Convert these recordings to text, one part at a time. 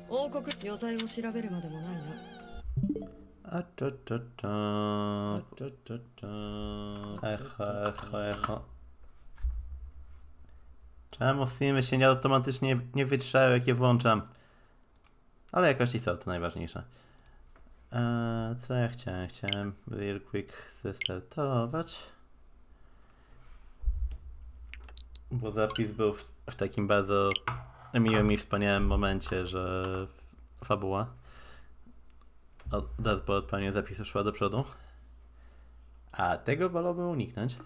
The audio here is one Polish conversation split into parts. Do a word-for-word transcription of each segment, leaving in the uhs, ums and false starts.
A cza cza cza. Cza cza cza. Echo, echo, echo. Czemu streamy się nie automatycznie nie wytrzają, jak je włączam? Ale jakości są, to najważniejsze. Eee, co ja chciałem? Chciałem real quick zestartować. Bo zapis był w, w takim bardzo miłym i wspaniałym momencie, że fabuła od po odpaleniu zapisu szła do przodu. A tego wolałbym uniknąć.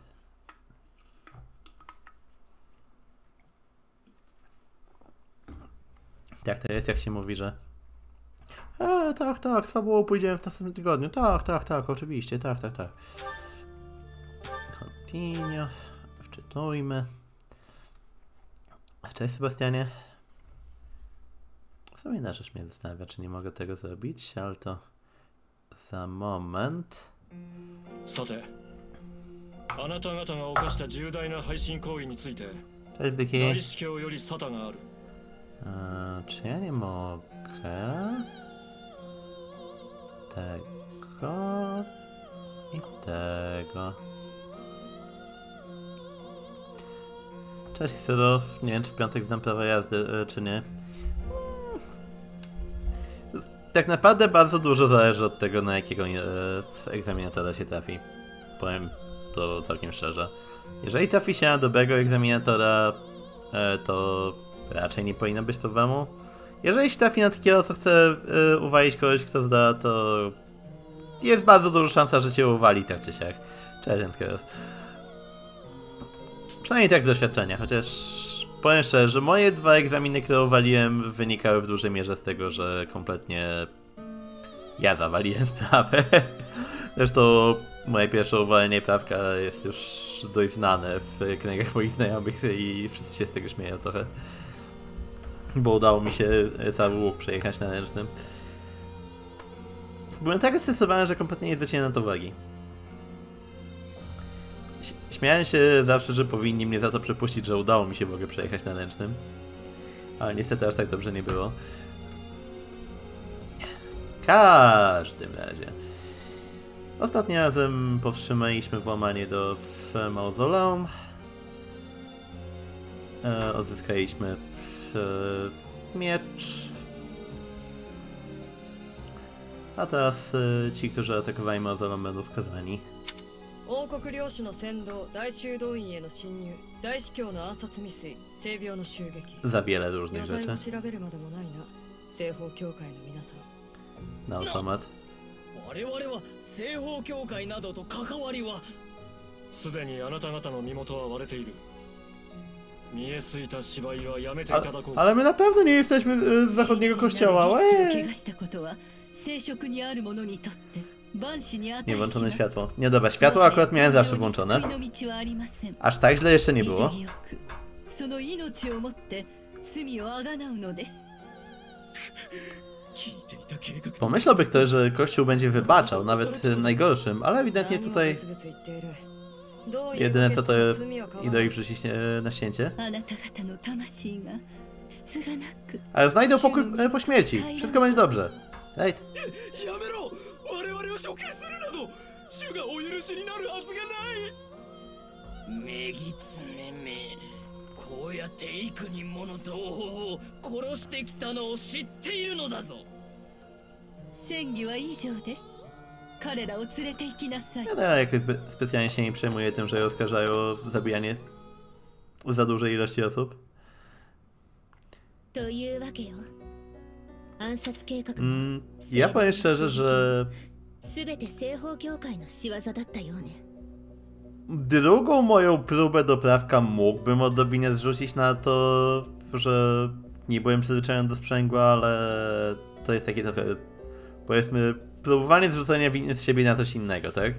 Jak to jest, jak się mówi, że e, tak, tak, z fabułą pójdziemy w następnym tygodniu. Tak, tak, tak, oczywiście, tak, tak, tak. Continue. Wczytujmy. Cześć Sebastianie. W sumie na rzecz mnie zastanawia, czy nie mogę tego zrobić, ale to za moment. Cześć Byki. Eee, czy ja nie mogę tego i tego? Cześć Syrow, nie wiem czy w piątek znam prawo jazdy, czy nie. Tak naprawdę bardzo dużo zależy od tego, na jakiego e, egzaminatora się trafi. Powiem to całkiem szczerze. Jeżeli trafi się na dobrego egzaminatora, e, to raczej nie powinno być problemu. Jeżeli się trafi na takiego, co chce e, uwalić kogoś, kto zda, to jest bardzo duża szansa, że się uwali tak czy siak. Cześć, Endkeros. Przynajmniej tak z doświadczenia, chociaż powiem szczerze, że moje dwa egzaminy, które uwaliłem, wynikały w dużej mierze z tego, że kompletnie ja zawaliłem sprawę. Zresztą moje pierwsze uwalenie prawka jest już dość znane w kręgach moich znajomych i wszyscy się z tego śmieją trochę. Bo udało mi się cały łuk przejechać na ręcznym. Byłem tak zestresowany, że kompletnie nie zwróciłem na to uwagi. Śmiałem się zawsze, że powinni mnie za to przepuścić, że udało mi się w ogóle przejechać na ręcznym. Ale niestety aż tak dobrze nie było. W każdym razie. Ostatnim razem powstrzymaliśmy włamanie do mauzoleum. E, odzyskaliśmy w, e, miecz. A teraz e, ci, którzy atakowali mauzoleum, będą skazani. Za wiele różnych rzeczy. Na automat. Ale, ale my na pewno nie jesteśmy z zachodniego kościoła. Nie włączone światło. Nie dobra, światło akurat miałem zawsze włączone. Aż tak źle jeszcze nie było. Pomyślałby ktoś, że Kościół będzie wybaczał, nawet najgorszym, ale ewidentnie tutaj jedyne co to idą ich wrzucić na ścięcie. Ale znajdą pokój po śmierci. Wszystko będzie dobrze. Right. Ja jakoś specjalnie się nie przejmuję tym, że oskarżają o zabijanie za dużej ilości osób. Mm, ja powiem szczerze, że drugą moją próbę doprawka mógłbym odrobinę zrzucić na to, że nie byłem przyzwyczajony do sprzęgła, ale to jest takie trochę, powiedzmy, próbowanie zrzucenia winy z siebie na coś innego, tak?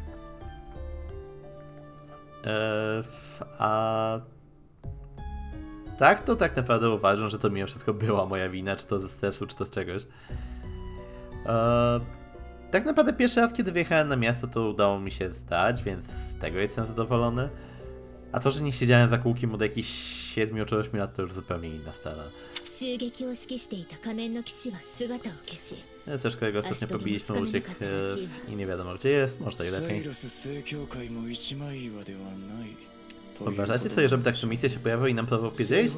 Eee, a tak, to tak naprawdę uważam, że to mimo wszystko była moja wina, czy to ze stresu, czy to z czegoś. Eee, tak naprawdę pierwszy raz, kiedy wjechałem na miasto, to udało mi się zdać, więc z tego jestem zadowolony. A to, że nie siedziałem za kółkiem od jakichś siedmiu czy ośmiu lat, to już zupełnie inna sprawa. Też którego ostatnio pobiliśmy, uciekł i nie wiadomo gdzie jest, może tak lepiej. Wyobrażacie sobie, żeby tak co misja się pojawiła i nam prawo wpierdzielić?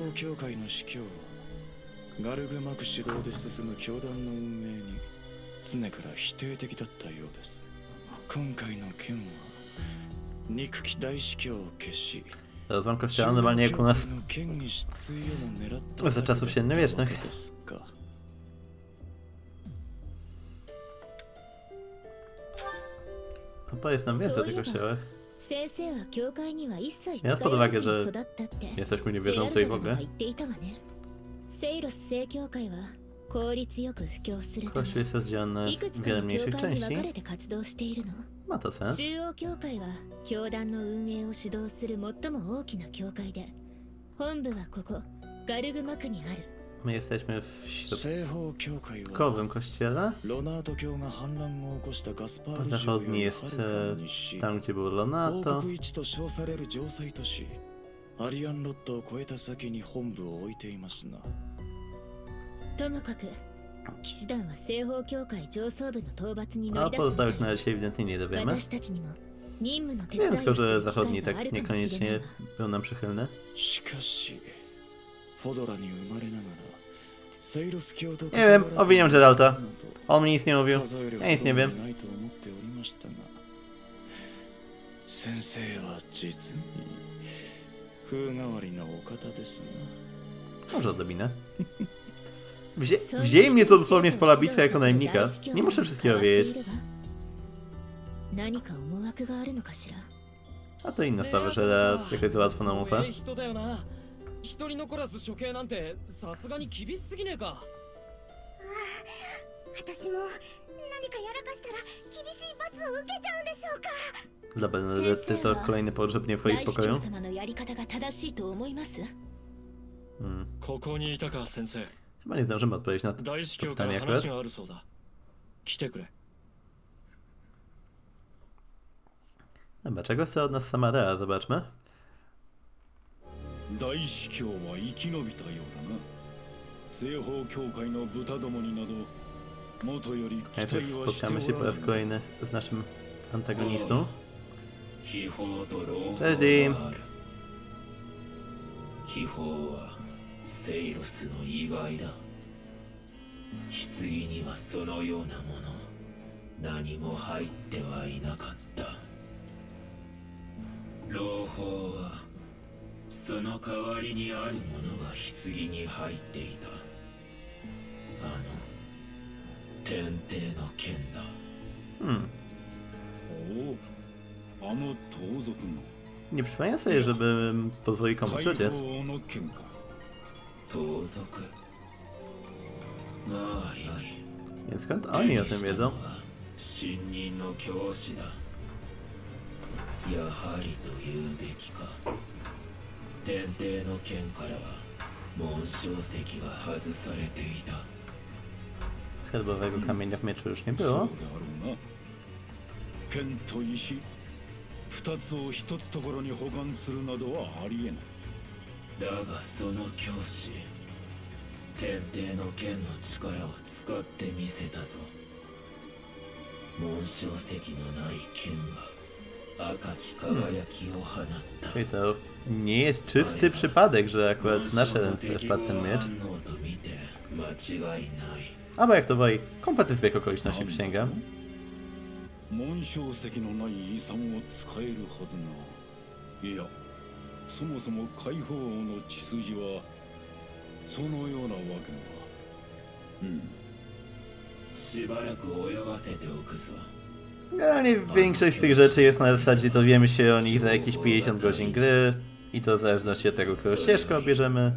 ガルグマク主導で進む教団の運営に常から否定的だったようです。今回の件は憎き大司教を消し Rozłam kościoła normalnie jak u nas za czasów średniowiecznych. Opowiedz nam więcej o tych kościołach. Biorąc pod uwagę, że jesteśmy niewierzący i w ogóle. Kościół jest rozdzielony na wiele mniejszych części. Ma to sens. My jesteśmy w środkowym kościele. Zachodni jest e, tam, gdzie był Lonato. アリアンロットを越えた先に本部を置いていますな。ともかく騎士団は西方教会上層部の討伐に乗り出すので、私たちにも任務の手伝いをする機会があるかもしれない。しかし、フォドラに生まれながらセイロス教と Nie wiem, obwiniam Geralta. On mi nic nie mówił. Ja nic nie wiem. 先生は実に Może odrobinę. Wzię wzięli mnie to dosłownie z pola bitwy jako najemnika. Nie muszę wszystkiego wiedzieć. A to inna sprawa, że jakaś załatwona mufa. Dla Benedetty to kolejny powód, nie wchodzić w pokoju. Hmm. Chyba nie zdążymy odpowiedzieć na to pytanie akurat. Dobra, czego chce od nas Samarea? Zobaczmy. Najpierw spotkamy się po raz kolejny z naszym antagonistą. Cześć, Dim. 秘宝はセイロスの意外だ。棺にはそのようなもの何も入ってはいなかった。朗報はその代わりにあるものが棺に入っていた。あの天帝の剣だ。Hmm. Nie przypomniałem sobie, żeby pozwolił komuś uciec. Więc skąd oni o tym wiedzą? Herbowego kamienia w mieczu już nie było. 二つを一つところに保管するなどはありえない。だがその教師、天帝の剣の力を使ってみせたぞ。紋章石のない剣が赤き輝きを放った。Czyli to nie jest czysty przypadek, że akurat nasze ręce spadł ten miecz. Albo jak to woli, kompletny zbieg okoliczności, przysięgam. 紋章石のない遺産を使えるはずが、いや、そもそも解放王の血筋はそのようなわけが。うん。しばらく泳がせておくぞ。Generalnie większość z tych rzeczy jest na zasadzie dowiemy się o nich za jakieś pięćdziesiąt godzin gry i to w zależności od tego, którą ścieżkę obierzemy.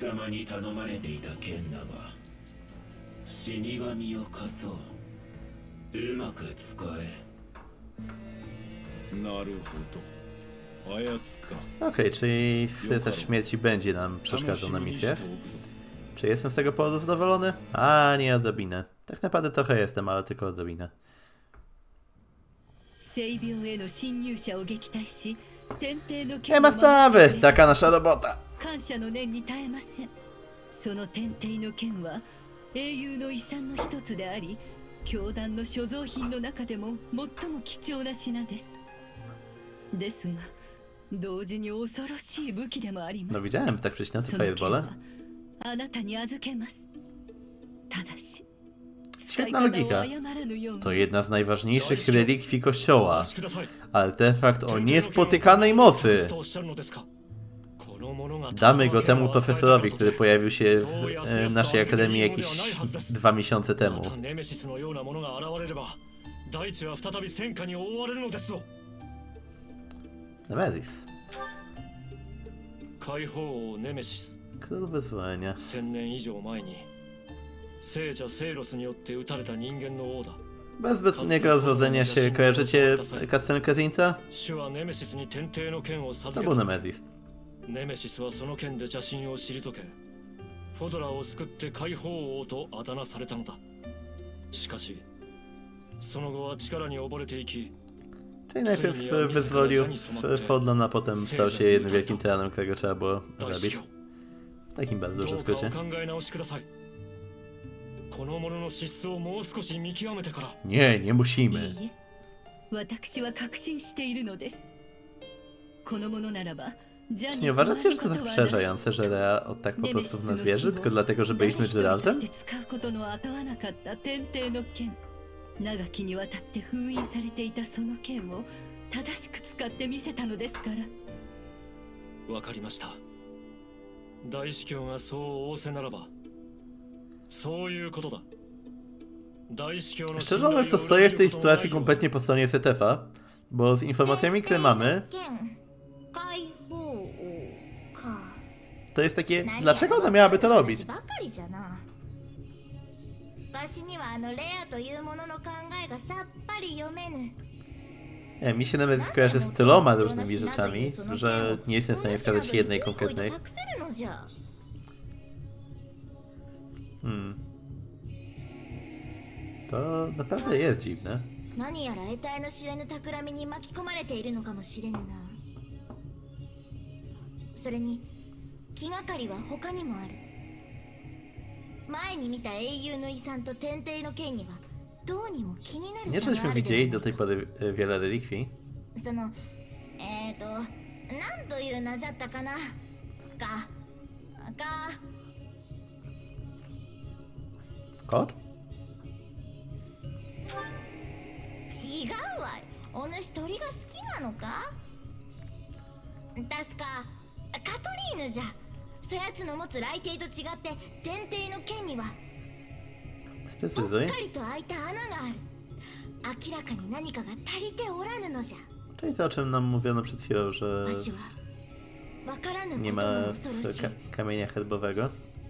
うまく使え。なるほど。あやつか。Okej, czyli rycerz śmierci będzie nam przeszkadzał na misjach. Czy jestem z tego powodu zadowolony? A, nie odrobinę. Tak naprawdę trochę jestem, ale tylko odrobinę. Nie ma sprawy, taka nasza robota. 感謝の念に耐えません。その天帝の剣は英雄の遺産の一つであり、教団の所蔵品の中でも最も貴重な品です。ですが、同時に恐ろしい武器でもあります。 No widziałem tak przecież na te その剣 firebole. はあなたに預けます。ただし、 Świetna logika. To jedna z najważniejszych relikwii kościoła. Artefakt o niespotykanej mocy. Damy go temu profesorowi, który pojawił się w e, naszej akademii jakieś dwa miesiące temu. Nemesis. Król wyzwolenia. 聖者セイロスによって撃たれた人間の王だ。 Bez zbytniego zrodzenia się kojarzycie cutscenkę Zinta? 主はネメシスに天帝の剣を授 To け był た。 Nemesis. ネメシスはその剣で邪神を退け、フォドラを救って解放王とあだ名されたのだ。しかし、その後は力に溺れていき、 Czyli najpierw wyzwolił Fodlan, a potem stał się jednym wielkim tyranem, którego trzeba było zabić. W takim bardzo dużym skrócie. この者の資質をもう少し見極めてから。 Nie, nie musimy. いいえ、私は確信しているのです。この者ならば、ジャニー Nie uważacie, że to tak przerażające, że Rea od tak po prostu w nas wierzy, tylko dlatego, że byliśmy Geraltem? 長きにわたって封印されていたその剣を正しく使ってみせたのですから。 わかりました。大司教がそう仰せならば。 Szczerze mówiąc, to stoję w tej sytuacji kompletnie po stronie Z F a, bo z informacjami, które mamy, to jest takie, dlaczego ona miałaby to robić? Nie, mi się nawet skojarzy z tyloma różnymi rzeczami, że nie jestem w stanie wskazać jednej konkretnej. Hmm. To naprawdę jest dziwne. 何やら得体の知れぬ企みに巻き込まれているのかもしれぬな。それに気がかりは他にもある。前に見た英雄の遺産と天帝の剣にはどうにも気になる。 Nie żeśmy widzieli do tej pory wiele relikwii. そのえっとなんという名じゃったかな。かか。 Kot? 違うわい。お主鳥が好きなのか。確かカトリーヌじゃ。そやつの持つ雷帝と違って天帝の剣にはぽっかりと開いた穴がある。明らかに何かが足りておらぬのじゃ。 Czyli to, o czym nam mówiono przed chwilą, że nie ma ka kamienia herbowego.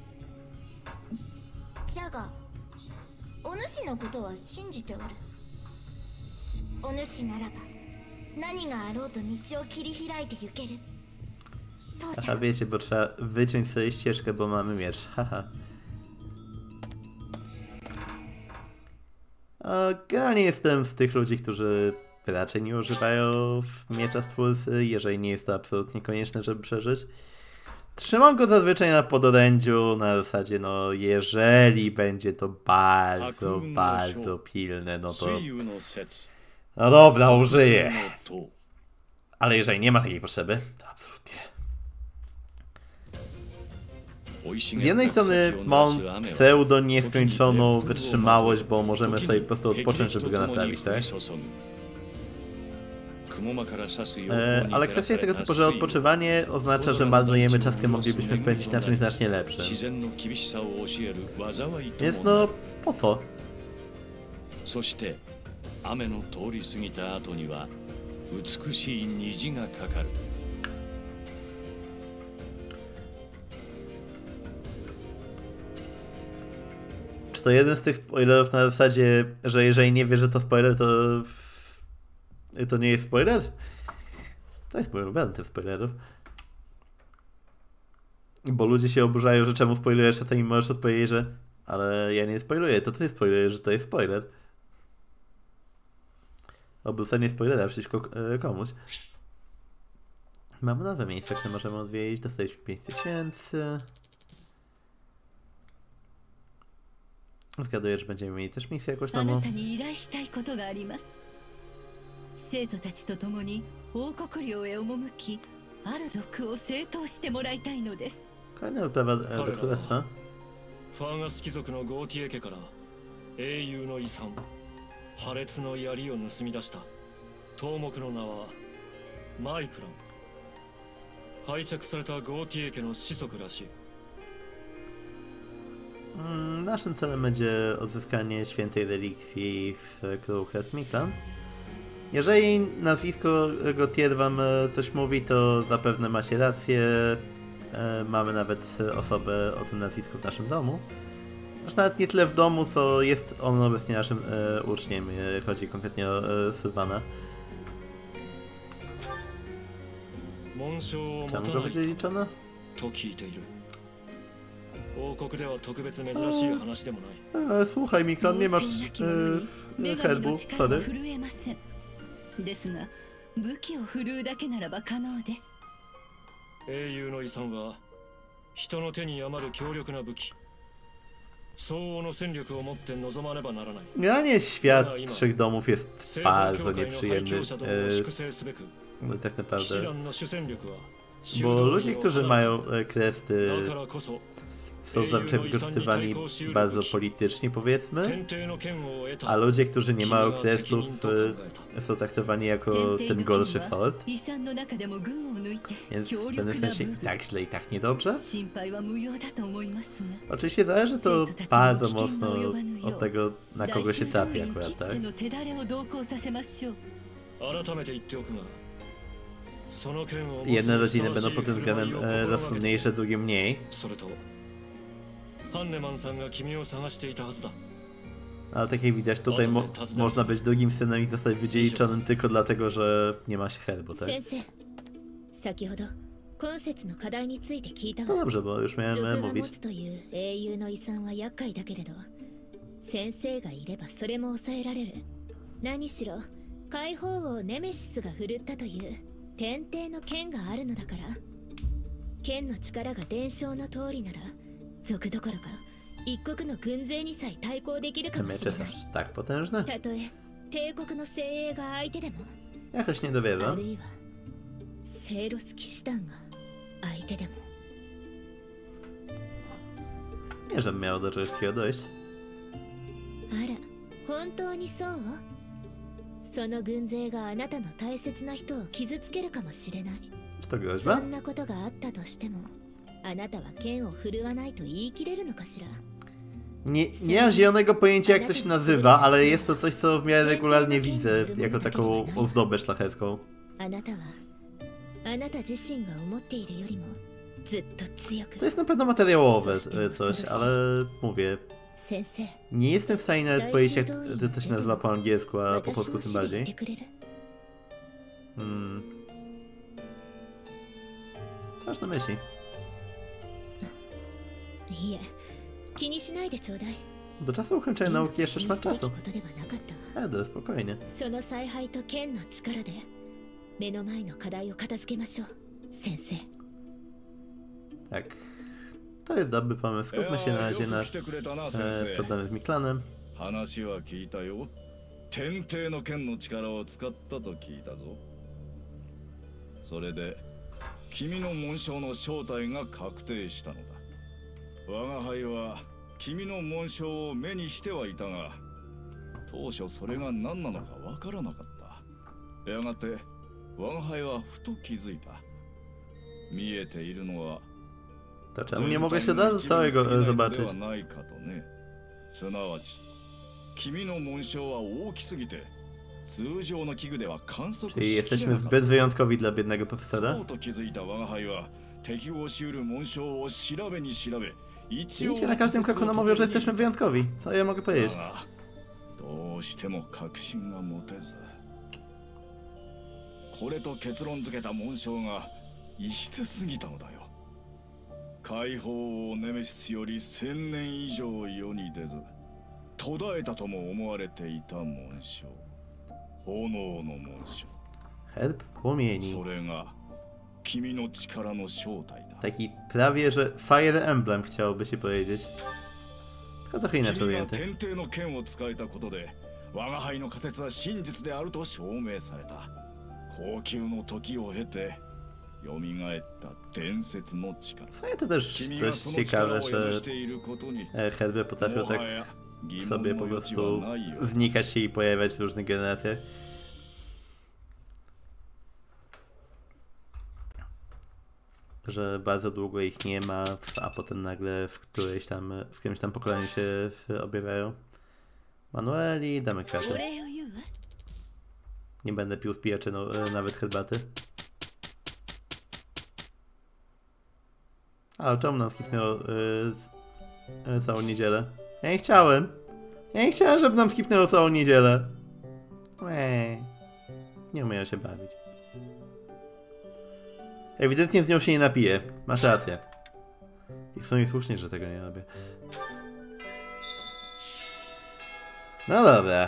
じゃがお主のことは信じておる。お主ならば何があろうと道を切り開いて行ける。そうじゃ。 Aha, wiecie, bo trzeba wyciąć sobie ścieżkę, bo mamy miecz. Haha. Generalnie jestem z tych ludzi, którzy raczej nie używają miecza stwórcy, jeżeli nie jest to absolutnie konieczne, żeby przeżyć. Trzymam go zazwyczaj na podorędziu, na zasadzie, no jeżeli będzie to bardzo, bardzo pilne, no to... No dobra, użyję. Ale jeżeli nie ma takiej potrzeby, to absolutnie. Z jednej strony mam pseudo nieskończoną wytrzymałość, bo możemy sobie po prostu odpocząć, żeby go naprawić, tak? E, ale kwestia jest tego typu, że odpoczywanie oznacza, że marnujemy czas, który moglibyśmy spędzić na czymś znacznie lepszym. Więc no, po co? Czy to jeden z tych spoilerów na zasadzie, że jeżeli nie wiesz, że to spoiler, to... To nie jest spoiler? To jest mój ulubiony typ spoilerów. Bo ludzie się oburzają, że czemu spoilujesz, a ty im możesz odpowiedzieć, że ale ja nie spoiluję, to ty spoilujesz, że to jest spoiler. Obrzucenie spoilera przeciwko komuś. Mamy nowe miejsca, które możemy odwiedzić. Dostaliśmy pięć tysięcy. Zgaduję, że będziemy mieli też misję jakąś nową. 生徒たちと共に王国領へ赴き、ある族を征討してもらいたいのです。 Kolejna odprawa do królestwa. ファーガス貴族のゴーティエ家から英雄の遺産、破裂の槍を盗み出した頭目の名はマイクラン。廃着されたゴーティエ家の子息らしい。 Naszym celem będzie odzyskanie świętej relikwii w królu Kret Miklan. Jeżeli nazwisko Gautier wam coś mówi, to zapewne macie rację. Mamy nawet osobę o tym nazwisku w naszym domu. Aż nawet nie tyle w domu, co jest on obecnie naszym uczniem. Chodzi konkretnie o Sylwana. Czemu go wydzieliczono? E, słuchaj, Miklan, nie masz e, herbu, sorry. ですが、武器を振るうだけならば可能です。 英雄の遺産は人の手に余る強力な武器。相応の戦力を持って臨まねばならない。 Generalnie świat trzech domów jest bardzo nieprzyjemny. E, tak naprawdę. Bo ludzie, którzy mają kresty, są zazwyczaj wykorzystywani bardzo politycznie, powiedzmy, a ludzie, którzy nie mają krestów, są traktowani jako ten gorszy sort. Więc w pewnym sensie i tak źle, i tak niedobrze. Oczywiście zależy to bardzo mocno od tego, na kogo się trafi akurat, tak? Jedne rodziny będą pod tym względem e, rozsądniejsze, drugie mniej. Ale tak jak widać, tutaj mo można być drugim synem i zostać wydzieliczonym tylko dlatego, że nie ma się herbu, tak? No dobrze, bo już miałem mówić. 天帝の剣があるのだから、剣の力が伝承の通りなら、族どころか一国の軍勢にさえ対抗できるかもしれない。たとえ帝国の精鋭が相手でも、あるいはセーロス騎士団が相手でも。 Nie, żebym miał do czegoś takiego dojść. あら、本当にそう？その軍勢があなたの大切な人を傷つけるかもしれない。そんなことがあったとしても、あなたは剣を振るわないと言い切れるのかしら。 Nie, nie mam zielonego pojęcia, jak to się nazywa, ale jest to coś, co w miarę regularnie widzę jako taką ozdobę szlachecką. To jest na pewno materiałowe coś, ale mówię, nie jestem w stanie nawet powiedzieć, jak to się nazywa po angielsku, a po polsku tym bardziej. Hmm. Co masz na myśli? Do czasu ukończenia nauki jeszcze szmat czasu. Edo, spokojnie. Tak. To jest dobry pomysł. Skupmy się na razie na e, problemy z Miklanem. 天帝の剣の力を使ったと聞いたぞ。それで君の紋章の正体が確定したのだ。我が輩は君の紋章を目にしてはいたが、当初それが何なのかわからなかった。やがて我が輩はふと気づいた。見えているのは To czemu nie mogę się do całego zobaczyć? すなわち君の紋章は大きすぎて通常の器具では観測 Czyli jesteśmy zbyt wyjątkowi dla biednego profesora. そうと気づいた我が輩は適合しうる紋章を調べに調べ、 Widzicie, na każdym kroku nam mówią, że jesteśmy wyjątkowi. Co ja mogę powiedzieć? どうしても確信が持てず、これと結論付けた紋章が異質すぎたのだよ。解放王ネメシスより千年以上世に出ず、途絶えたとも思われていた紋章、炎の紋章。 Herb płomieni. それが君の力の正体だ。 Taki prawie, że Fire Emblem chciałoby się powiedzieć. Tylko trochę inaczej 君が ujęty. 天帝の剣を使えたことで我が輩の仮説は真実であると証明された。高級の時を経て蘇った伝説の力。 W sumie to też 君が dość その力 ciekawe, を宿 że していることに e, Herby potrafią も tak はや疑 sobie 問 po の余地 prostu はないよ。 znikać się i pojawiać w różnych generacjach. Że bardzo długo ich nie ma, a potem nagle w którejś tam, w którymś tam pokoleniu się objawiają. Manueli, damy kwiaty. お礼を言うわ。 Nie będę pił z pijaczy, no, nawet herbaty. Ale czemu nam skipnęło yy, całą niedzielę? Ja nie chciałem. Ja nie chciałem, żeby nam skipnęło całą niedzielę. Eee, nie umieją się bawić. Ewidentnie z nią się nie napiję. Masz rację. I w sumie słusznie, że tego nie robię. No dobra.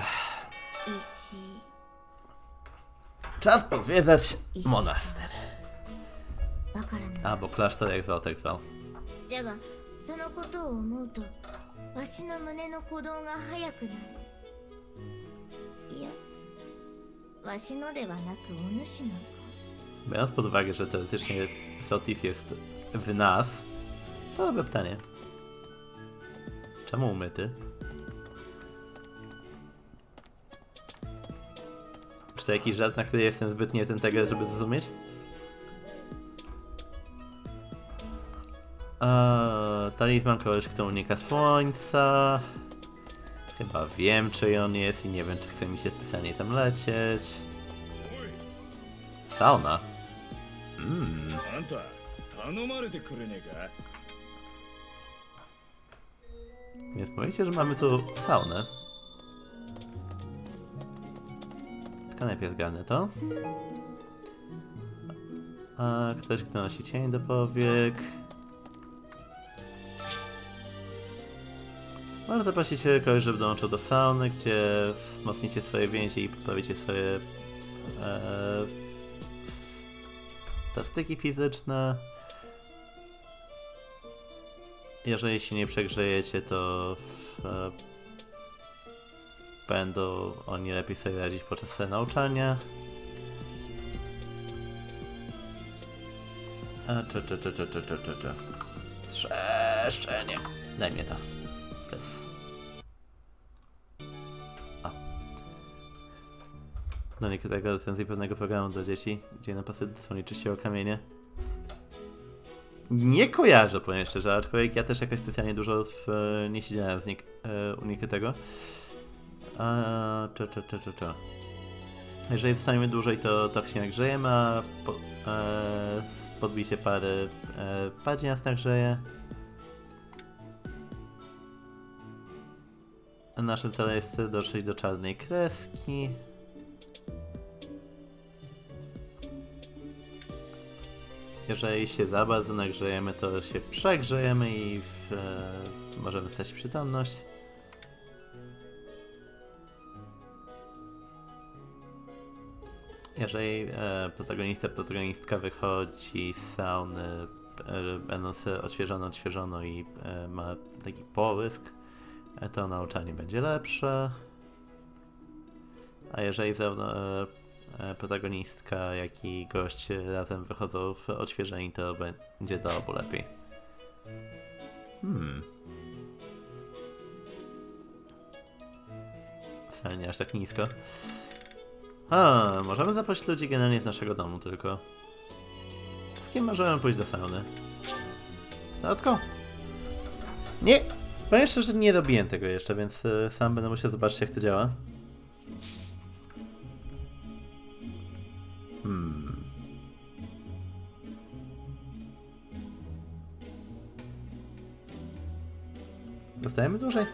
Czas pozwiedzać monaster. A, bo klasztor jak zwał, tak zwał. じゃがそのことを思うとわしの胸の鼓動が速くなる。いやわしのではなくお主のか。 Biorąc pod uwagę, że teoretycznie Sotis jest w nas, to dobre pytanie. Czemu umyty? Czy to jakiś żart, na który jestem zbyt nie ten tego, żeby zrozumieć? Eee, talizman kogoś, kto unika słońca. Chyba wiem, czy on jest i nie wiem, czy chce mi się specjalnie tam lecieć. Sauna. Mmm. あんた頼まれてくれねえか。 Więc mówicie, że mamy tu saunę. Tylko najpierw zgarnę to. A ktoś, kto nosi cień do powiek. Może zaprosić kogoś, żeby dołączył do sauny, gdzie wzmocnicie swoje więzi i poprawicie swoje e, statystyki fizyczne. Jeżeli się nie przegrzejecie, to w, e, będą oni lepiej sobie radzić podczas swojego nauczania. A, czy, czy, czy, czy, czy, czy, czy, czy. Trzeszczenie. Daj mnie to. Bez. A. Do niektórego recenzji pewnego programu dla dzieci, gdzie na pasy dosłownie czyściło kamienie. Nie kojarzę, powiem szczerze, aczkolwiek ja też jakoś specjalnie dużo w, e, nie siedziałem z nik, e, u niektórego. A, czy, czy, czy, czy, czy. Jeżeli zostaniemy dłużej, to tak się nagrzejemy, a po, e, podbicie pary e, bardziej nas nagrzeje. Naszym celem jest dotrzeć do czarnej kreski. Jeżeli się za bardzo nagrzejemy, to się przegrzejemy i w, e, możemy stracić przytomność. Jeżeli e, protagonista, protagonistka wychodzi z sauny, e, będąc odświeżono, odświeżono i e, ma taki połysk, e, to nauczanie będzie lepsze. A jeżeli zarówno e, e, protagonistka, jak i gość razem wychodzą w odświeżeni, to będzie do obu lepiej. Hmm. Wcale nie aż tak nisko. A, możemy zaprosić ludzi generalnie z naszego domu tylko. Z kim możemy pójść do sauny? Statko? Nie! Powiem szczerze, że nie robiłem tego jeszcze, więc y, sam będę musiał zobaczyć, jak to działa. Hmm. Dostajemy dłużej?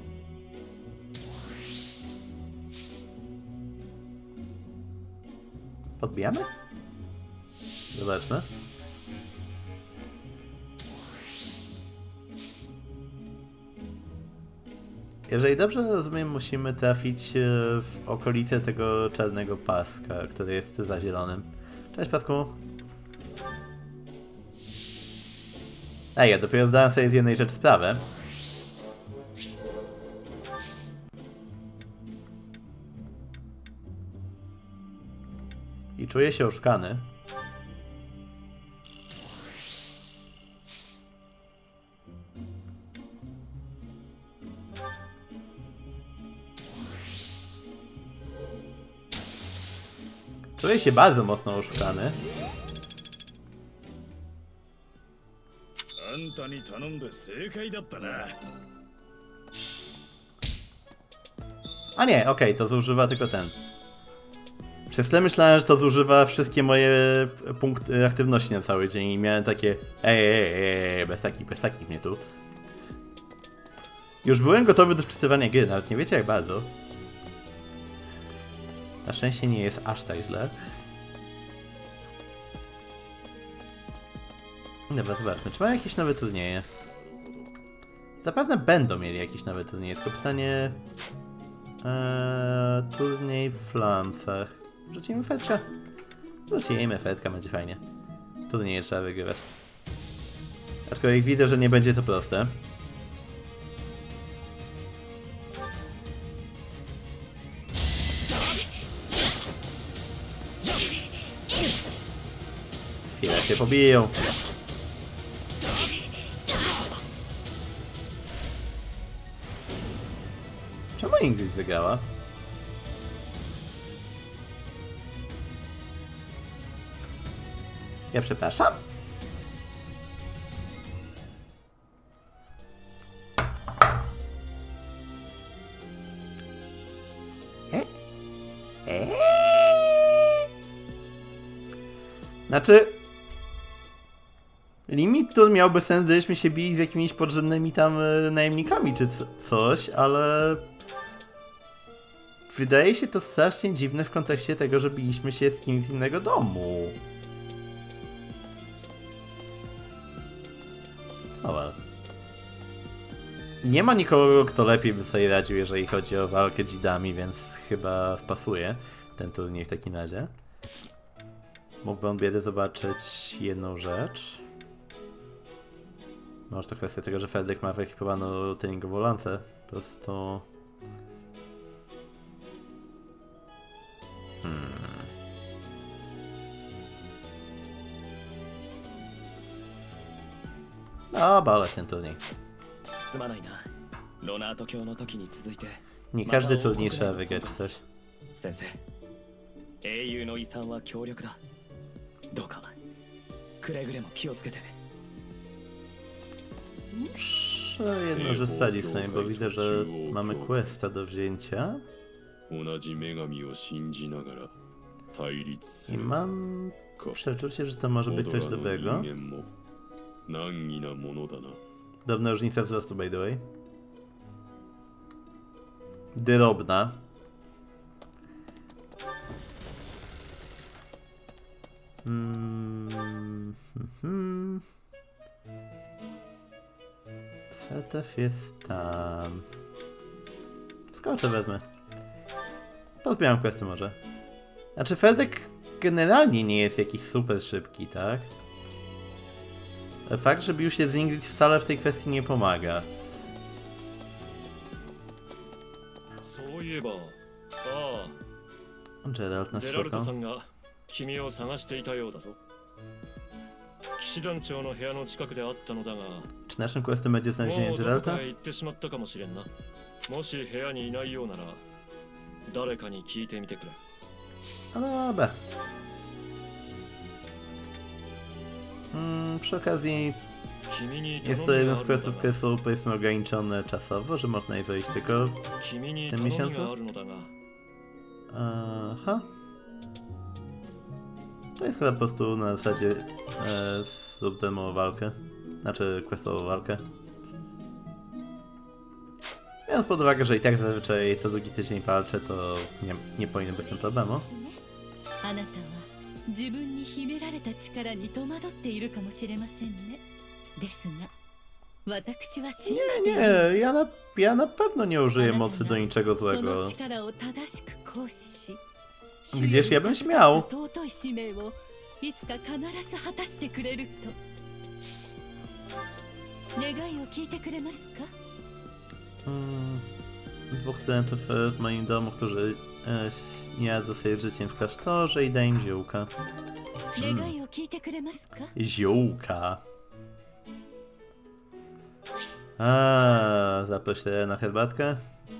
Podbijamy? Zobaczmy. Jeżeli dobrze rozumiem, musimy trafić w okolice tego czarnego paska, który jest za zielonym. Cześć, pasku. Ej, ja dopiero zdałem sobie z jednej rzeczy sprawę. I czuję się oszukany. Czuję się bardzo mocno oszukany. A nie, okej, okay, to zużywa tylko ten. Przez tyle myślałem, że to zużywa wszystkie moje punkty aktywności na cały dzień i miałem takie ej, ej, ej, ej bez takich, bez takich mnie tu. Już byłem gotowy do wczytywania gry, nawet nie wiecie jak bardzo. Na szczęście nie jest aż tak źle. Dobra, zobaczmy, czy mają jakieś nowe turnieje? Zapewne będą mieli jakieś nowe turnieje, tylko pytanie... Eee, turniej w Lancach. Rzucimy fetka? Rzucimy fetka, będzie fajnie. Turnieje trzeba wygrywać. Aczkolwiek widzę, że nie będzie to proste. Chwilę się pobiją. Czemu Ingrid wygrała? Ja przepraszam? E? E? Znaczy... Limit tur miałby sens, gdybyśmy się bili z jakimiś podrzędnymi tam y, najemnikami czy co coś, ale... Wydaje się to strasznie dziwne w kontekście tego, że biliśmy się z kimś z innego domu. O, well. Nie ma nikogo, kto lepiej by sobie radził, jeżeli chodzi o walkę dzidami, więc chyba spasuje ten turniej w takim razie. Mógłby on biedy zobaczyć jedną rzecz. Może to kwestia tego, że Feldek ma wyekwipowaną treningową lancę. Po prostu... Hmm. O, bala się ten turniej. Nie każdy turniej trzeba wygrać coś. Muszę jedno, że sprawdzić sobie, bo widzę, że mamy questa do wzięcia. I mam przeczucie, że to może być coś dobrego. Drobna różnica wzrostu, by the way. Drobna. Hmm. Hmm. Setef jest tam. Skoczę, wezmę. Pozbieram questy może. Znaczy Feldek generalnie nie jest jakiś super szybki, tak? Fakt, że bił się z Ingrid wcale w tej kwestii nie pomaga. Geralt nas szukał. Czy naszym questem będzie znalezienie Geralta? No dobra. Hmm, przy okazji jest to jeden z questów, które są powiedzmy ograniczone czasowo, że można je zrobić tylko w tym miesiącu. Aha. To jest chyba po prostu na zasadzie e, subdemo walkę. Znaczy questową walkę. Biorąc pod uwagę, że i tak zazwyczaj co drugi tydzień walczę, to nie, nie powinno być z tym problemu. Nie, nie, ja na, ja na pewno nie użyję mocy do niczego złego. Gdzież ja bym śmiał? Hmm, dwóch studentów w moim domu, którzy e, nie radzą sobie z życiem w klasztorze i daję im ziółka. Hmm. Ziółka. A, zaproś na herbatkę.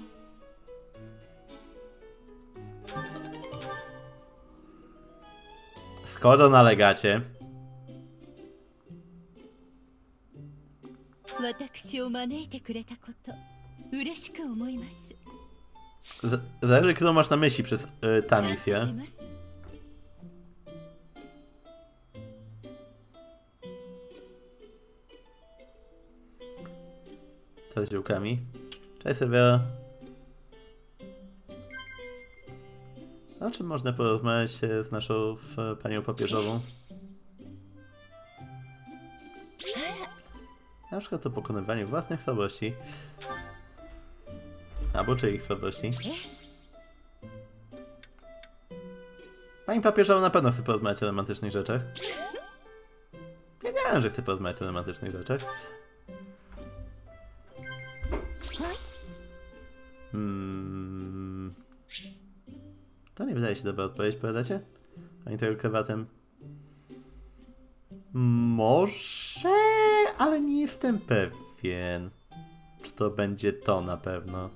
Skoro nalegacie. Z zależy, którą masz na myśli przez y, ta misja. To z ziółkami. Cześć sobie. O czym można porozmawiać z naszą w, panią papieżową? Na przykład o pokonywaniu własnych słabości. Albo czyich słabości. Pani papieżowa na pewno chce porozmawiać o romantycznych rzeczach. Wiedziałem, że chce porozmawiać o romantycznych rzeczach. Hmm. To nie wydaje się dobra odpowiedź, powiadacie? Oni tego krawatem. Może, ale nie jestem pewien, czy to będzie to na pewno.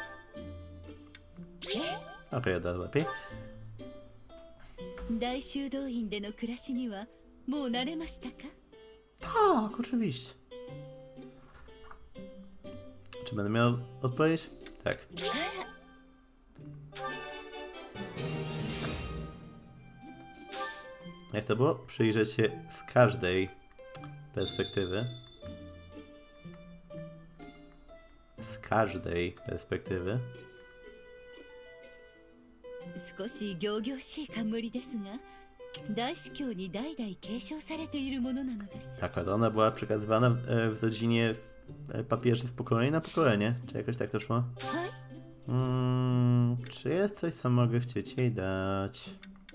Okej, okay, da lepiej. Tak, oczywiście. Czy będę miał odpowiedź? Tak. Jak to było? Przyjrzeć się z każdej perspektywy. Z każdej perspektywy. Ta korona była przekazywana w rodzinie papieży z pokolenia na pokolenie. Czy jakoś tak to szło? Hmm, czy jest coś, co mogę chcieć jej dać?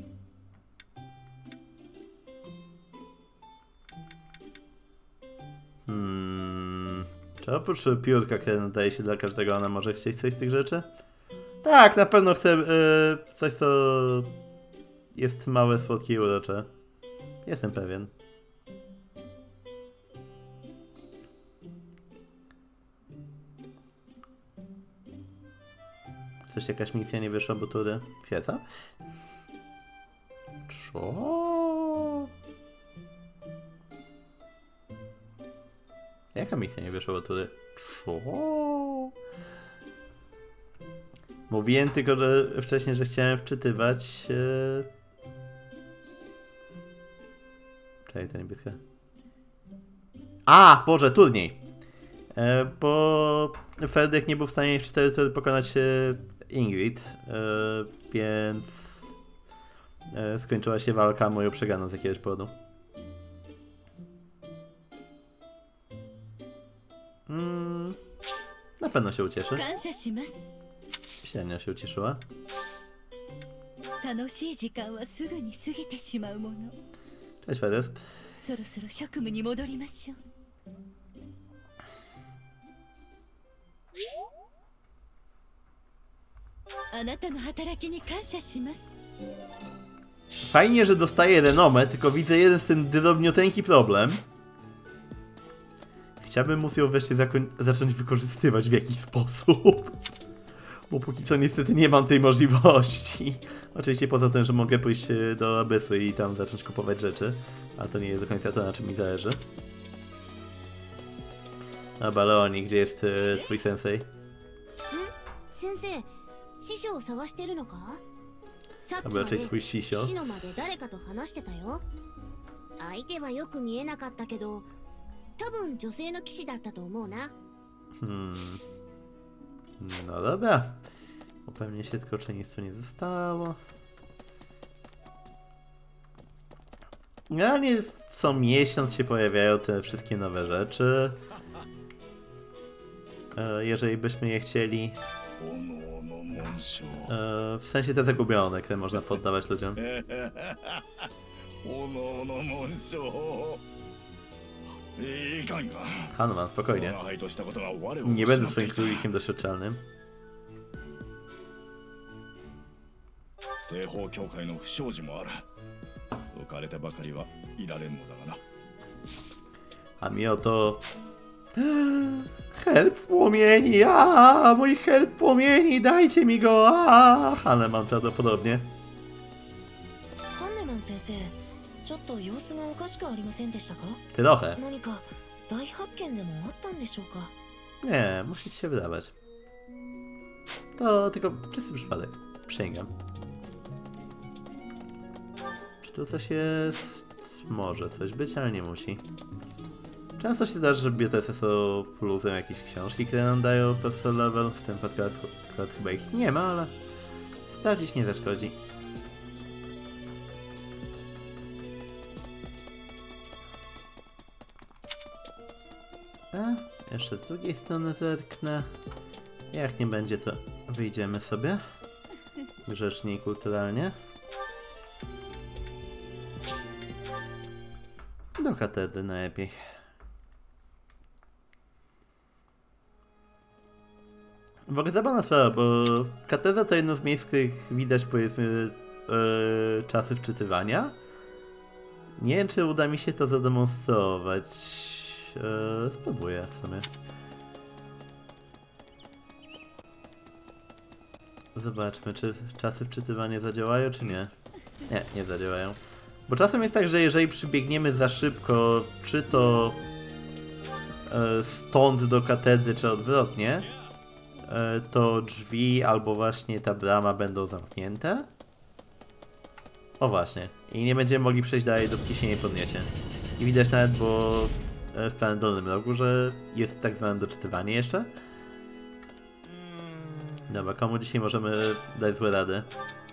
Hmm, czy oprócz piórka, które nadaje się dla każdego, ona może chcieć coś z tych rzeczy? Tak, na pewno chcę yy, coś, co jest małe, słodkie i urocze. Jestem pewien. Coś, jakaś misja nie wyszła, bo tury. Świeca? Co? Jaka misja nie wyszła, bo tury? Co? Mówiłem tylko, że wcześniej, że chciałem wczytywać. Yy... Czekaj, to niebieska. A, Boże, turniej! E, bo Ferdek nie był w stanie w cztery tury pokonać e, Ingrid, e, więc e, skończyła się walka moją przegraną z jakiegoś powodu. Mm, na pewno się ucieszy. Średnio się ucieszyła. Cześć, Ferdek. Fajnie, że dostaję renomę, tylko widzę jeden z ten drobniuteńki problem. Chciałbym móc ją wreszcie zacząć wykorzystywać w jakiś sposób. Bo póki co niestety nie mam tej możliwości. Oczywiście poza tym, że mogę pójść do Abyssu i tam zacząć kupować rzeczy. Ale to nie jest do końca to, na czym mi zależy. Dobra, Leoni, gdzie jest e, twój sensei? Dobra, czyli twój sisio. Hmm. No dobra. Upewnię się tylko, czy nic tu nie zostało. Generalnie co miesiąc się pojawiają te wszystkie nowe rzeczy. E, jeżeli byśmy je chcieli. E, w sensie te zagubione, które można poddawać ludziom. Hanuman, spokojnie. Nie będę swoim królikiem doświadczalnym. 西方教会の不祥事もある。浮かれてばかりはいられんのだがな。 A mi oto... Help płomieni! A, mój help płomieni! Dajcie mi go! A, Hanuman prawdopodobnie. ハンネマン先生、ちょっと様子がおかしくありませんでしたか? Trochę. 何か大発見でもあったんでしょうか? Nie, musi ci się wydawać. To tylko czysty przypadek. Przysięgam. Czy tu coś jest? Może coś być, ale nie musi. Często się zdarza, że bibliotece są plusem jakieś książki, które nam dają profesor level. W tym przypadku akurat chyba ich nie ma, ale sprawdzić nie zaszkodzi. A, jeszcze z drugiej strony zerknę. Jak nie będzie, to wyjdziemy sobie. Grzecznie i kulturalnie. Do katedry najlepiej. W ogóle zabawna sprawa, bo katedra to jedno z miejsc, w których widać, powiedzmy, yy, czasy wczytywania. Nie wiem, czy uda mi się to zademonstrować. Yy, spróbuję w sumie. Zobaczmy, czy czasy wczytywania zadziałają, czy nie. Nie, nie zadziałają. Bo czasem jest tak, że jeżeli przybiegniemy za szybko, czy to e, stąd do katedry, czy odwrotnie, e, to drzwi albo właśnie ta brama będą zamknięte. O właśnie. I nie będziemy mogli przejść dalej, dopóki się nie podniesie. I widać nawet, bo w prawym dolnym rogu, że jest tak zwane doczytywanie jeszcze. Dobra, komu dzisiaj możemy dać złe rady?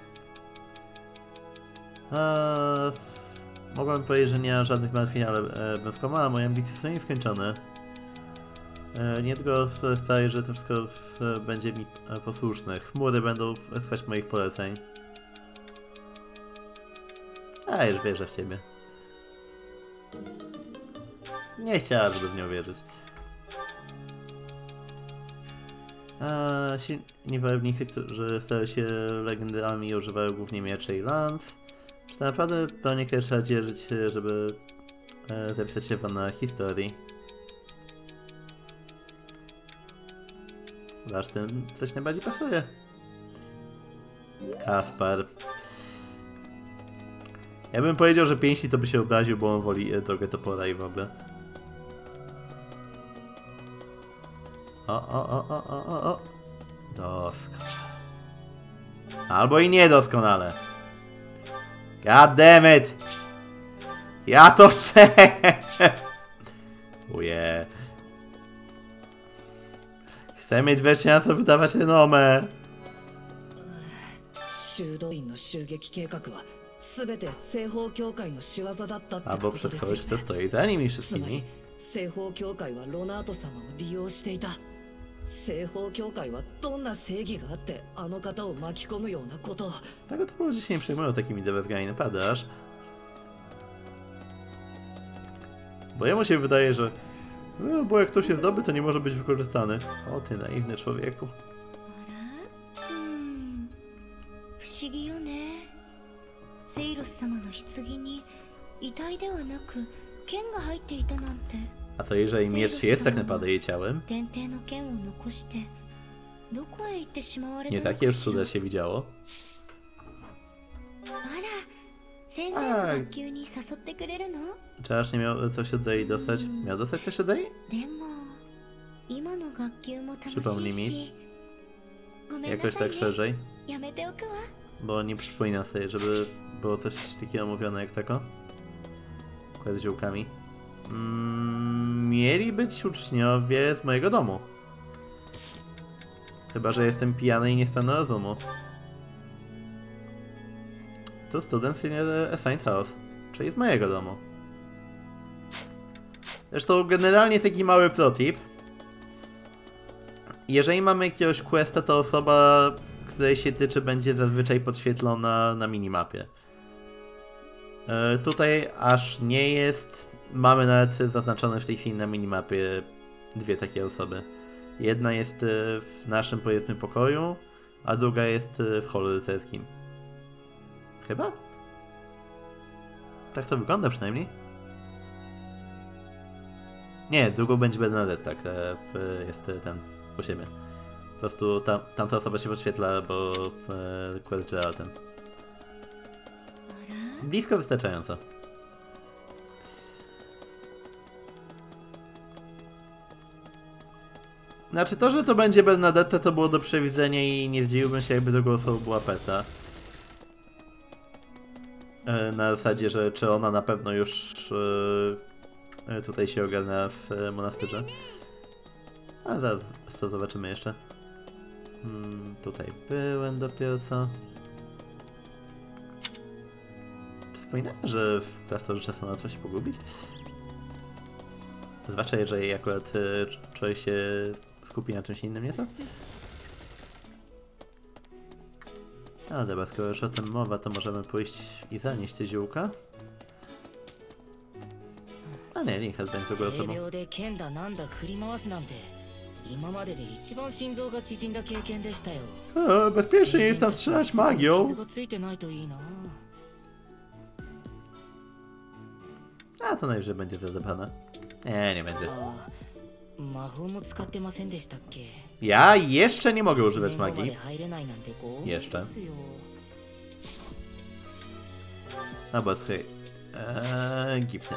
Eee, mogłem powiedzieć, że nie ma żadnych martwień, ale e, Brązkoma, moje ambicje są nieskończone. E, nie tylko sprawi, że to wszystko e, będzie mi e, posłuszne. Chmury będą słuchać moich poleceń. A, już wierzę w ciebie. Nie chciała, żeby w nią wierzyć. A silni wojownicy, którzy stają się legendami, używają głównie miecze i lans. Czy to naprawdę bronie, które trzeba dzierżyć, żeby e, zapisać się w annałach historii? Wasz tym coś najbardziej pasuje. Kaspar. Ja bym powiedział, że pięści to by się obraził, bo on woli e, drogę topora i w ogóle. O, o, o, o, o, o, o. Doskonale. Albo i niedoskonale. God damn it! Ja to chcę! Uje. Chcę mieć wreszcie na co wydawać renomę. 修道院の襲撃計画は全て西方教会の仕業だったって Albo こと przez ですよ kogoś, kto stoi za nimi つま wszystkimi. り西方教会はロナート様を利用していた西方教会はどんな正義があってあの方を巻き込むようなことを Tego to ludzie się nie przejmują takimi dewezgami, napadasz. Bo jemu się wydaje, że no, bo jak ktoś jest dobry, to nie może być wykorzystany. O ty naiwny człowieku. あら、うん、不思議よね。セイロス様の棺に遺体ではなく剣が入っていたなんて。 A co jeżeli miecz jest tak naprawdę jej ciałem? 天帝の剣を残してどこへ行ってしまわれた Nie のか takie już しら。 cuda się widziało. あら、先生の学級に誘ってくれるの？ Czy aż nie miał coś od Dei dostać? Miał dostać coś od Dei? でも今の学級も楽し Przypomnij い mi. し。ごめんな Jakoś さい tak ね。 szerzej. やめておくわ。 Bo nie przypominam sobie, żeby było coś takiego mówione jak tako. Układ z ziółkami. Mm, mieli być uczniowie z mojego domu. Chyba że jestem pijany i nie z pełna rozumu. To students in the assigned house, czyli z mojego domu. Zresztą generalnie taki mały protip. Jeżeli mamy jakiegoś questa, to osoba, której się tyczy, będzie zazwyczaj podświetlona na minimapie. E, tutaj aż nie jest. Mamy nawet zaznaczone w tej chwili na minimapie dwie takie osoby. Jedna jest w naszym, powiedzmy, pokoju, a druga jest w holu rycerskim. Chyba? Tak to wygląda przynajmniej. Nie, drugą będzie Bernadetta, która jest ten u siebie. Po prostu tam, tamta osoba się podświetla, bo w Quest Geraltem. Blisko wystarczająco. Znaczy to, że to będzie Bernadetta, to było do przewidzenia i nie zdziwiłbym się, jakby drugą osobą była Petra. Na zasadzie, że czy ona na pewno już tutaj się ogarnia w monasterze. A zaraz to zobaczymy jeszcze. Hmm, tutaj byłem dopiero co. Wspominałem, że w klasztorze czasem na coś pogubić? Zwłaszcza jeżeli akurat człowiek się skupi na czymś innym nieco. No dobra, skoro już o tym mowa, to możemy pójść i zanieść te ziółka. A nie, Linhat będzie drugą osobą. O, bezpiecznie jest tam strzelać magią. A to najwyżej będzie zadbane. Nie, nie będzie. Ja jeszcze nie mogę używać magii. Jeszcze. A bo słuchaj. Eee, gifty.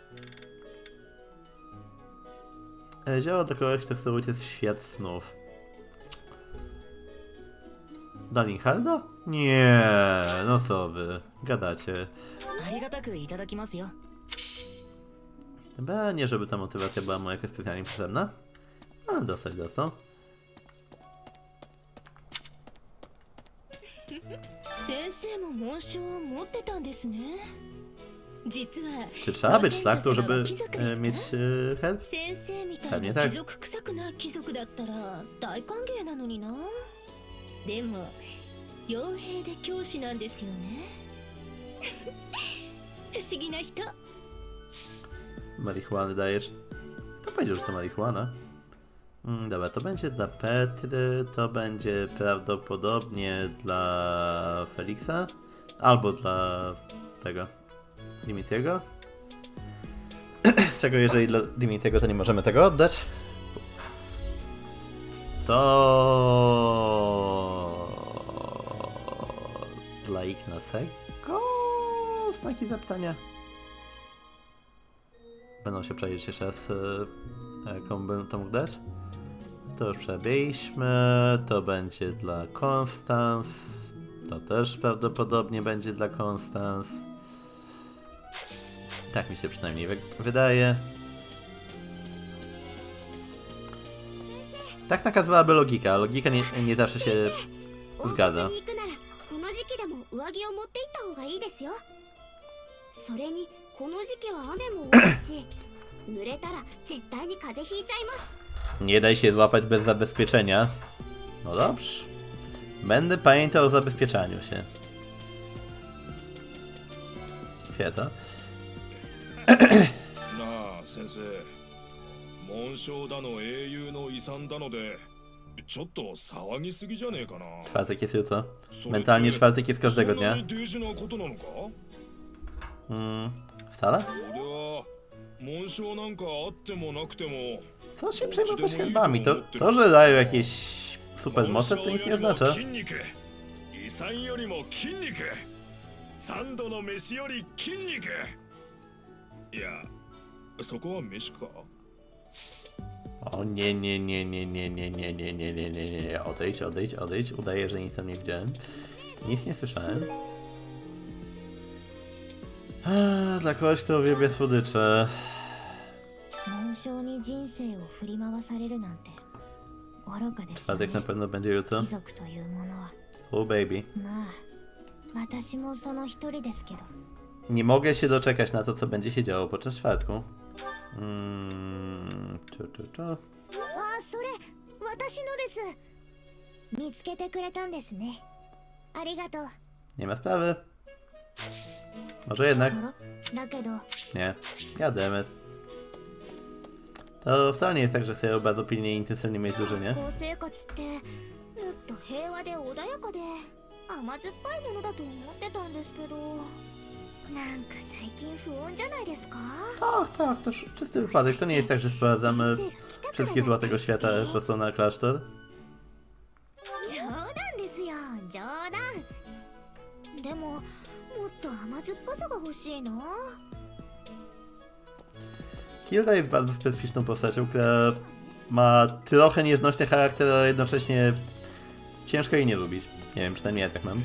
Eee, działa do kogoś, kto chce uciec w świat snów. Do Linharda? Nie, no co wy, gadacie. Chyba nie, żeby ta motywacja była mu jakaś specjalnie potrzebna. Ale dostać dostał. Czy trzeba być szlachtą, żeby e, mieć e, help? Pewnie tak. Marihuany dajesz? To powiedział, że to marihuana. Mm, dobra, to będzie dla Petry, to będzie prawdopodobnie dla Feliksa, albo dla tego Dimitriego. Z czego jeżeli dla Dimitriego to nie możemy tego oddać, to dla Ignacego znaki zapytania. Będą się przejrzeć jeszcze raz, komu bym to mógł dać. To już przebiliśmy, to będzie dla Konstans, to też prawdopodobnie będzie dla Konstans. Tak mi się przynajmniej wydaje. Tak nakazywałaby logika, a logika nie, nie zawsze się zgadza. Nie daj się złapać bez zabezpieczenia. No dobrze. Będę pamiętał o zabezpieczaniu się. Kwiata. Na, sensei. Monshou da no eiyu no isan da no de chotto sawagi sugi ja ne ka na. Czwartek jest jutro. Mentalnie czwartek jest każdego dnia. Hmm, wcale? Co się przejmować herbami? To, to, że dają jakieś super moce, to nic nie oznacza. O nie, nie, nie, nie, nie, nie, nie, nie, nie, nie, nie, nie, odejdź, odejdź, odejdź. Udaję, że nic tam nie widziałem. Nic nie słyszałem. A, dla kogoś, kto uwielbia słodycze. Czwartek na pewno będzie jutro. Oh baby. Nie mogę się doczekać na to, co będzie się działo podczas czwartku. Mm, czu, czu, czu. Nie ma sprawy. Może jednak? だけど Nie. Goddammit. To wcale nie jest tak, że chcę bardzo pilnie i intensywnie mieć drużynie. 学校生活ってもっと平和で穏やかで甘酸っぱいものだと思ってたんですけどなんか最近不穏じゃないですか Tak, tak, to sz- czysty wypadek. To nie jest tak, że sprowadzamy wszystkie zła tego świata po prostu na klasztor. 冗談ですよ冗談でももっと甘酸っぱさが欲しいな Hilda jest bardzo specyficzną postacią, która ma trochę nieznośny charakter, ale jednocześnie ciężko jej nie lubić. Nie wiem, przynajmniej ja tak mam.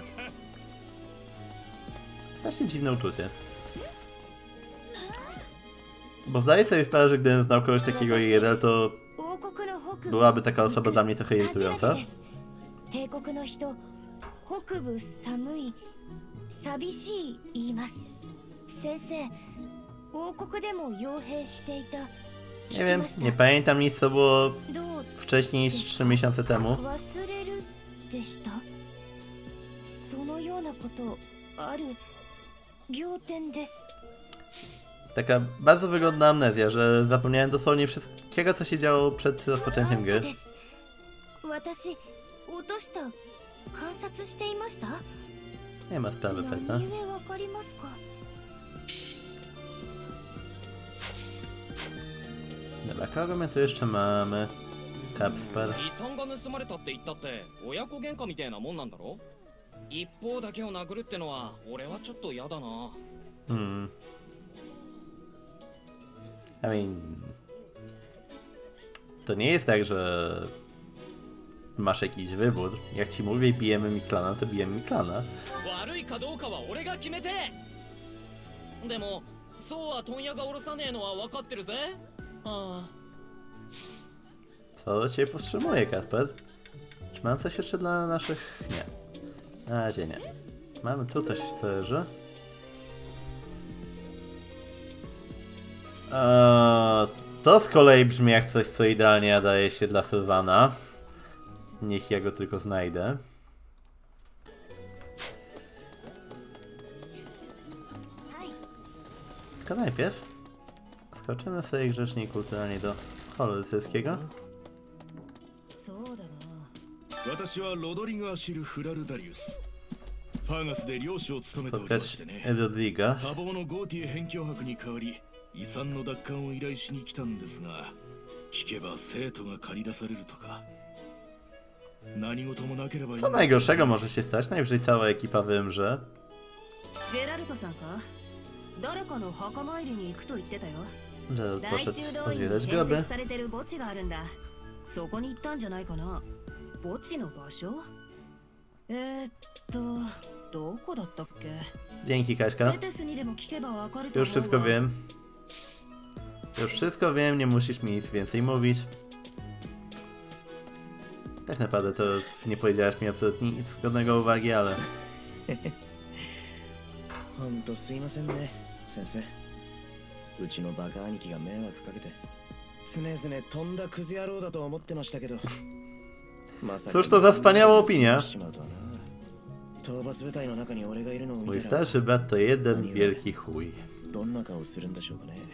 Strasznie dziwne uczucie. Bo zdaję sobie sprawę, że gdybym znał kogoś takiego I R L, to byłaby taka osoba dla mnie trochę irytująca. 帝国の人北部寒い寂しい言います先生王国でも傭兵していた Nie wiem, nie pamiętam nic, co było どう wcześniej niż trzy miesiące temu. 忘れるでしたそのようなことある仰天です Taka bardzo wygodna amnezja, że zapomniałem dosłownie wszystkiego, co się działo przed rozpoczęciem gry. 私落とした観察していました Nie ma sprawy, Peca. 何故わかりますか Dobra, kogo my tu jeszcze mamy? Capspar. 遺産が盗まれたって言ったって親子喧嘩みたいなもんなんだろ一方だけを殴るってのは俺はちょっと嫌だな Hmm. I mean... To nie jest tak, że... masz jakiś wybór. Jak ci mówię, bijemy Miklana, to bijemy Miklana. 悪いかどうかは俺が決めてでもそうは問屋が下ろさねえのは分かってるぜああ Co cię powstrzymuje, Kasper? Czy mam coś jeszcze dla naszych... Nie. Na razie nie. Mamy tu coś, co leży. Eee, to z kolei brzmi jak coś, co idealnie nadaje się dla Sylwana. Niech ja go tylko znajdę. Tylko najpierw skoczymy sobie grzecznie i kulturalnie do holu rycerskiego. そうだな私はロドリガーシル・フラルダリウスファーガスで領主を務めておりまして Spotkać ね Rodriga. 多忙のゴーティエ辺境博に代わり遺産の奪還を依頼しに来たんですが聞けば生徒が借り出されるとか何事もなければいい Co najgorszego może się stać? Najwyżej cała ekipa wymrze. ジェラルトさんか誰かの墓参りに行くと言ってたよ Że 大 poszedł 修道院に odwiedzać 建 groby. 設されてる墓地があるんだそこに行ったんじゃないかな墓地の場所えー、っとどこだったっけ Dzięki, Kaśka. セテスにでも聞けばわかると Już 思う wszystko わ wiem. Już wszystko wiem, nie musisz mi nic więcej mówić. Tak naprawdę to nie powiedziałaś mi absolutnie nic godnego uwagi, ale... ほんとすいませんね先生うちのバカ兄貴が迷惑かけて常々とんだクズ野郎だと思ってましたけど Cóż to za wspaniała opinia. 討伐部隊の中に俺がいるのを見 Mój たら starszy brat to jeden wielki chuj. どんな顔するんでしょうかね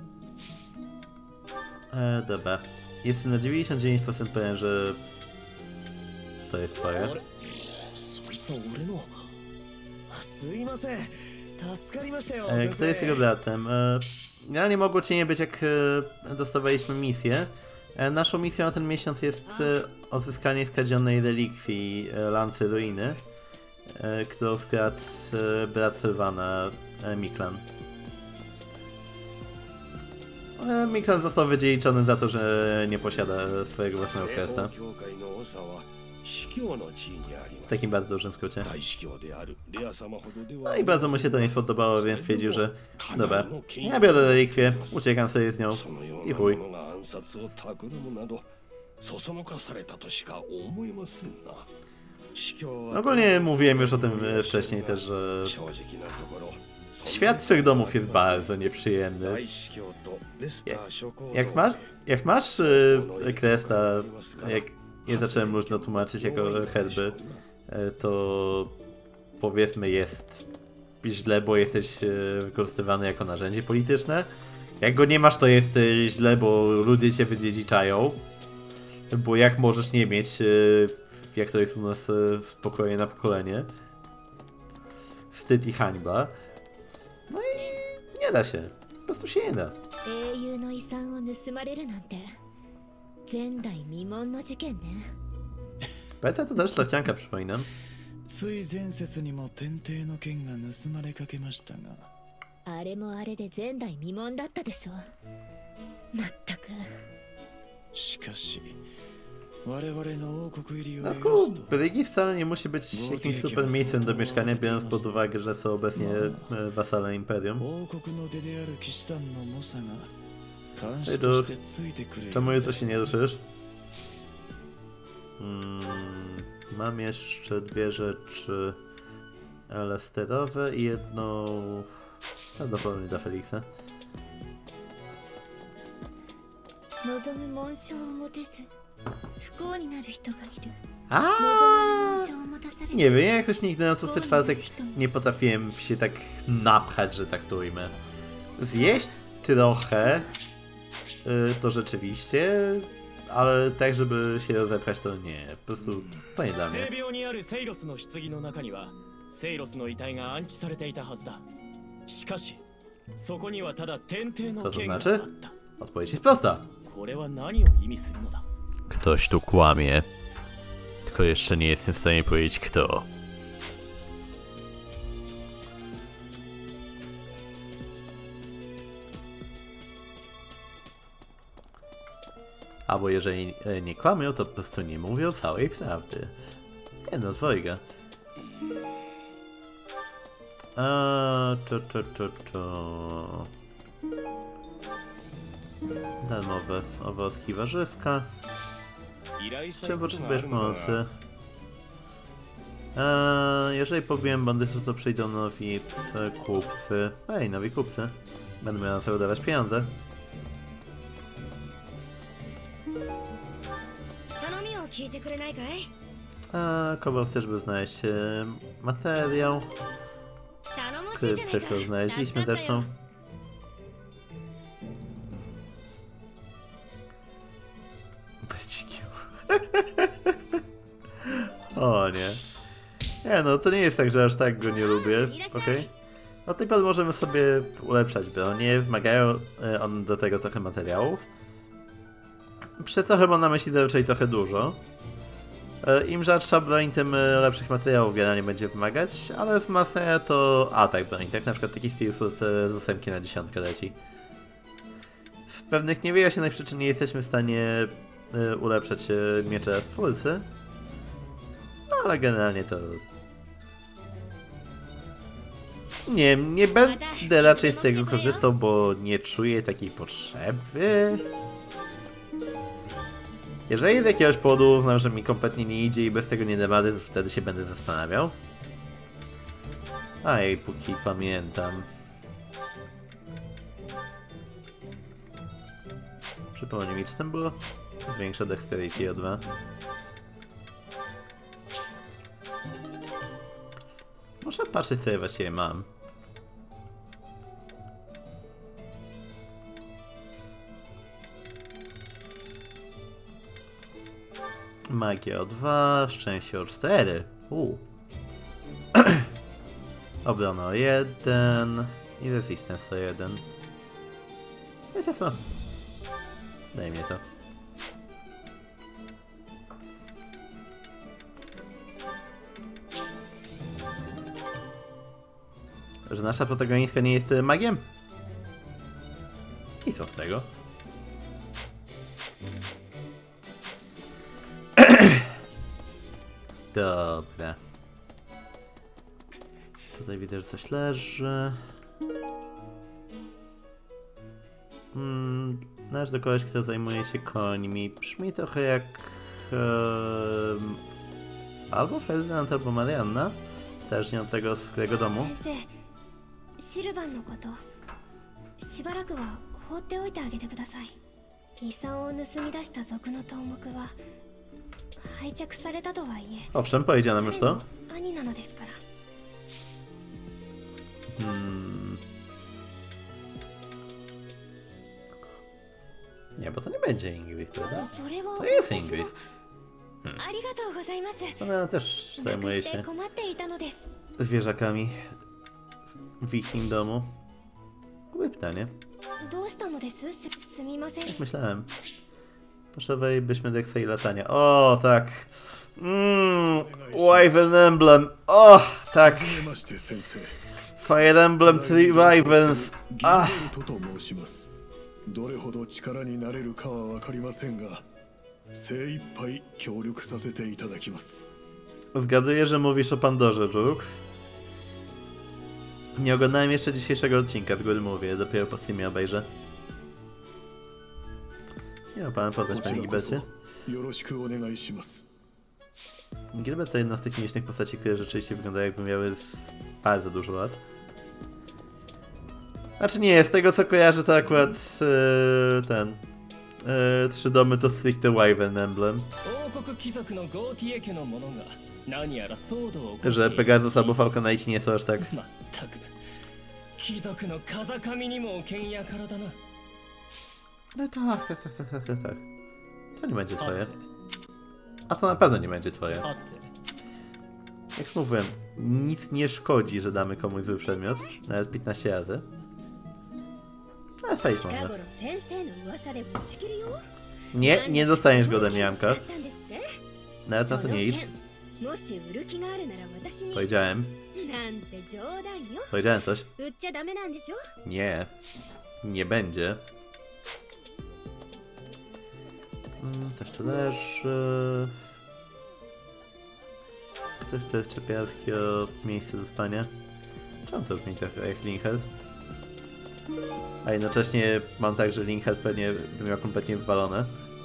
E, dobra. Jestem na dziewięćdziesiąt dziewięć procent pewien, że... to jest twoje. そいつは俺のすいません助かりましたよ E, 先 kto jest 生 jego bratem? E, generalnie mogło cię nie być, jak e, dostawaliśmy misję. E, naszą misją na ten miesiąc jest e, odzyskanie skradzionej relikwii e, Lancy Ruiny, e, którą skradł e, brat Sylwana, e, Miklan. E, Miklan został wydziedziczony za to, że nie posiada swojego własnego kresta. W takim bardzo dużym skrócie. No i bardzo mu się to nie spodobało, więc stwierdził, że dobra, ja biorę relikwię, uciekam sobie z nią i chuj. Ogólnie mówiłem już o tym wcześniej też, że świat trzech domów jest bardzo nieprzyjemny. Jak masz, jak masz yy, kresta, jak je zacząłem różno tłumaczyć jako herby, to powiedzmy jest źle, bo jesteś wykorzystywany jako narzędzie polityczne. Jak go nie masz, to jest źle, bo ludzie cię wydziedziczają. Bo jak możesz nie mieć, jak to jest u nas z pokolenia na pokolenie. Wstyd i hańba. No i nie da się. Po prostu się nie da. Beta to też szlachcianka, przypominam. つい前節にも天帝の剣が盗まれかけましたが、 あれもあれで前代未聞だったでしょ。まったく。 しかし我々の王国入りを Dodatkowo Brygi wcale nie musi być jakimś super miejscem do mieszkania, biorąc pod uwagę, że są obecnie wasalem imperium. Hej du, czemu jutro się nie ruszysz? Hmm, mam jeszcze dwie rzeczy elesterowe i jedną prawdopodobnie dla Feliksa. Aaaa! Nie wiem, ja jakoś nigdy na tłusty czwartek nie potrafiłem się tak napchać, że tak to ujmę. Zjeść trochę, yy, to rzeczywiście, ale tak, żeby się rozepchać, to nie. Po prostu to nie dla mnie. Co to znaczy? Odpowiedź jest prosta. Ktoś tu kłamie. Tylko jeszcze nie jestem w stanie powiedzieć kto. Albo jeżeli nie kłamią, to po prostu nie mówią całej prawdy. Nie no, zwojga. A, to, to, to, to. Darmowe owocki, warzywka. Czym potrzebujesz pomocy? Eee, jeżeli pobiłem bandytów, to przyjdą nowi kupcy. Ej, nowi kupcy. Będę miał na co wydawać pieniądze. Eee, kogo chcesz, by znaleźć e, materiał? Który przed chwilą znaleźliśmy zresztą. O nie. Nie no, to nie jest tak, że aż tak go nie lubię. Okej. Okay. Od tej pory możemy sobie ulepszać bronię, wymagają on do tego trochę materiałów. Przez to chyba na myśli zazwyczaj trochę dużo. Im rzadsza broń, tym lepszych materiałów generalnie będzie wymagać, ale w masę to atak broń, tak na przykład taki styl z ósemki na dziesiątkę leci. Z pewnych niewyjaśnionych przyczyn nie jesteśmy w stanie ulepszać miecze stwórcy, ale generalnie to... Nie, nie będę raczej z tego korzystał, bo nie czuję takiej potrzeby. Jeżeli z jakiegoś powodu uznam, że mi kompletnie nie idzie i bez tego nie da rady, to wtedy się będę zastanawiał. A i póki pamiętam. Przypomnij mi, czy tam było? Zwiększa dexterity o dwa. Muszę patrzeć, co ja właściwie mam. Magia o dwa, szczęście o cztery. Uuu. Obrona o jeden i resistance o jeden. Wiecie co? Daj mnie to. Że nasza protagonistka nie jest magiem? I co z tego? Dobra. Tutaj widzę, że coś leży. Hmm, należy do kogoś, kto zajmuje się końmi. Brzmi trochę jak... E, albo Ferdynand, albo Marianna. Zależnie od tego, z którego domu. シルバンのこと、しばらくは放っておいてあげてください。遺産を盗み出した族の頭目は拝着されたとはいえ、 Owszem, powiedziano już to. 兄なのですから。 Hmm. Nie, bo to nie będzie Ingrid, prawda? To jest Ingrid. Hmm. Ona też zajmuje się zwierzakami w ich domu. Głupie pytanie. Jak myślałem. Potrzebowalibyśmy deksa i latania. O, tak. Mmm, Wyvern Emblem. O, tak. Fire Emblem Three Wyverns. Ah. どれほど力になれるかは分かりませんが、精一杯協力させていただきます。 Zgaduję, że mówisz o Pandorze, Żuk. Nie oglądałem jeszcze dzisiejszego odcinka, z góry mówię, dopiero po streamie obejrzę. Nie ma pan poznać, panie Gilbercie. Gilbert to jedna z tych mięśnych postaci, które rzeczywiście wyglądają, jakby miały bardzo dużo lat. Znaczy nie, z tego co kojarzę, to akurat yy, ten yy, trzy domy to stricte Wyvern Emblem. Że Pegasus albo Falconite nie są aż tak. No tak, tak, tak, tak, tak, tak, tak. To nie będzie twoje. A to na pewno nie będzie twoje. Jak mówiłem, nic nie szkodzi, że damy komuś zły przedmiot, nawet piętnaście razy. No, jest fajnie można. Nie, nie dostaniesz go ode mnie, Janka. Nawet na to nie idź. Powiedziałem. Powiedziałem coś. Nie. Nie będzie. Hmm, coś tu leży. Ktoś to jest czepialski o miejsce do spania. Czemu to brzmi tak jak Linkhead? A jednocześnie mam tak, że Linkhead pewnie by miał kompletnie wywalone.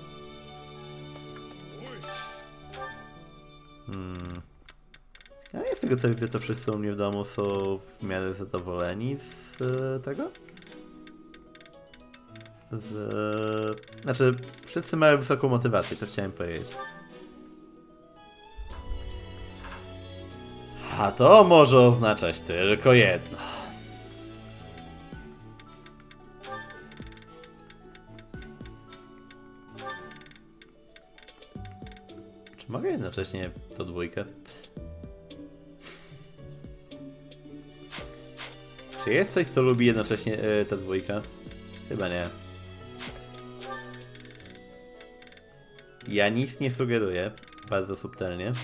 Hmm. Ale z tego co widzę, to wszyscy u mnie w domu są w miarę zadowoleni z e, tego? Z... E, znaczy, wszyscy mają wysoką motywację, to chciałem powiedzieć. A to może oznaczać tylko jedno. Czy mogę jednocześnie to dwójkę? Czy jest coś, co lubi jednocześnie yy, ta dwójka? Chyba nie. Ja nic nie sugeruję, bardzo subtelnie.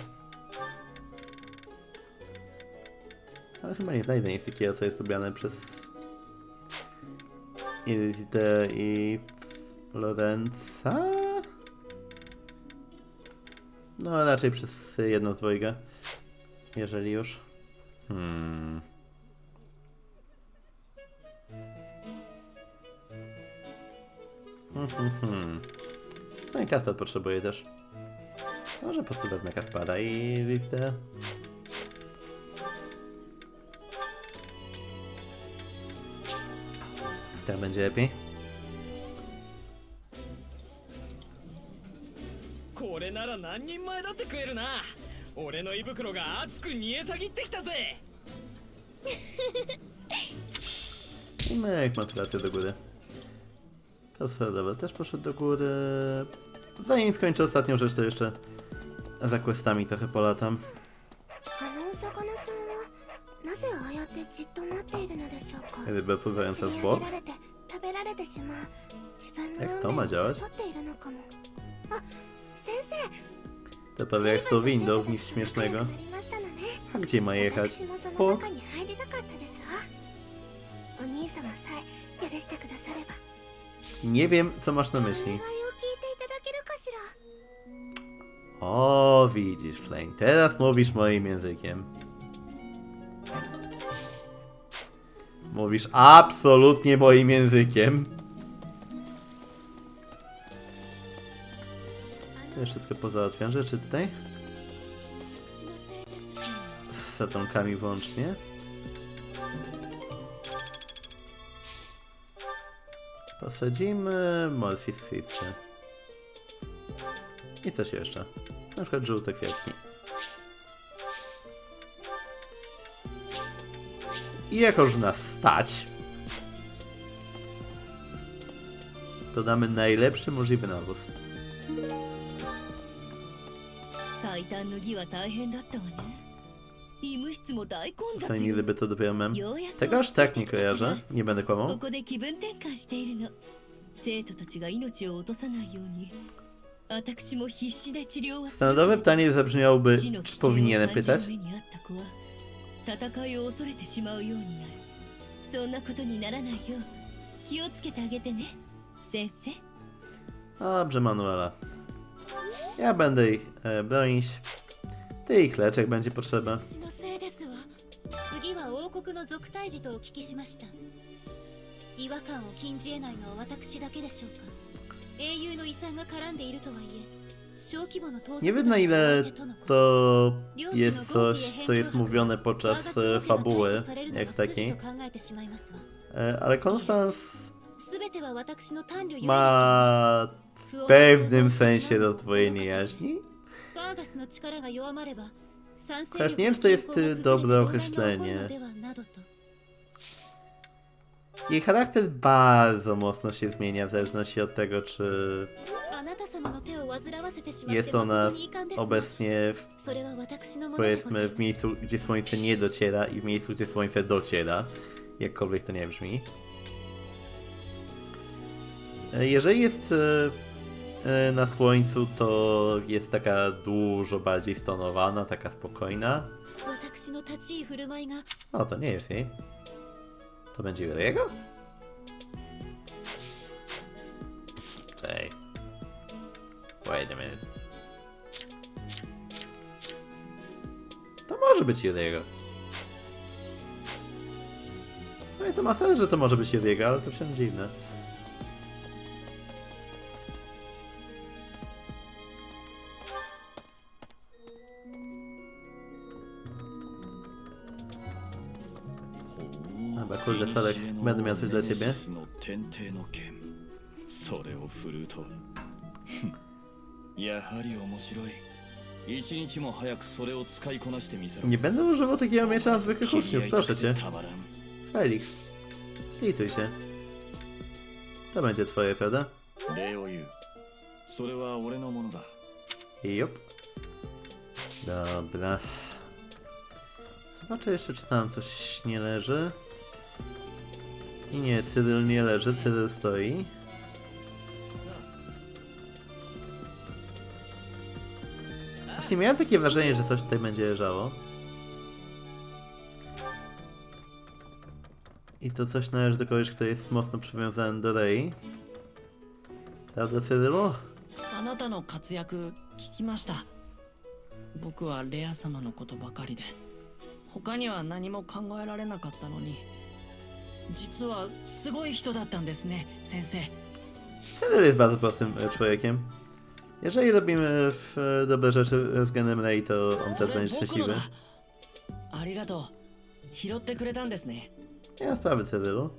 Ale chyba nie znajdę nic takiego, co jest lubiane przez Irizitę i Lorenza? No raczej przez jedną z dwojga, jeżeli już. Hmm. Hmm, hmm, hmm. No i Kaspar potrzebuje też. Może po prostu wezmę Kaspara i listę. Tak będzie lepiej. これなら何人前だって食えるな。俺の胃袋が熱く煮えたぎってきたぜ。 I myk, motywację do góry. Profesor level też poszedł do góry. Zanim skończę ostatnią rzecz, to jeszcze za questami trochę polatam. Ryba pływająca w bok. Jak to ma działać? To prawie jak z tą windą w nic śmiesznego. A gdzie ma jechać? Bok? Nie wiem, co masz na myśli. O, widzisz, Flame, teraz mówisz moim językiem. Mówisz absolutnie moim językiem. To jeszcze tylko pozałatwiam rzeczy tutaj. Z satonkami włącznie. Posadzimy Morphiscy. I coś jeszcze. Na przykład żółte kwiatki. I jako już nas stać, to damy najlepszy możliwy nawóz. Fajnie, gdyby to dopiero mem. Tego aż tak nie kojarzę, nie będę kłamał. Standardowe pytanie zabrzmiałoby, czy powinienem pytać? Dobrze, Manuela. Ja będę ich e, bronić. Ty ich lecz, jak będzie potrzeba. Nie wiem, na ile to jest coś, co jest mówione podczas e, fabuły, jak takiej. E, ale Konstans ma w pewnym sensie rozdwojenie jaźni. Chociaż nie wiem, czy to jest dobre określenie. Jej charakter bardzo mocno się zmienia w zależności od tego, czy jest ona obecnie w, powiedzmy, w miejscu, gdzie słońce nie dociera i w miejscu, gdzie słońce dociera. Jakkolwiek to nie brzmi. Jeżeli jest na słońcu, to jest taka dużo bardziej stonowana, taka spokojna. O, to nie jest jej. To będzie jego? Ej. Wait a minute. To może być Yuriego. No i to ma sens, że to może być Yuriego, ale to wciąż dziwne. Dobra, kurde, Szarek, będę miał coś dla ciebie. Nie będę używał takiego miecza na zwykłych uczniów, proszę cię. Felix, zlituj się. To będzie twoje, prawda? Jop. Dobra. Zobaczę jeszcze, czy tam coś nie leży. I nie, Cyryl nie leży, Cyryl stoi. Właśnie miałem takie wrażenie, że coś tutaj będzie leżało. I to coś należy do kogoś, kto jest mocno przywiązany do Rei. Prawda, Cyrylu? Cyryl jest bardzo prostym człowiekiem. Jeżeli robimy w dobre rzeczy względem Rei, to on też będzie szczęśliwy. Nie ma sprawy, Cyrylu.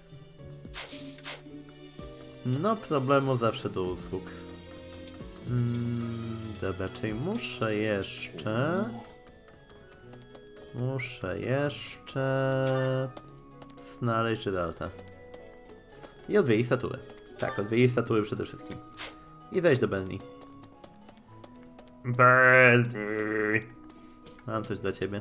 No, problemu zawsze do usług. Mm, dobra, czyli muszę jeszcze... Muszę jeszcze... znaleźć Geralta. I odwiedzić jej statuę. Tak, odwiedzić jej statuę przede wszystkim. I wejść do Benny. Benny! Mam coś dla ciebie.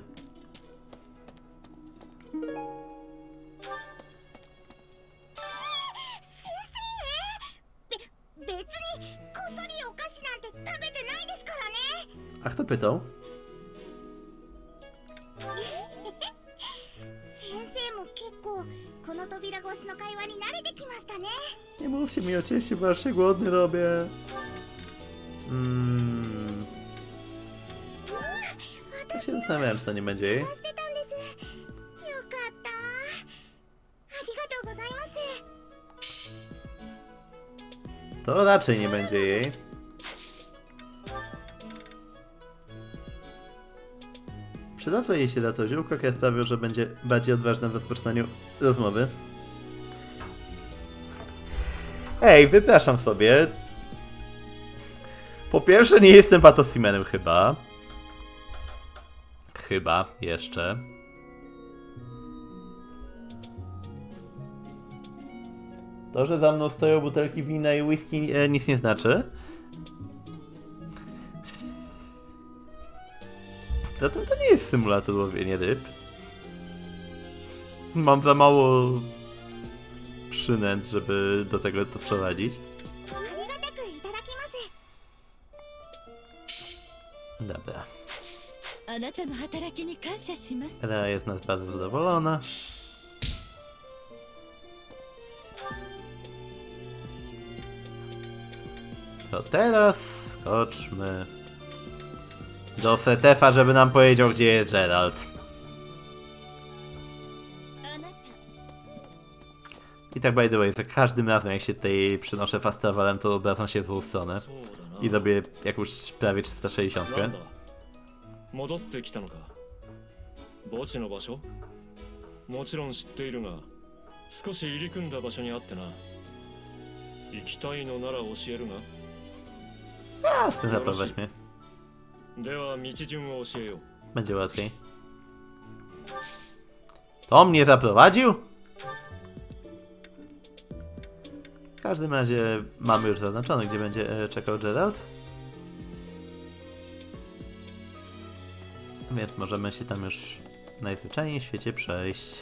A kto pytał? Nie mówcie mi oczywiście, bo aż się głodny robię. Mm. Tak się zastanawiałem, czy to nie będzie jej. To raczej nie będzie jej. Przydadzą jej się na to ziółko, które sprawią, że będzie bardziej odważna w rozpoczynaniu rozmowy. Ej, wypraszam sobie. Po pierwsze, nie jestem Patosimenem chyba. Chyba, jeszcze. To, że za mną stoją butelki wina i whisky, e, nic nie znaczy. Zatem to nie jest symulator łowienia ryb. Mam za mało przynęt, żeby do tego to sprowadzić. Dobra. Rea jest nas bardzo zadowolona. To teraz skoczmy do Setefa, żeby nam powiedział, gdzie jest Geralt. I tak by the way, za każdym razem jak się tutaj przynoszę fast travelem, to obracam się w złą stronę. I robię jakąś prawie trzysta sześćdziesiąt. 戻ってきたのか。墓地の場所？もちろん知っているが、少し入り組んだ場所にあってな。行きたいのなら教えるが。 A, z tym zaprowadź mnie. では道順を教えよう。 Będzie łatwiej. To mnie zaprowadził? W każdym razie mamy już zaznaczone, gdzie będzie e, czekał Geralt. Więc możemy się tam już najzwyczajniej w świecie przejść.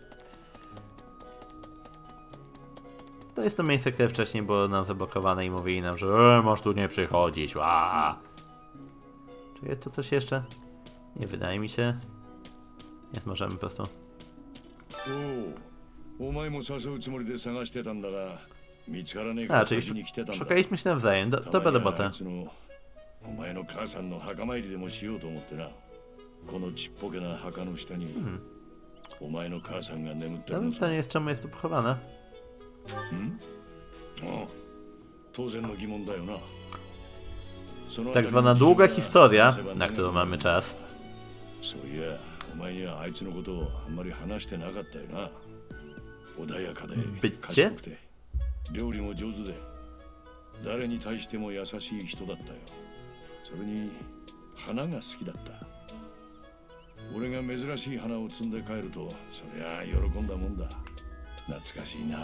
To jest to miejsce, które wcześniej było nam zablokowane i mówili nam, że e, możesz tu nie przychodzić. Ła! Czy jest tu coś jeszcze? Nie wydaje mi się. Więc możemy po prostu. A, czyli szukaliśmy się nawzajem. Do, dobra robota. お前の母さんの墓参りでもしようと思ってな。このちっぽけな墓の下に、お前の母さんが眠ってるのさ。 Pytanie jest, czemu jest tu pochowana? Hmm? O, 当然の疑問だよな。 Tak zwana długa historia, na którą mamy czas. そういや、お前にはあいつのことをあんまり話してなかったよな。穏やかで賢くて、料理も上手で、誰に対しても優しい人だったよ。 それに花が好きだった。俺が珍しい花を摘んで帰ると、そりゃ喜んだもんだ。懐かしいな。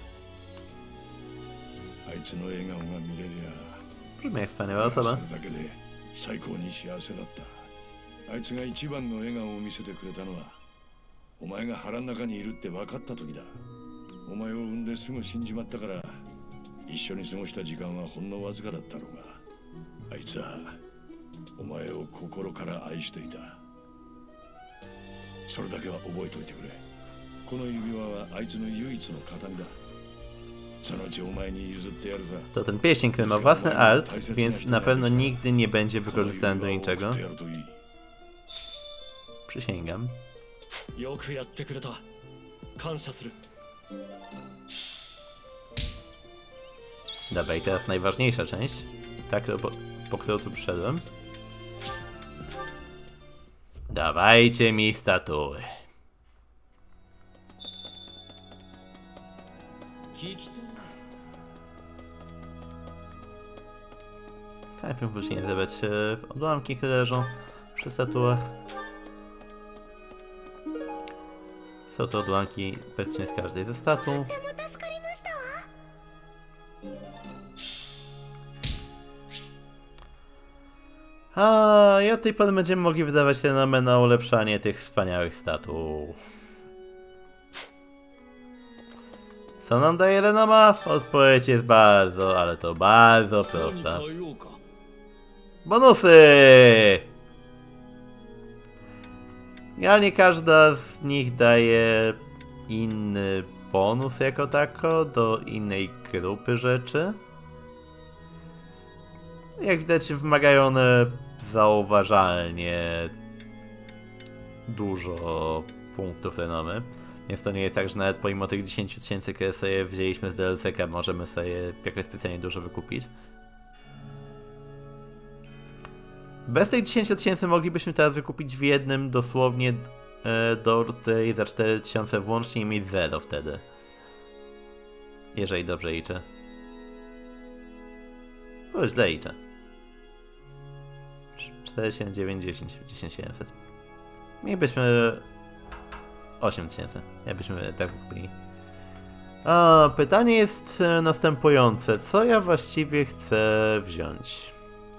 あいつの笑顔が見れりゃ、それだけで最高に幸せだった。あいつが一番の笑顔を見せてくれたのは、お前が腹の中にいるって分かった時だ。お前を産んですぐ死んじまったから、一緒に過ごした時間はほんのわずかだったろうが。 あいつはお前を心から愛していた。それだけは覚えておいてくれ。この指輪はあいつの唯一の形見だ。そのうちお前に譲ってやるさ。 To ten pieśń, który ma własny alt, więc na pewno nigdy nie będzie wykorzystany do niczego. Przysięgam. よくやってくれた。感謝する。 Dobra, i teraz najważniejsza część. Tak, po, po którą tu przyszedłem. Dawajcie mi statuły. Najpierw musimy zebrać e, odłamki, które leżą przy statuach. Są to odłamki praktycznie z każdej ze statuł. A i od tej pory będziemy mogli wydawać te nomy na ulepszanie tych wspaniałych statuł. Co nam daje renoma? Odpowiedź jest bardzo, ale to bardzo prosta. Bonusy! Ja nie każda z nich daje inny bonus jako tako do innej grupy rzeczy. Jak widać, wymagają one zauważalnie dużo punktów renomy. Więc to nie jest tak, że nawet pomimo tych dziesięć tysięcy, które sobie wzięliśmy z D L C ka, możemy sobie jakoś specjalnie dużo wykupić. Bez tych dziesięć tysięcy moglibyśmy teraz wykupić w jednym dosłownie e, Dortej za cztery tysiące włącznie i mieć zero wtedy. Jeżeli dobrze liczę. No źle liczę. cztery, siedem, dziewięć, dziesięć, dziesięć siedemset. Mielibyśmy osiem tysięcy, jakbyśmy tak wykupili. A, pytanie jest następujące. Co ja właściwie chcę wziąć?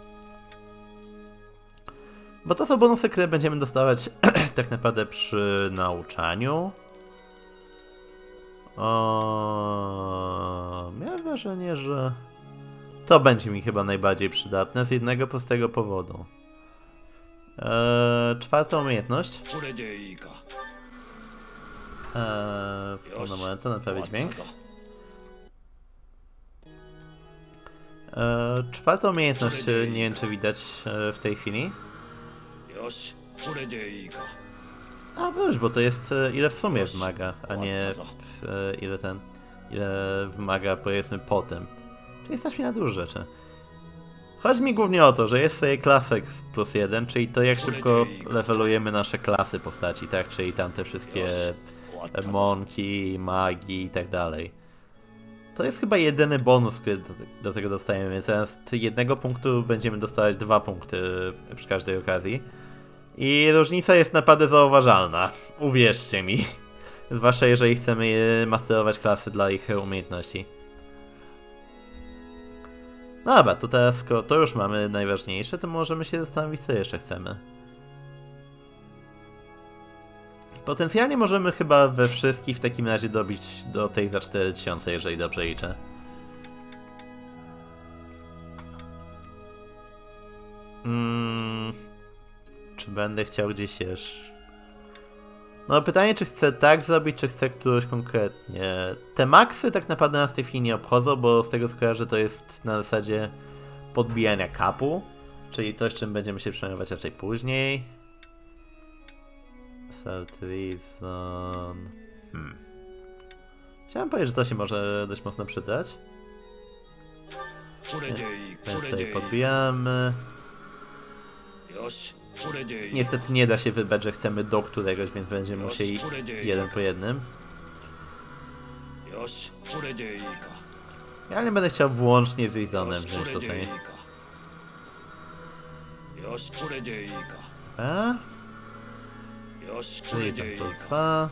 Bo to są bonusy, które będziemy dostawać tak naprawdę przy nauczaniu. O, miałem wrażenie, że to będzie mi chyba najbardziej przydatne z jednego prostego powodu. Eee, czwarta umiejętność. Eee, na moment, to naprawię dźwięk. Eee, czwarta umiejętność, nie wiem czy widać e, w tej chwili. A wiesz, bo to jest e, ile w sumie wymaga, a nie w, e, ile ten, ile wymaga powiedzmy potem. Czyli stać mi na dużo rzeczy. Chodzi mi głównie o to, że jest sobie klasek plus jeden, czyli to jak szybko levelujemy nasze klasy postaci, tak? Czyli tam te wszystkie monki, magii i tak dalej. To jest chyba jedyny bonus, który do, do tego dostajemy, więc zamiast jednego punktu będziemy dostawać dwa punkty przy każdej okazji. I różnica jest naprawdę zauważalna, uwierzcie mi. Zwłaszcza jeżeli chcemy masterować klasy dla ich umiejętności. Dobra, to teraz skoro to już mamy najważniejsze, to możemy się zastanowić, co jeszcze chcemy. Potencjalnie możemy chyba we wszystkich w takim razie dobić do tej za cztery tysiące, jeżeli dobrze liczę. Hmm, czy będę chciał gdzieś jeszcze... No pytanie, czy chcę tak zrobić, czy chcę którąś konkretnie. Te maksy tak naprawdę nas w tej chwili nie obchodzą, bo z tego co kojarzę, to jest na zasadzie podbijania kapu, czyli coś, czym będziemy się przejmować raczej później. Salt Reason... Hmm. Chciałem powiedzieć, że to się może dość mocno przydać. Więc sobie podbijamy. Niestety nie da się wybrać, że chcemy do któregoś, więc będziemy musieli jeden po jednym. Ja nie będę chciał włącznie z Reasonem wziąć tutaj. A? Reason plus dwa.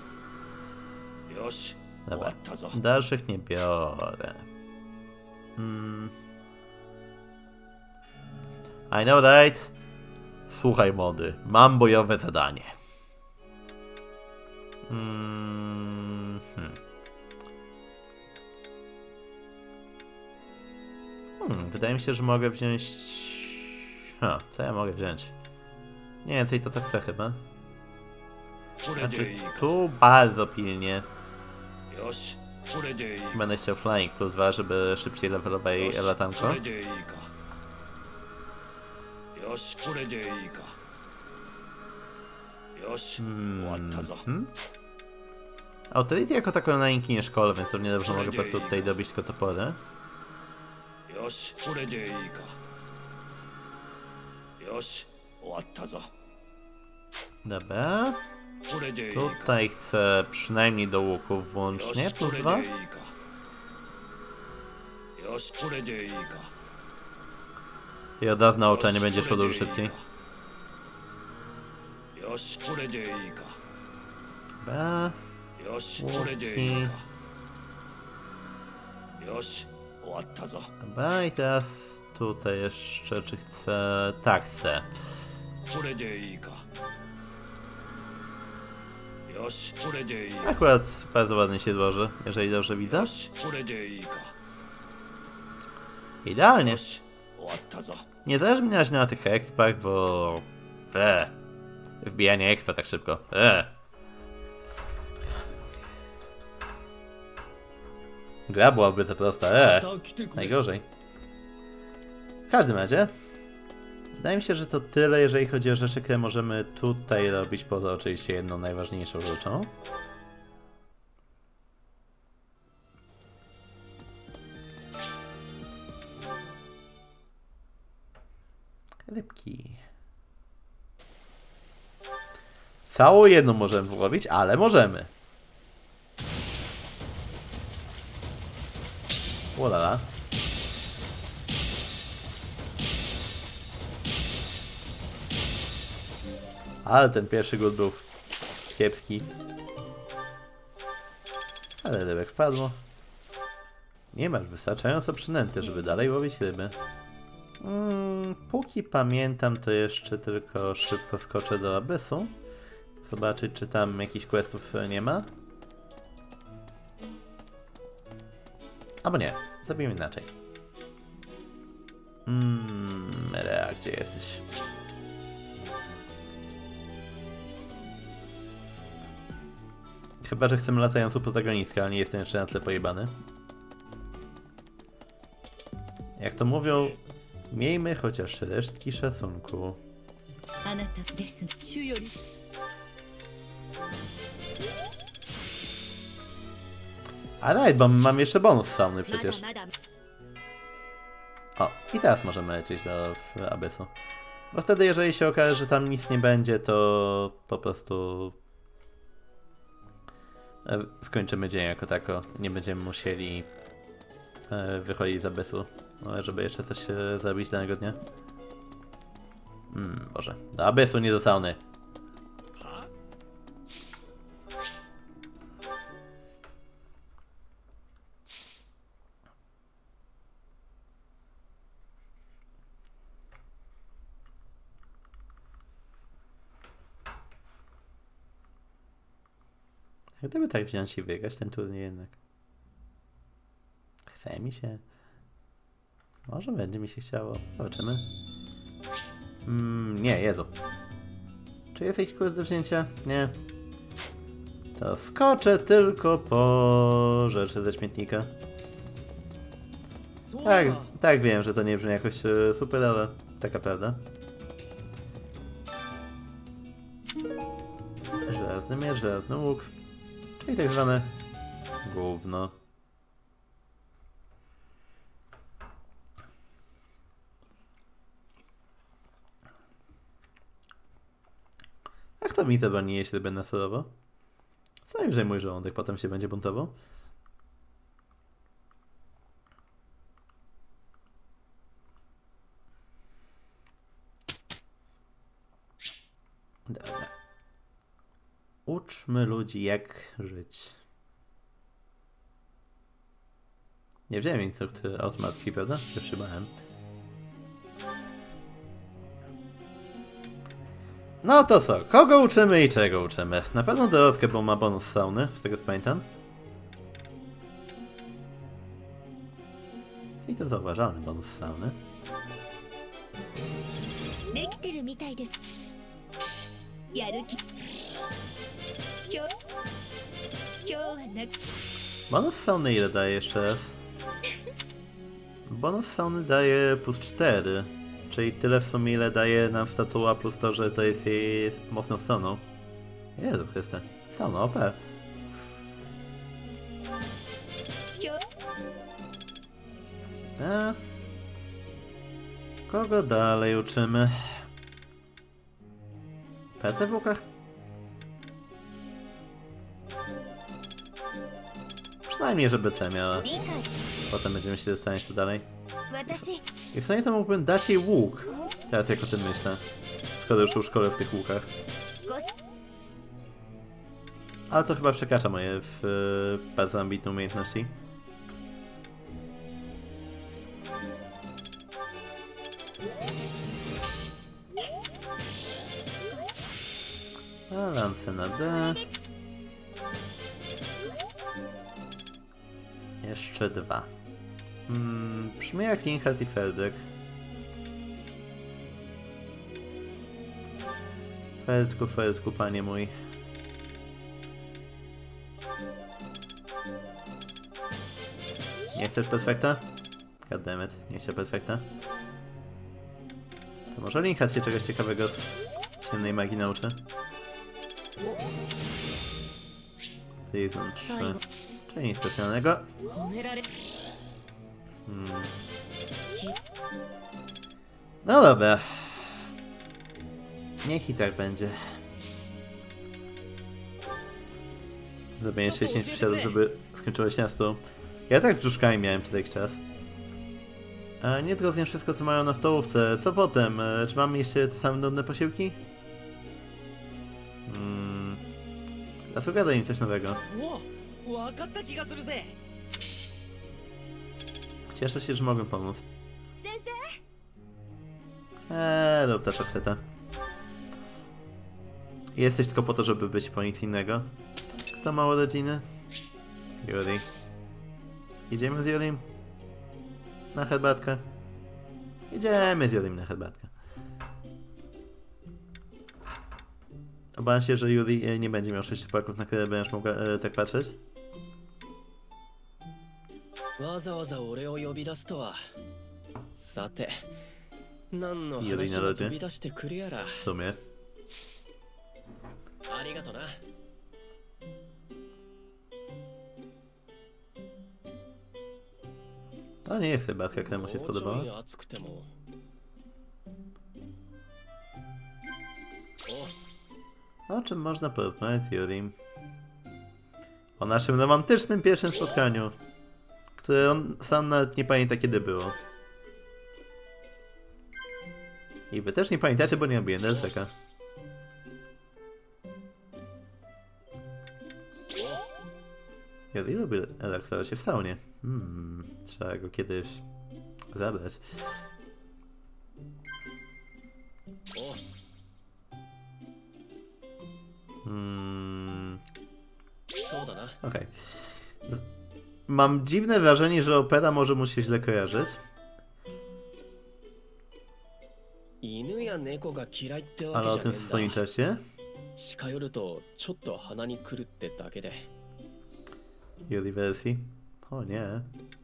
Dobra, dalszych nie biorę. Hmm. I know right. Słuchaj młody, mam bojowe zadanie. Hmm. Hmm. Hmm, wydaje mi się, że mogę wziąć... Ha, co ja mogę wziąć? Nie więcej to co chcę chyba. Znaczy, tu bardzo pilnie będę chciał Flying plus dwa, żeby szybciej levelowali latanko. Hmm. Hmm? Authority jako taką na linki nie szkole, więc równie dobrze mogę po prostu tutaj dobić tylko topory. Dobra. Tutaj chcę przynajmniej do łuków włącznie, plus dwa. I od razu nauczanie będzie szło dużo szybciej. Dobra. Łuki. Dobra, i teraz tutaj jeszcze, czy chcę... Tak, chcę. Akurat bardzo ładnie się złoży, jeżeli dobrze widzę. Idealnie. Nie zależy mi na tych expach, bo... Eee. Wbijanie expa tak szybko. Eee. Gra byłaby za prosta. Eee. Najgorzej. W każdym razie... Wydaje mi się, że to tyle, jeżeli chodzi o rzeczy, które możemy tutaj robić, poza oczywiście jedną najważniejszą rzeczą. Rybki. Całą jedną możemy wyłowić, ale możemy. Ulala. Ale ten pierwszy głód był kiepski. Ale rybek wpadło. Nie masz wystarczająco przynęty, żeby dalej łowić ryby. Hmm, póki pamiętam, to jeszcze tylko szybko skoczę do Abyssu. Zobaczyć, czy tam jakichś questów nie ma. Albo nie, zrobimy inaczej. Mmm, Rea, gdzie jesteś? Chyba że chcemy latającą protagonistkę, ale nie jestem jeszcze na tle pojebany. Jak to mówią, miejmy chociaż resztki szacunku. A right, bo mam jeszcze bonus z sauny przecież. O, i teraz możemy lecieć do Abyssu. Bo wtedy, jeżeli się okaże, że tam nic nie będzie, to po prostu skończymy dzień jako tako. Nie będziemy musieli wychodzić z Abyssu, żeby jeszcze coś zrobić danego dnia. Hmm, Boże. Do Abyssu, nie do sauny. Gdyby tak wziąć i wygrać ten turniej jednak. Chce mi się. Może będzie mi się chciało. Zobaczymy. Mm, nie, Jezu. Czy jest jakiś kurs do wzięcia? Nie. To skoczę tylko po rzeczy ze śmietnika. Tak, tak wiem, że to nie brzmi jakoś super, ale taka prawda. Żelazny miecz, żelazny łuk. Czyli tak zwane gówno. A kto mi zabroni jeść rybę na surowo? Co najwyżej mój żołądek potem się będzie buntował. Dobra. Uczmy ludzi, jak żyć. Nie wziąłem instruktor automatki, prawda? Się wstrzymałem. No to co? Kogo uczymy i czego uczymy? Na pewno Dorotkę, bo ma bonus sauny, z tego co pamiętam. I to zauważalny bonus sauny. Bonus sauny ile daje jeszcze raz? Bonus sauny daje plus cztery. Czyli tyle w sumie ile daje nam statua plus to, że to jest jej mocną stroną. Jezu Chryste. Sauna O P. A... Kogo dalej uczymy? P T w łukach? Przynajmniej, żeby C miała. Potem będziemy się zastanawiać co dalej. I w sumie to mógłbym dać jej łuk. Teraz jak o tym myślę. Skoro już szkolę w tych łukach. Ale to chyba przekracza moje w, y, bardzo ambitne umiejętności. A lance na D. Jeszcze dwa. Hmm, brzmi jak Linhardt i Feldek. Feldku, Feldku, panie mój. Nie chcesz perfekta? Goddammit, nie chcę perfekta. To może Linhardt się czegoś ciekawego z ciemnej magii nauczy? Reason trzy. Czyli nic specjalnego. Hmm. No dobra. Niech i tak będzie. Zrobienie sześćdziesiąt przysiadów, żeby skończyło się na stół. Ja tak z brzuszkami miałem przez jakiś czas. A nie tylko zjem wszystko, co mają na stołówce. Co potem? Czy mamy jeszcze te same nudne posiłki? Hmm. Zasugadaj im coś nowego. わかった気がするぜ。 Cieszę się, że mogę pomóc. 先生 Eee, dobra, czaseta. Jesteś tylko po to, żeby być po nic innego. Kto ma urodziny? Yuri. Idziemy z Yurim? Na herbatkę? Idziemy z Yurim na herbatkę. Obawiam się, że Yuri nie będzie miał sześciopaków, na które będziesz mógł e, tak patrzeć. わざわざ俺を呼び出すとは。さて、何の Yuri 話 na を lodzie. 飛び出してくるやら。 W sumie. ありがとな。 To nie jest herbatka, która mu się もうちょ spodobała. い熱くても。お、 O czym można porozmawiać z Yurim? O naszym romantycznym pierwszym spotkaniu, które on sam nawet nie pamięta, kiedy było. I wy też nie pamiętacie, bo nie robiłem D L C-ka. Yuri lubi relaksować się w saunie. Hmm, trzeba go kiedyś zabrać. お、 Hmm, そうだな。 okej. Z- Mam dziwne wrażenie, że opera może mu się źle kojarzyć. 犬や猫が嫌いってわ Ale け o じゃ tym ね w え swoim んだ。 czasie. 近寄るとちょっと鼻にくるってだけで。 Yuri wersji. O nie.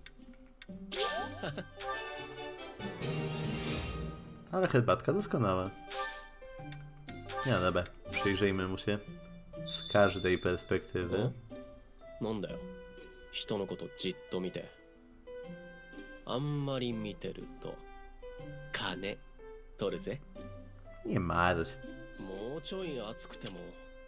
Ale herbatka doskonała. Nie, dobra. Przyjrzyjmy mu się z każdej perspektywy. なんだよ。人のことじっと見て。あんまり見てると金取るぜ。 Nie marudź. もうちょい熱くても。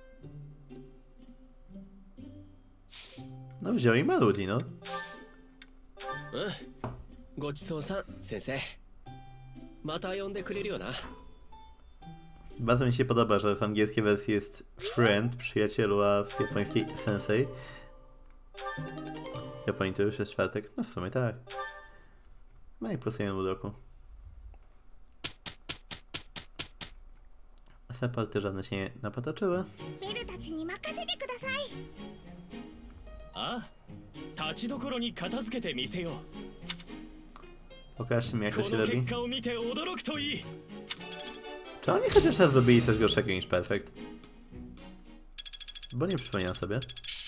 No wziął i marudzi, no. うん。ごちそうさん、先生。また呼んでくれるよな。 Bardzo mi się podoba, że w angielskiej wersji jest friend, przyjacielu, a w japońskiej sensei. W Japonii to już jest czwartek. No w sumie tak. No i plus jeden uroku. Supporty żadne się nie napotoczyły. ベルたちに任せてください。 ああ、立ちどころに片付けてみせよう。 Pokażcie mi, jak to こ się の robi. 結果を見て驚くといい。 Czy oni chociaż raz zrobili coś gorszego niż Perfect? Bo nie przypominam sobie.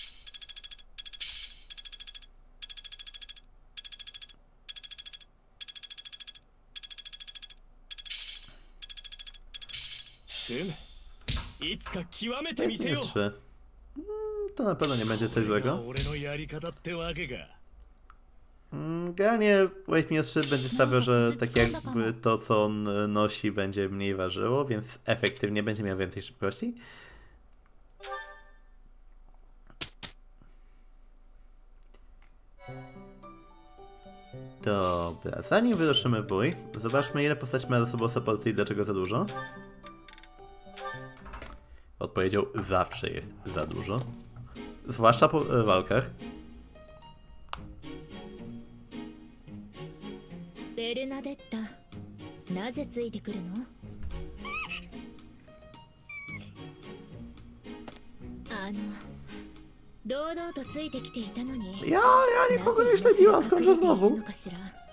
Tym, いつか極めてみせよう。 trzy. Mm, to na pewno nie będzie coś złego. 俺のやり方ってわけか。 Mm, Generalnie Wait Me trzy będzie sprawiał, że tak jakby to, co on nosi, będzie mniej ważyło, więc efektywnie będzie miał więcej szybkości. Dobra, zanim wyruszymy w bój, zobaczmy, ile postać ma ze sobą supporty i dlaczego za dużo. Odpowiedział, zawsze jest za dużo. Zwłaszcza po e, walkach. ベルナデッタ、なぜついてくるの？あの、堂々とついてきていたのに。 Ja, ja nikogo nie śledziłam, skądże znowu? のかしら。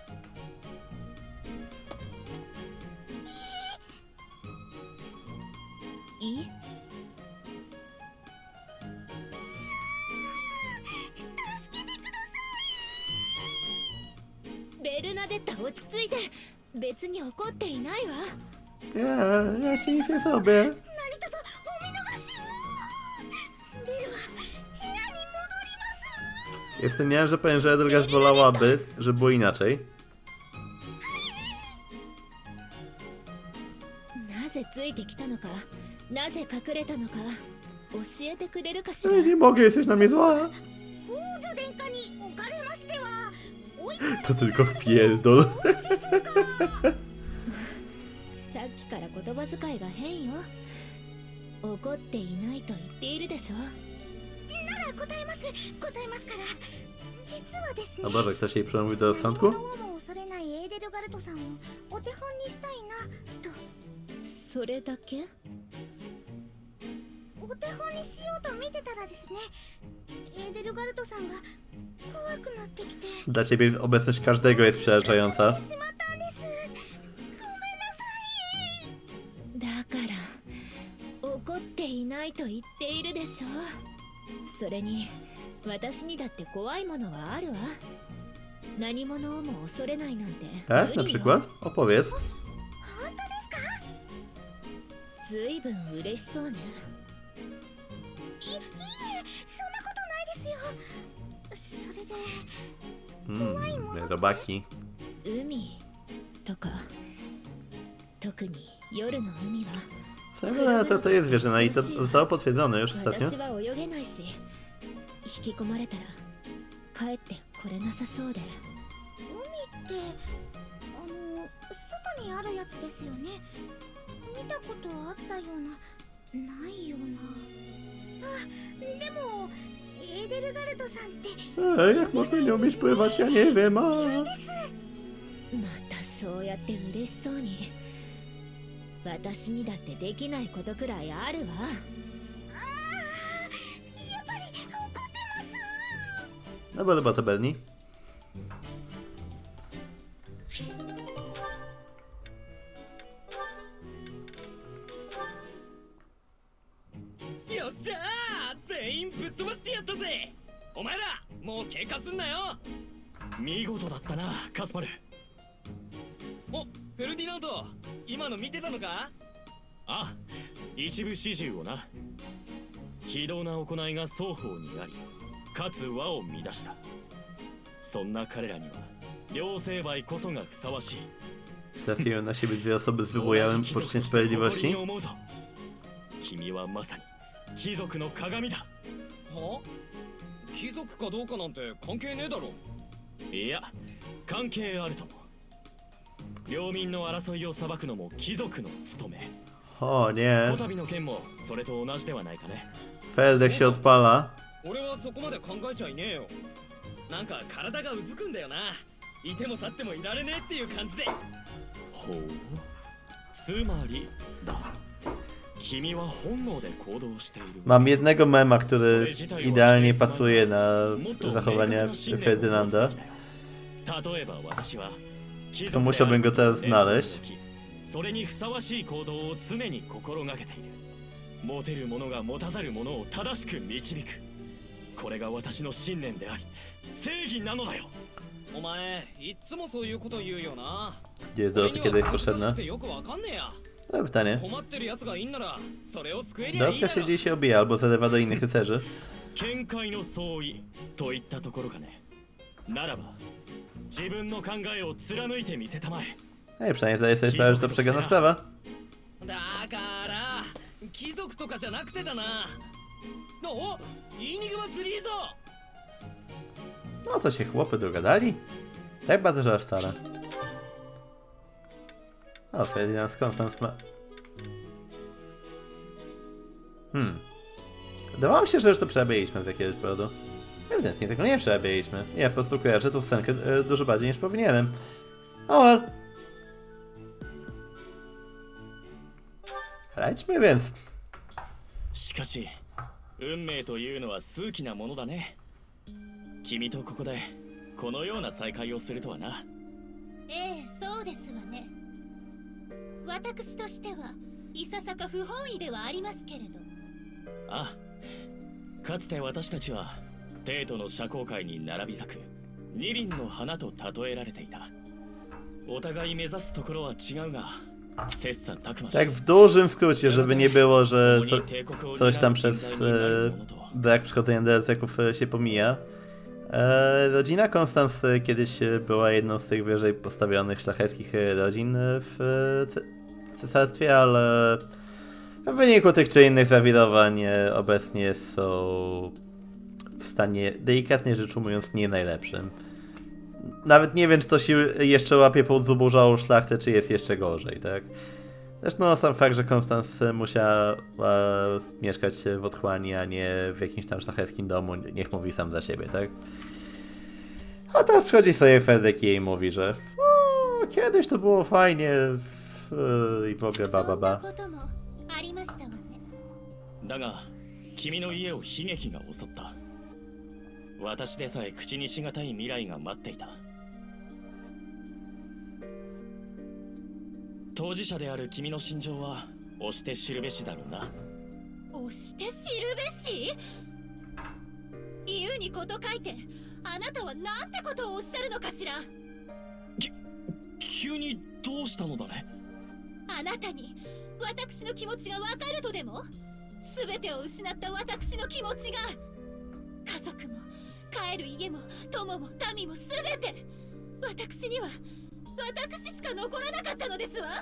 いい？ ベルナデッタ、落ち着いて。別に怒っていないわ。 Ja, ja się nic nie zrobię. 成田さん、お見逃しを。ベルは部屋に戻ります。 Jestem nie, że powiem, że Edelgard wolałaby, żeby było inaczej. なぜついてきたのか、なぜ隠れたのか、教えてくれるかしら。 Ej, nie mogę, jesteś na mnie zła. 王女殿下におかれましては、おい To tylko wpierdol. さっきから言葉遣いが変よ。怒っていないと言っているでしょ。なら答えます答えますから。実はですね。 O Boże, ktoś jej przemówił do rozsądku? 恐れないエーデルガルトさんをお手本にしたいなと。 それだけ？ お手本にしようと見てたらですね、エーデルガルトさんが怖くなってきて。 Dla ciebie obecność każdego jest przerażająca. しまったんです。ごめんなさい。 だから怒っていないと言っているでしょ。それに私にだって怖いものはあるわ。何者をも恐れないなんて。 Tak? Na przykład? Opowiedz. 本当ですか？ ずいぶん嬉しそうね。 い、いいえ、そんなことないですよ。それで、 Mmm, robaki. 海とか特に夜の海は Co to, to jest zwierzę, no i to zostało potwierdzone już ostatnio. 私は泳げないし、引き込まれたら帰ってこれなさそうで。 海ってあの外にあるやつですよね。見たことあったような、ないような。あ、でもエーデルガルトさんって。 Ej, jak można nie umieć pływać? Ja nie wiem, a... またそうやって嬉しそうに。私にだってできないことくらいあるわ。 ああ、やっぱり怒ってます。 No bo chyba to Bernie. よっしゃー、全員ぶっ飛ばしてやったぜ。お前らもう喧嘩すんなよ。見事だったな、カスパル。お、フェルディナンド、今の見てたのか？あ、一部始終をな。非道な行いが双方にあり、かつ和を乱した。そんな彼らには両成敗こそがふさわしい。 Trafiły na siebie dwie osoby z wybujałym poczuciem sprawiedliwości. 君はまさに貴族の鏡だ。は？貴族かどうかなんて関係ねえだろ。いや、関係あるとも。領民の争いを裁くのも貴族の務め。 O nie. こたびの件もそれと同じではないかね。 Feldek się odpala. 俺はそこまで考えちゃいねえよ。なんか体がうずくんだよな。いても立ってもいられねえっていう感じで。ほう。つまりだ。 君は本能で行動している。 Mam jednego mema, który idealnie pasuje na zachowanie Ferdynanda. To musiałbym go teraz znaleźć. それにふさわしい行動を常に心がけている。持てるものが持たざるものを正しく導く。これが私の信念であり、正義なのだよ。お前、いつもそういうこと言うよな。 Gdzie do kiedy jest potrzebna? Dobre pytanie. Dorotka się gdzieś się obija albo zalewa do innych rycerzy. 見解の相違といったところかね。ならば自分の考えを貫いてみせたまえ。 Ej, przynajmniej zdaję sobie sprawę, że to przegrana sprawa. だから貴族とかじゃなくてだな。お、イニグマツリーぞ。 No co się chłopy dogadali? Tak bardzo, że aż wcale. O, Ferdynand, skąd tam sma... Hmm. Wydawało mi się, że już to przerabialiśmy z jakiegoś powodu. Ewidentnie tego nie przerabialiśmy. Ja po prostu kojarzę tą scenkę e, dużo bardziej niż powinienem. O, lećmy więc. しかし、運命というのは数奇なものだね。君とここでこのような再会をするとはな。 ええ、そうですわね。私としてはいささか不本意ではありますけれど。 ああ、かつて私たちは帝都の社交界に並び咲く二輪の花と例えられていた。お互い目指すところは違うが、切磋琢磨し。 Tak w dużym skrócie, żeby nie było, że co, coś tam przez e, brak przychodzenia D L C-ków się pomija. E, rodzina Konstans kiedyś była jedną z tych wyżej postawionych szlacheckich rodzin w e, cesarstwie, ale w wyniku tych czy innych zawirowań obecnie są w stanie, delikatnie rzecz ujmując, nie najlepszym. Nawet nie wiem, czy to się jeszcze łapie pod zubożałą szlachtę, czy jest jeszcze gorzej, tak? Zresztą sam fakt, że Konstans musiała e, mieszkać w otchłani, a nie w jakimś tam szlacheckim domu, niech mówi sam za siebie, tak? A teraz przychodzi sobie Fedek i jej mówi, że o, kiedyś to było fajnie w, e, i w ogóle ba ba ba. だが君の家を悲劇が襲った。私でさえ口にしがたい未来が待っていた。当事者である君の心情は押して知るべしだろうな。 押して知るべし？言うにこと書いて、あなたはなんてことをおっしゃるのかしら。 き急にどうしたのだね。 あなたに私の気持ちがわかるとでも？すべてを失った私の気持ちが、家族も帰る家も友も民もすべて私には私しか残らなかったのですわ。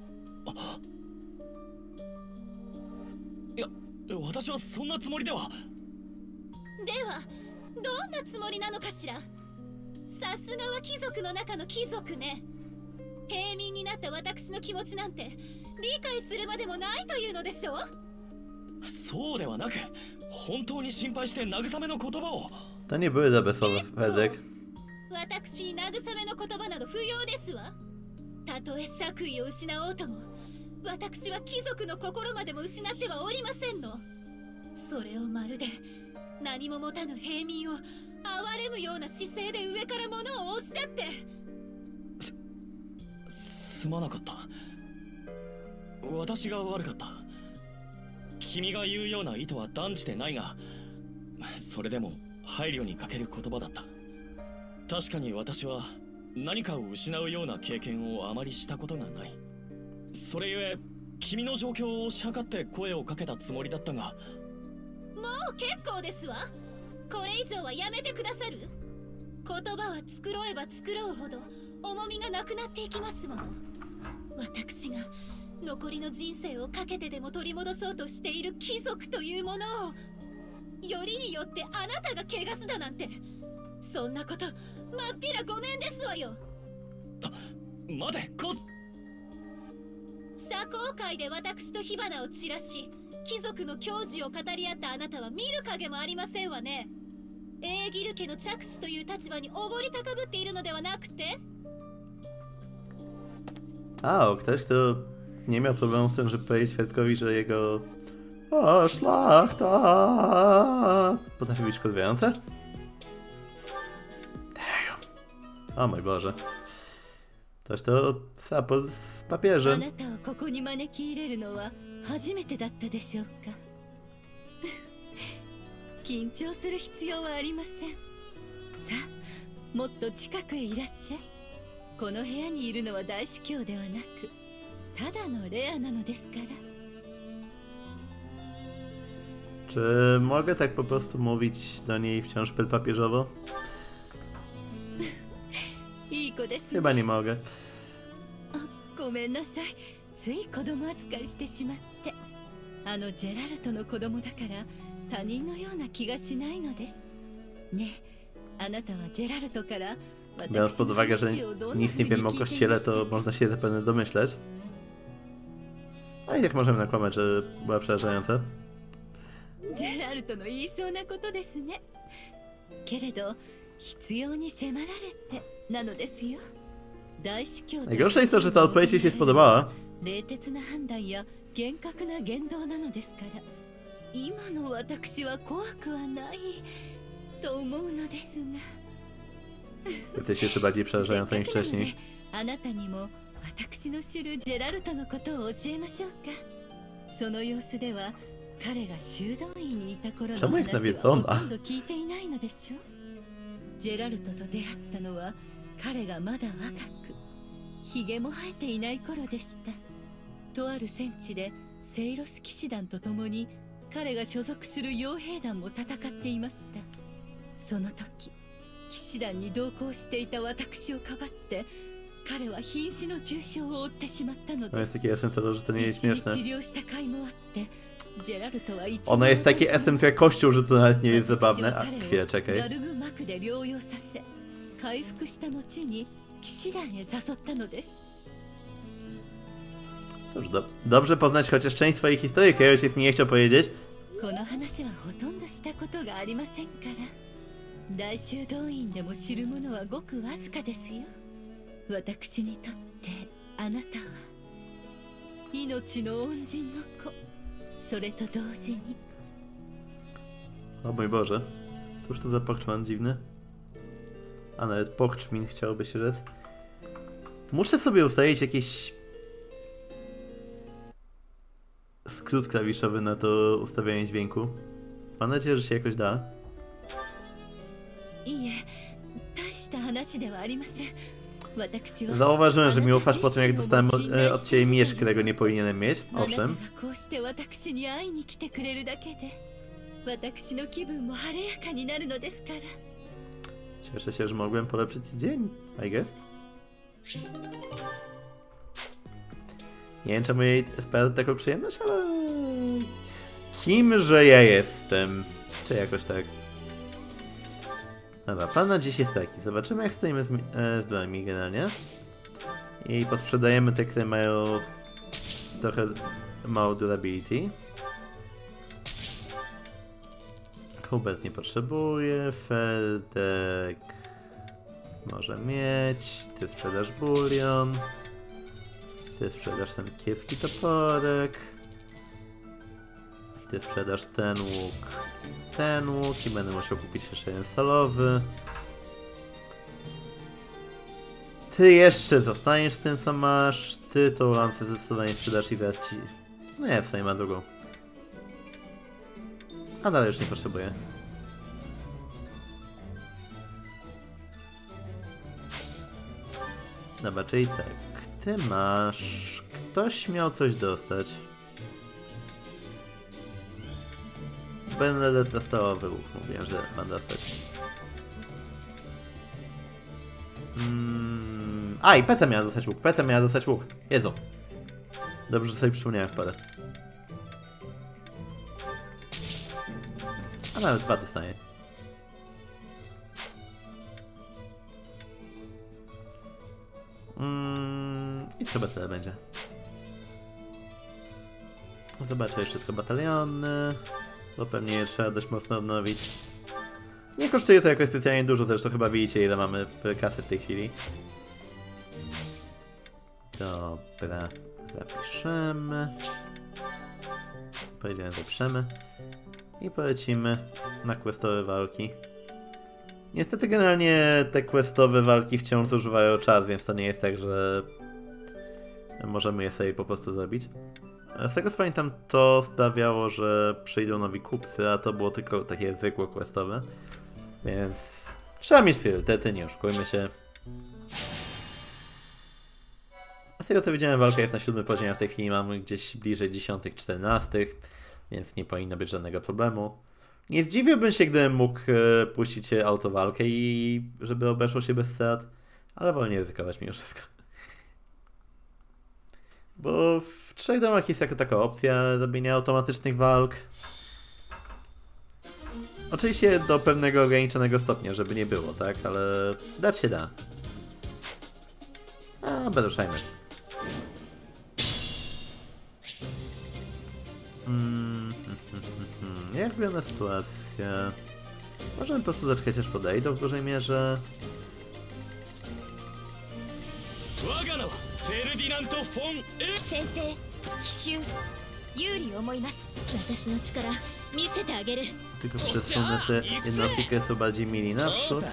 いや、私はそんなつもりでは。 ではどんなつもりなのかしら。さすがは貴族の中の貴族ね。平民になった私の気持ちなんて理解するまでもないというのでしょう。 そうではなく、本当に心配して慰めの言葉を。 To nie były dobre słowa, Fedek. 私に慰めの言葉など不要ですわ。たとえ爵位を失おうとも、私は貴族の心までも失ってはおりませんの。それをまるで何も持たぬ平民を憐れむような姿勢で上から物をおっしゃって。 す、すまなかった。私が悪かった。君が言うような意図は断じてないが、それでも配慮に欠ける言葉だった。確かに私は何かを失うような経験をあまりしたことがない。それゆえ君の状況をしゃかって声をかけたつもりだったが。 もう結構ですわ。これ以上はやめてくださる。言葉は繕えば繕うほど重みがなくなっていきますもの。私が残りの人生をかけてでも取り戻そうとしている貴族というものを、よりによってあなたが汚すだなんて、そんなことまっぴらごめんですわよ。 待て、コス。 社交界で私と火花を散らし、貴族の矜持を語り合ったあなたは見る影もありませんわね。エーギル家の嫡子という立場におごり高ぶっているのではなくて。 A, ktoś, kto nie miał problemu z tym, żeby powiedzieć Fedkowi, że jego o, szlachta potrafi być kurwiające? O mój Boże. Toż to Sapor z papieżem. あなたをここに招き入れるのは初めてだったでしょうか。緊張する必要はありません。さあ、もっと近くへいらっしゃい。この部屋にいるのは大司教ではなく、ただのレアなのですから。 Czy mogę tak po prostu mówić do niej wciąż papieżowo? いい子ですね。 Chyba nie mogę. ごめんなさい。つい子供扱いしてしまって。あのジェラルトの子供だから他人のような気がしないのです。ねえ、あなたはジェラルトから Biorąc pod uwagę, że nic nie wiem o kościele, to można się zapewne domyśleć. A i tak możemy nakłamać, że była przerażająca. ジェラルトの言いそうなことですね。けれど必要に迫られてなのですよ。大司教 Najgorsze jest to, że ta odpowiedź jej się spodobała. 冷徹な判断や厳格な言動なのですから、今の私は怖くはないと思うのですが。 Jesteś jeszcze bardziej przerażająca niż wcześniej. あなたにも私の知るジェラルトのことを教えましょうか。その様子では彼が修道院にいた頃の話はほとんど聞いていないのでしょう。ジェラルトと出会ったのは彼がまだ若く、ひげも生えていない頃でした。とある戦地でセイロス騎士団と共に彼が所属する傭兵団も戦っていました。その時騎士団に同行していた私をかばって彼は瀕死の重傷を負ってしまったのです。治療した甲斐もあってジェラルトは一 Ono jest taki S M jak kościół, że to nawet nie jest zabawne. A, chwilę, czekaj. ダルグマクで療養させ、回復した後に騎士団へ誘ったのです。 Cóż, do dobrze poznać chociaż część swojej historii, Kairos jest mi nie chciał powiedzieć. この話はほとんどしたことがありませんから大修道院でも知るものはごくわずかですよ私にとってあなたは命の恩人の子それと同時に O mój Boże, cóż to za pokrzman dziwny? A nawet pokrzmin chciałoby się rzec. Muszę sobie ustalić jakiś skrót klawiszowy na to ustawianie dźwięku. Mam nadzieję, że się jakoś da. いえ大した話ではありません Zauważyłem, że mi ufasz po tym, jak dostałem od, e, od ciebie miecz, którego nie powinienem mieć. Owszem. Cieszę się, że mogłem polepszyć dzień, I guess. Nie wiem, czemu jej sprawia taką przyjemność, ale... Kimże ja jestem? Czy jakoś tak? Dobra, plan na dziś jest taki. Zobaczymy, jak stoimy z, e, z broni generalnie. I posprzedajemy te, które mają trochę mało durability. Hubert nie potrzebuje. Ferdek może mieć. Ty sprzedasz bulion. Ty sprzedasz ten kiepski toporek. Ty sprzedasz ten łuk. Ten łuk i będę musiał kupić jeszcze jeden stalowy. Ty jeszcze zostaniesz z tym, co masz. Ty tą lancę zdecydowanie sprzedasz i zaraz ci... No nie, w sumie ma drugą. A dalej już nie potrzebuję. Dobra, czyli tak. Ty masz... Ktoś miał coś dostać. Będę testowy łuk, mówiłem, że mam dostać. Mm. A, i Peca miała dostać łuk, Peca miała dostać łuk. Jezu. Dobrze, że sobie przypomniałem w parę. A nawet dwa dostanie. Mm. I chyba tyle będzie. Zobaczę jeszcze tylko bataliony. Bo pewnie je trzeba dość mocno odnowić. Nie kosztuje to jakoś specjalnie dużo, zresztą chyba widzicie, ile mamy kasy w tej chwili. Dobra, zapiszemy. Pojedziemy, zapiszemy. I polecimy na questowe walki. Niestety generalnie te questowe walki wciąż zużywają czas, więc to nie jest tak, że możemy je sobie po prostu zrobić. Z tego co pamiętam, to sprawiało, że przyjdą nowi kupcy, a to było tylko takie zwykłe questowe. Więc trzeba mieć priorytety, nie oszukujmy się. A z tego co widziałem, walka jest na siódmym poziomie, a w tej chwili mamy gdzieś bliżej dziesiątych, czternastych, więc nie powinno być żadnego problemu. Nie zdziwiłbym się, gdybym mógł e, puścić autowalkę i żeby obeszło się bez strat, ale wolę nie ryzykować mimo wszystko. Bo w trzech domach jest jako taka opcja robienia automatycznych walk. Oczywiście do pewnego ograniczonego stopnia, żeby nie było, tak? Ale dać się da. A, beruszajmy. Mm, hmm, hmm, hmm. Jak wygląda sytuacja? Możemy po prostu zaczekać, aż podejdą w dużej mierze. Tylko przesunę te jednostki, które są bardziej mili naprzód.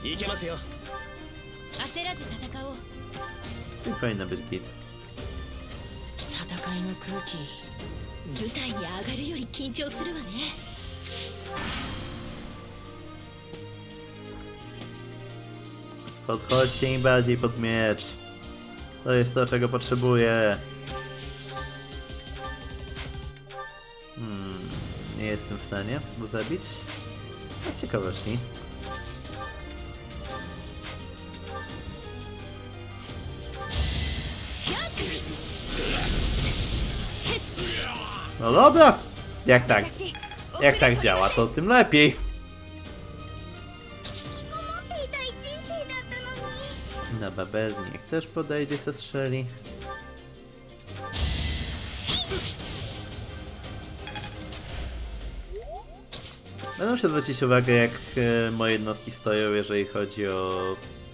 I powinno być git. Podchodźcie im bardziej pod miecz. To jest to, czego potrzebuję. Hmm, nie jestem w stanie go zabić. A z ciekawości. No dobra. Jak tak, jak tak działa, to tym lepiej. Na Babel niech też podejdzie, se strzeli. Będę musiał zwrócić uwagę, jak e, moje jednostki stoją, jeżeli chodzi o...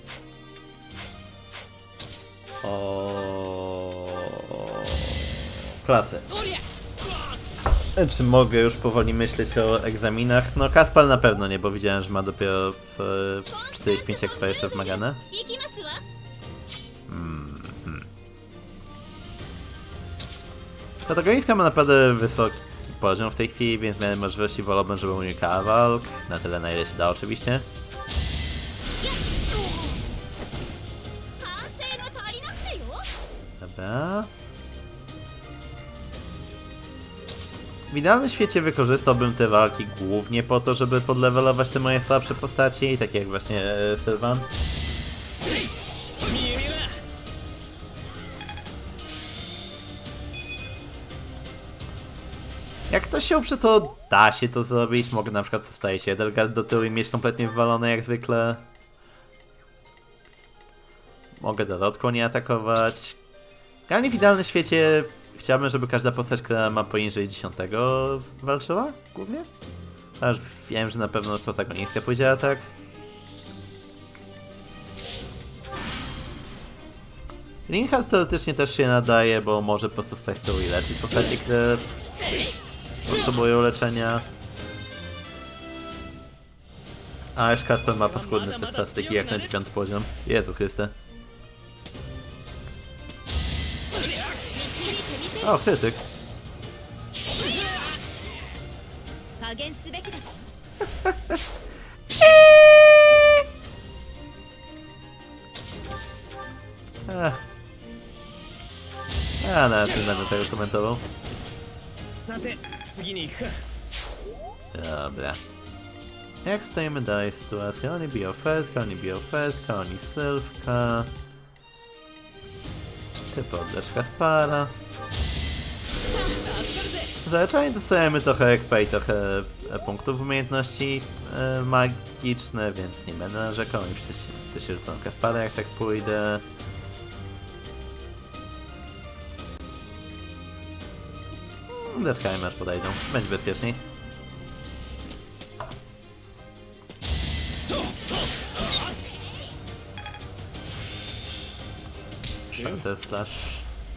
o... klasy. Czy mogę już powoli myśleć o egzaminach? No Kaspar na pewno nie, bo widziałem, że ma dopiero w e, czterdzieści pięć expa jeszcze wymagane. Mm -hmm. Protagonistka ma naprawdę wysoki poziom w tej chwili, więc miałem możliwości wolałbym, żeby unikała walk. Na tyle, na ile się da oczywiście. Dobra. W idealnym świecie wykorzystałbym te walki głównie po to, żeby podlevelować te moje słabsze postaci, takie jak właśnie e, Sylvan. Jak ktoś się uprze, to da się to zrobić. Mogę na przykład postawić Edelgard do tyłu i mieć kompletnie wywalone jak zwykle. Mogę Dorotką nie atakować. Generalnie w idealnym świecie chciałbym, żeby każda postać, która ma poniżej dziesiątego walczyła głównie. Aż wiem, że na pewno protagonistka powiedziała tak. Reinhardt teoretycznie też się nadaje, bo może po prostu stać z tyłu i leczyć postacie, które potrzebują leczenia. A już Kasper ma paskudne te statystyki jak na dziewiąty poziom. Jezu Chryste. O, krytyk. Ech. A, nawet nie będę tego komentował. Dobra. Jak stoimy dalej sytuację? Oni biją Fetka, oni biją Fetka, oni Sylwka. Ty podlecz Kaspara. Zazwyczaj dostajemy trochę expa i trochę punktów umiejętności e, magiczne, więc nie będę narzekał. I wszyscy się rzucą Kaspara, jak tak pójdę. Zaczekajmy aż podejdą. Będzie bezpieczniej. To jest flash.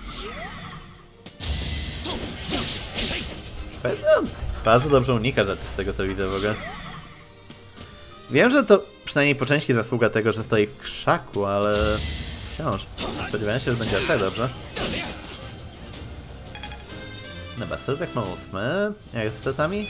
Bardzo dobrze unika rzeczy z tego, co widzę w ogóle. Wiem, że to przynajmniej po części zasługa tego, że stoi w krzaku, ale wciąż spodziewałem się, że będzie tak dobrze. Dobra, Sylwek ma ósmy. Jak z setami?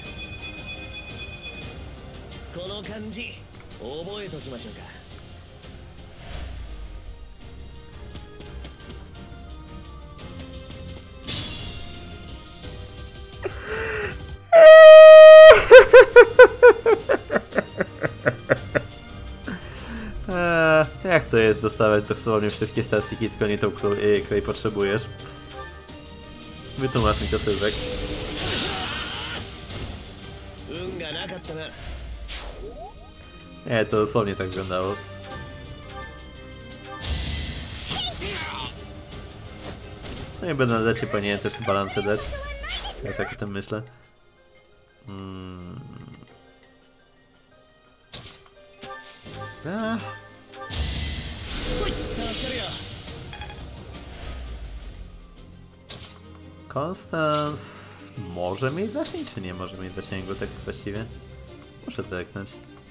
Eee, jak to jest dostawać dosłownie wszystkie statystyki, tylko nie tą, której, której potrzebujesz? Wytłumacz mi to, Sylwek. Nie, to dosłownie tak wyglądało. Co nie będę na lecie, powinienem też balansy dać. Teraz jak o tym myślę. Hmm. A. Konstans może mieć zasięg, czy nie może mieć zasięgu tak właściwie? Muszę zerknąć.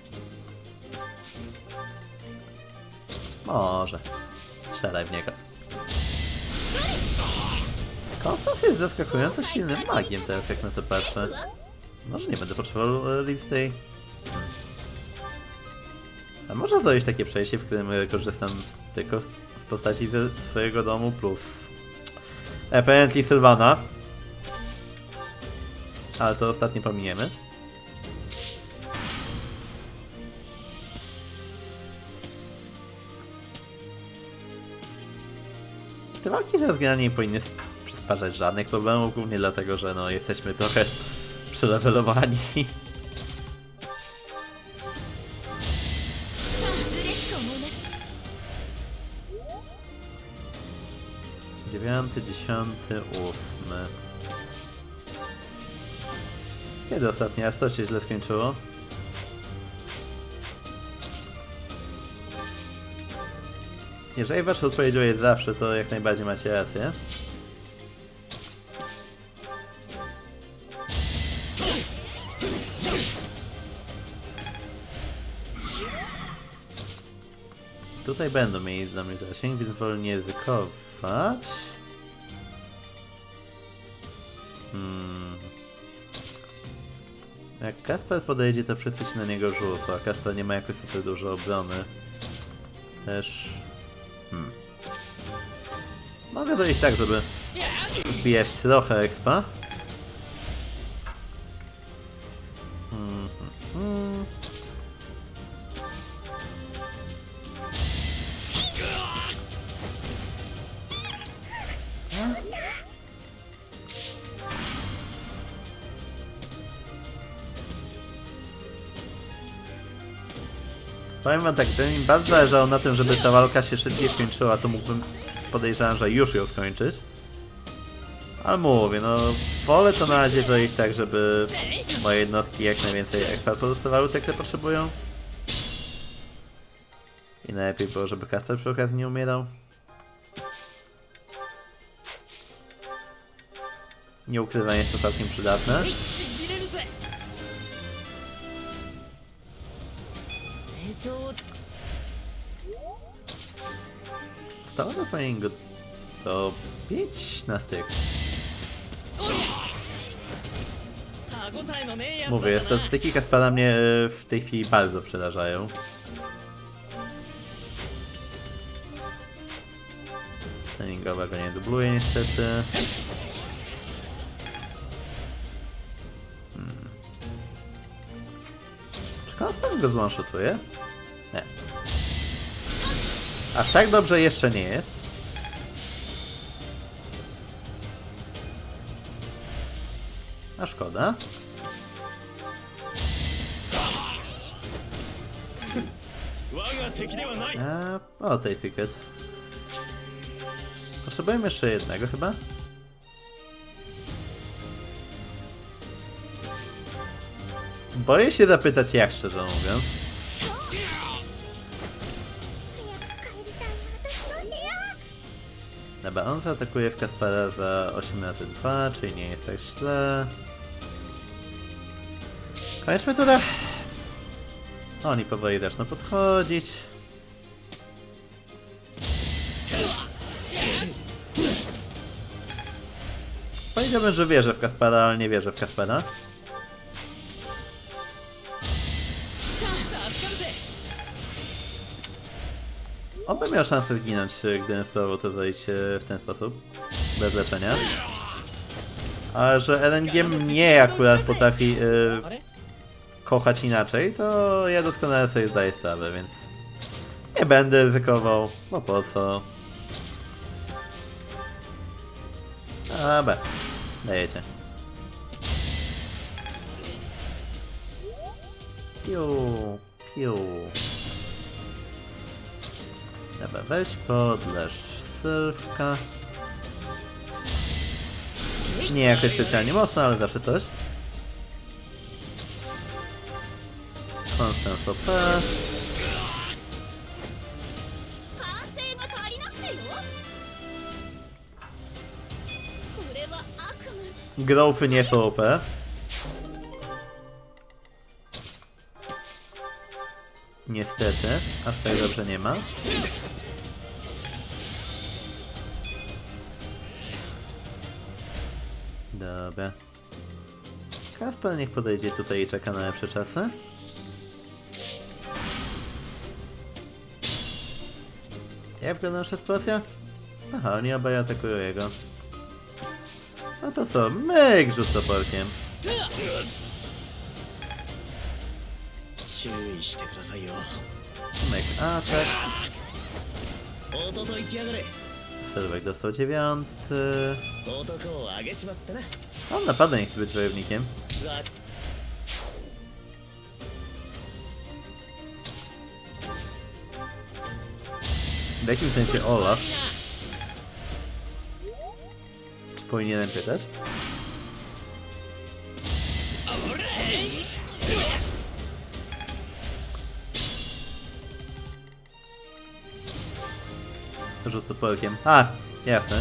Może. Strzelaj w niego. Konstans jest zaskakująco silnym magiem teraz, jak na to patrzę. Może nie będę potrzebował Livestay. A można zrobić takie przejście, w którym korzystam tylko z postaci ze swojego domu plus apparently Sylvana. Ale to ostatnie pominiemy. Te walki teraz generalnie nie powinny przysparzać żadnych problemów, głównie dlatego, że no jesteśmy trochę przelevelowani. Dziewiąty, dziesiąty, ósmy. Kiedy ostatni raz to się źle skończyło? Jeżeli wasza odpowiedzią jest zawsze, to jak najbardziej macie rację. Tutaj będą mieli dla mnie zasięg, więc wolę nie ryzykować. Hmm. Jak Kasper podejdzie, to wszyscy się na niego rzucą, a Kasper nie ma jakoś super dużo obrony. Też... Hmm. Mogę zrobić tak, żeby wbijać trochę expa. Hmm, hmm, hmm. Powiem wam tak, gdyby mi bardzo zależało na tym, żeby ta walka się szybciej skończyła, to mógłbym, podejrzewam, że już ją skończyć. Ale mówię, no wolę to na razie zrobić tak, żeby moje jednostki jak najwięcej expa pozostawały te, które potrzebują. I najlepiej było, żeby Kasper przy okazji nie umierał. Nie ukrywam, jest to całkiem przydatne. Stało to powinien go dobić na styk. Mówię, statystyki Kaspera mnie w tej chwili bardzo przerażają. Treningowa go nie dubluje niestety. Hmm. Czy Konstant go zone-shotuje? Nie. Aż tak dobrze jeszcze nie jest. A szkoda. A, o, tej secret. Potrzebujemy jeszcze jednego chyba? Boję się zapytać jak, szczerze mówiąc. Dobra, on zaatakuje w Kaspera za osiem razy dwa, czyli nie jest tak źle. Kończmy turę. Oni powoli zaczną podchodzić. Powiedziałbym, że wierzę w Kaspera, ale nie wierzę w Kaspera. On by miał szansę zginąć, gdybym spróbował to zrobić w ten sposób, bez leczenia. A że R N G mnie akurat potrafi yy, kochać inaczej, to ja doskonale sobie zdaję sprawę, więc nie będę ryzykował, bo po co. Dobra, dajecie. Piu, piu. Dobra, weź podleż Sylwka. Nie jakoś specjalnie mocno, ale zawsze coś. Konstans O P. Growthy nie są O P. Niestety, aż tak dobrze nie ma. Dobra. Kasper niech podejdzie tutaj i czeka na lepsze czasy. Jak wygląda nasza sytuacja? Aha, oni obaj atakują jego. No to co? Myk rzut toporkiem. Myk atak. Sylwek dostał dziewiąty. On naprawdę nie chce być wojownikiem. W jakim sensie Olaf? Czy powinienem pytać? rzut toporkiem. A, jasne.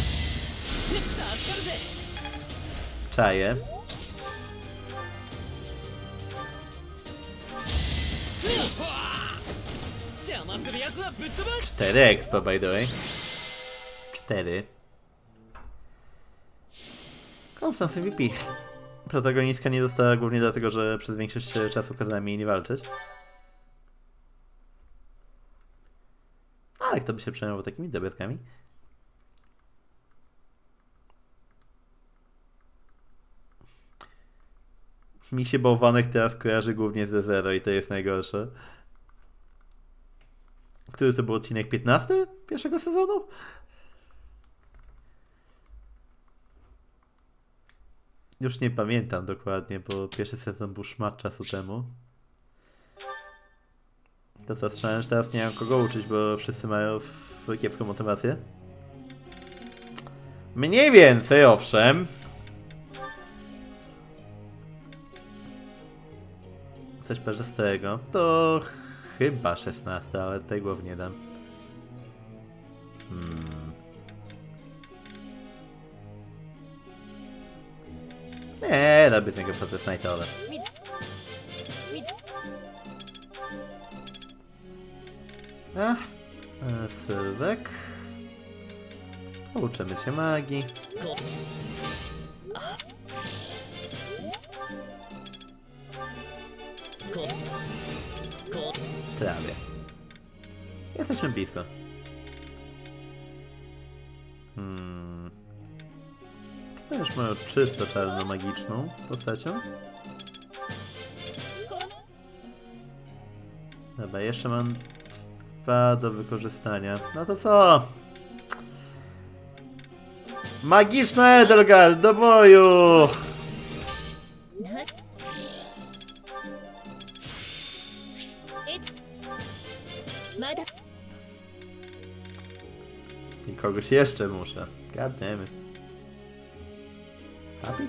Czaję. cztery expo, by the way. cztery. Constance M V P. Protagonistka nie dostała głównie dlatego, że przez większość czasu kazałem jej nie walczyć. Ale kto by się przejmował takimi dobytkami? Mi się bałwanek teraz kojarzy głównie ze Zero i to jest najgorsze. Który to był odcinek? piętnasty pierwszego sezonu? Już nie pamiętam dokładnie, bo pierwszy sezon był szmat czasu temu. To co, strzelałem, że teraz nie mam kogo uczyć, bo wszyscy mają kiepską motywację. Mniej więcej, owszem. Coś parzystego. To chyba szesnaste, ale tej głowy nie dam. Hmm. Nie, robię z niego proces nightowy. A, Sylwek. Pouczymy cię magii. Prawie. Jesteśmy blisko. Hmm. To już moją czysto czarno-magiczną postacią. Dobra, jeszcze mam dwa do wykorzystania. No to co? Magiczna Edelgard do boju! I kogoś jeszcze muszę. God damn it. Happy?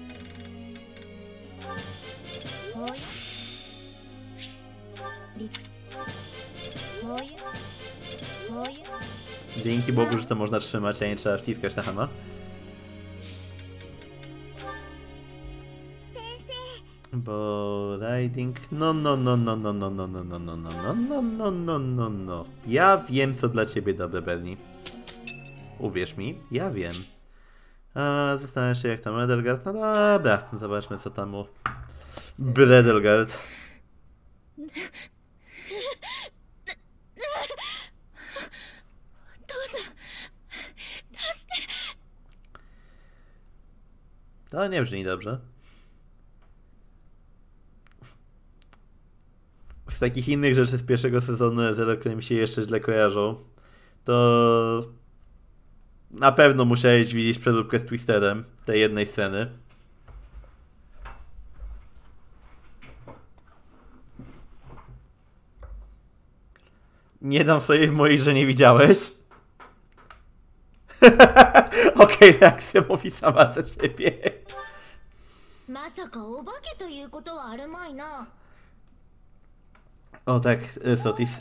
Dzięki Bogu, że to można trzymać, a nie trzeba wciskać na hama. Bo riding... No, no, no, no, no, no, no, no, no, no, no, no, no, no, no, no, no. Ja wiem, co dla ciebie dobre, Bernie. Uwierz mi, ja wiem. A zastanawiam się, jak tam Edelgard. No dobra, zobaczmy, co tam u Bredelgard. To nie brzmi dobrze. Z takich innych rzeczy z pierwszego sezonu Zero, które mi się jeszcze źle kojarzą, to na pewno musiałeś widzieć przeróbkę z Twisterem tej jednej sceny. Nie dam sobie w mojej, że nie widziałeś. Okej, okay, reakcja mówi sama ze siebie. O tak, Sotis.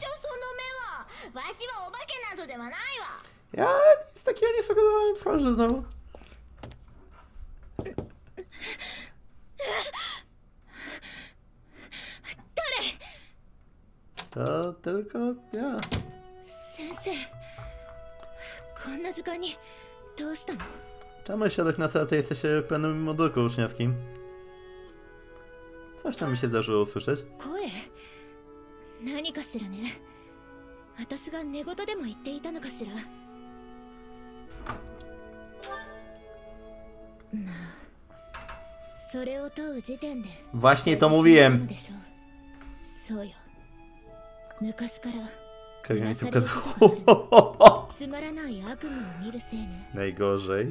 Ja nic takiego nie sugerowałem, skądże znowu. To tylko ja. Czemu środek na salę jesteś w pełnym modulku uczniowskim? Coś tam mi się zdarzyło usłyszeć. Właśnie to mówiłem. Najgorzej.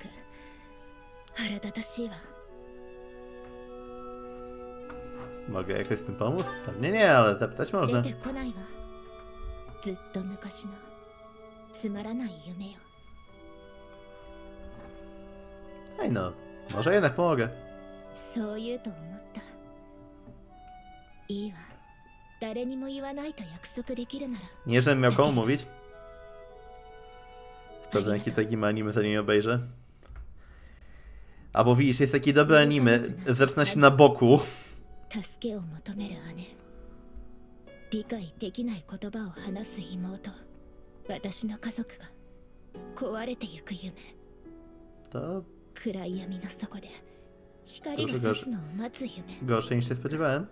Mogę jakoś z tym pomóc? Pewnie nie, ale zapytać można. Ej no, może jednak pomogę. Nie, żebym miał komu mówić. Sprawdzam, jakie takim anime zanim obejrzę. Albo widzisz, jest taki dobry anime, zaczyna się na boku. 助けを求める姉、理解できない言葉を話す妹、私の家族が壊れてゆく夢。暗い闇の底で光が差すのを待つ夢。 Gorsze niż się spodziewałem.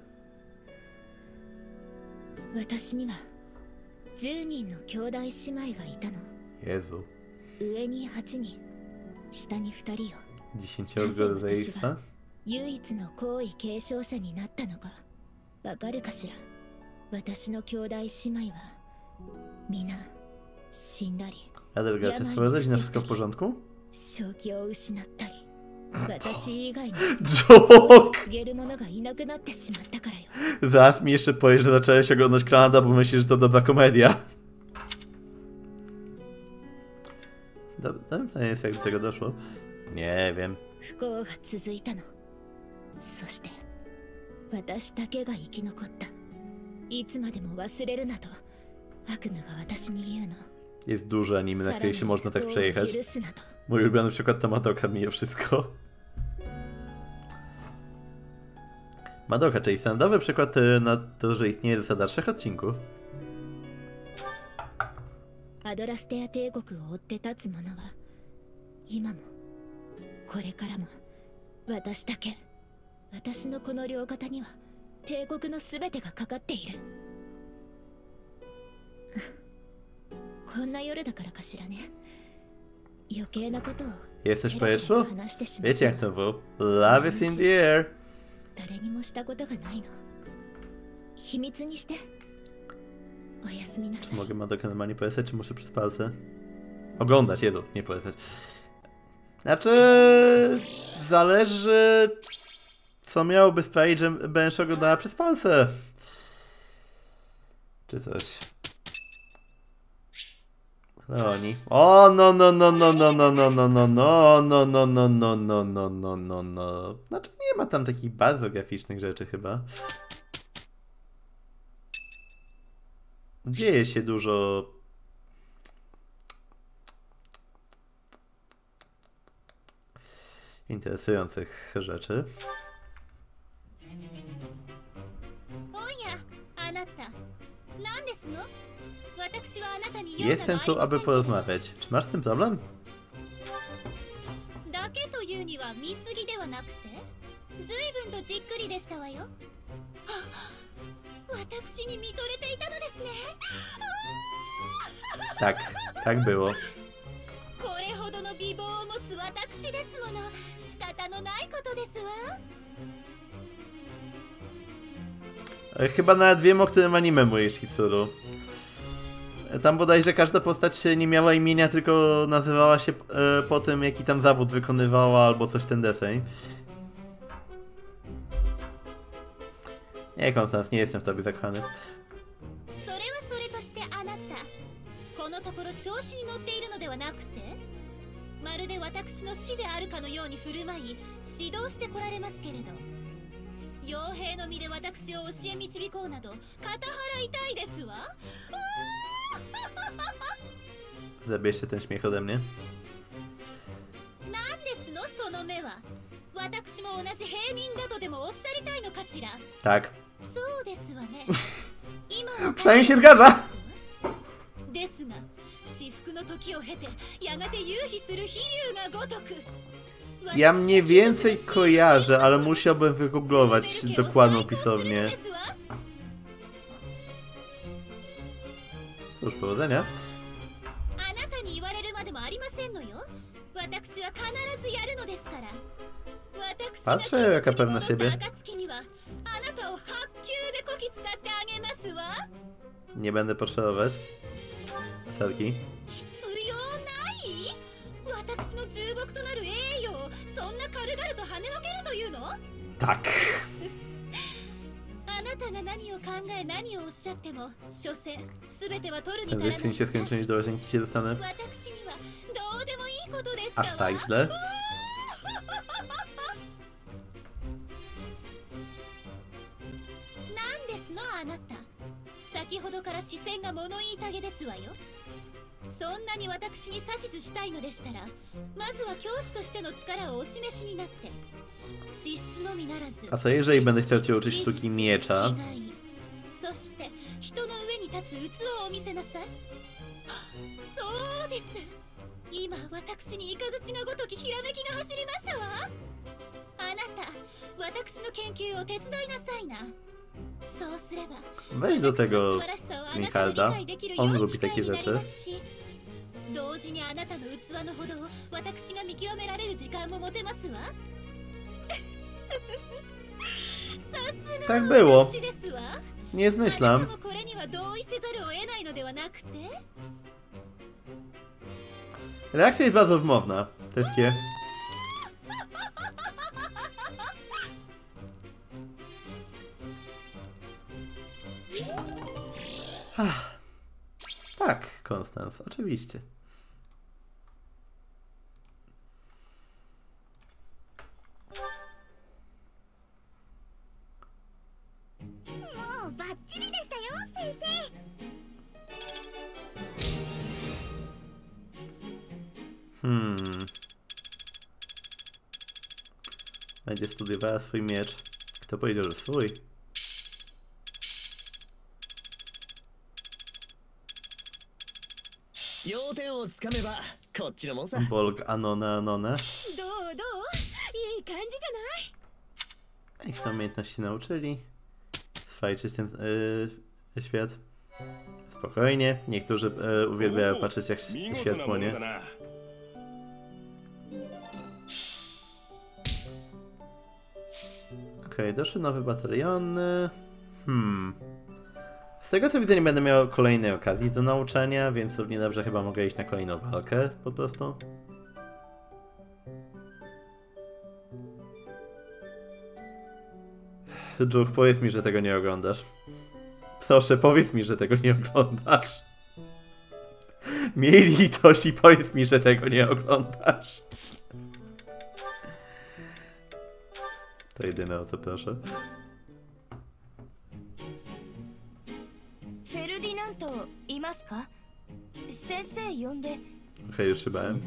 私にはじゅうにんの兄弟姉妹がいたの。 Jezu. 上にはちにん、下にふたりよ。 dziesięcioro rodzeństwa. 唯一の皇位継承者になったのかわかるかしら。私の兄弟姉妹は皆死んだり、 Adelga, czy z twoją rodziną wszystko w porządku? 正気を失ったり、私以外に Joke! 告げる者がいなくなってしまったからよ。 Zaraz mi jeszcze powiesz, że zacząłeś oglądać Kanada, bo myślisz, że to dobra komedia. Dobrym pytaniem jest, jak do tego doszło. Nie wiem. 不幸が続いたの。そして私だけが生き残った。いつまでも忘れるなと悪夢が私に言うの。 Jest duży anime, na której się można tak przejechać. Mój ulubiony przykład to Madoka, mimo wszystko. Madoka, czyli standardowy przykład na to, że istnieje zasada trzech odcinków. アドラステア帝国を追って立つ者は今もこれからも私だけ。私のこの両肩には帝国のすべてがかかっている。こんな夜だからかしらね。余計なことを Jesteś w powietrzu? Wiecie jak to było? Love is in the air. 誰にもしたことがないの。秘密にして。おやすみなさい。 Czy mogę Madokę normalnie polecać, czy muszę przez palce? Oglądać, jedu, nie polecać. Znaczy... Zależy... Co miałoby sprawić, że będziesz oglądała przez palce? Czy coś? Oni. O, no, no, no, no, no, no, no, no, no, no, no, no, no, no, no, no, no, no, no. Znaczy nie ma tam takich bardzo graficznych rzeczy chyba. Dzieje się dużo... interesujących rzeczy. Jestem tu, aby porozmawiać. Czy masz z tym problem? だけというには見過ぎではなくて、随分とじっくりでしたわよ。私に見とれていたのですね。 Tak, tak było. これほどの美貌を持つ私ですもの、仕方のないことですわ。 Chyba nawet wiem, o którym anime mówisz, Hitsuru. Tam bodajże każda postać nie miała imienia, tylko nazywała się e, po tym, jaki tam zawód wykonywała, albo coś ten deseń. Nie, Konstans, nie jestem w tobie zakochany. それはそれとしてあなた、このところ調子に乗っているのではなくて、まるで私の師であるかのように振る舞い指導してこられますけれど、傭兵の身で私を教え導こうなど肩払いたいですわ。 Zabierzcie ten śmiech ode mnie. なんですのその目は。私も同じ平民だとでもおっしゃりたいのかしら。 Tak. そうですわね。今は Przynajmniej się zgadza. ですが、至福の時を経てやがて夕日する飛竜がごとく。 Ja mniej więcej kojarzę, ale musiałbym wygooglować dokładną pisownię. Cóż, powodzenia. Patrzę, jaka pewna siebie. Nie będę potrzebować. Sarki. 私の重木となる栄誉をそんな軽々と跳ねのけるというの？ Tak. あなたが何を考え何をおっしゃっても所詮全ては取るに足ら Ten ない。 zechcień się skończyć, do łazienki się dostanę. 私にはどうでもいいことでしたわ。 Aż tak źle. なんですのあなた。先ほどから視線が物言いたげですわよ。 そんなに私に指図したいのでしたら、まずは教師としての力をお示しになって。資質のみならず、 A co jeżeli będę chciał cię uczyć sztuki miecza? そして人の上に立つ器を見せなさい。そうです。今私に雷が如きひらめきが走りましたわ。あなた、私の研究を手伝いなさいな。そうすれば Weź do tego Michalda, on lubi takie rzeczy. 同時にあなたの器のほどを私が見極められる時間も持てますわ。 Tak było. Nie zmyślam. Reakcja jest bardzo wymowna. To jest takie... Tak, Konstans, oczywiście. Hmm. Będzie studiowała swój miecz. Kto powiedział, że swój? Bolg Anona Anona. Jak się umiejętności nauczyli? Swajczyć ten yy, świat. Spokojnie. Niektórzy yy, uwielbiają patrzeć, jak świat płonie. Okej, okay, doszły nowe bataliony. Hmm. Z tego co widzę, nie będę miał kolejnej okazji do nauczania, więc równie dobrze chyba mogę iść na kolejną walkę po prostu. Juch, powiedz mi, że tego nie oglądasz. Proszę, powiedz mi, że tego nie oglądasz. Miej litość i powiedz mi, że tego nie oglądasz. To jedyne, o co proszę. Okej, okay, już się bałem.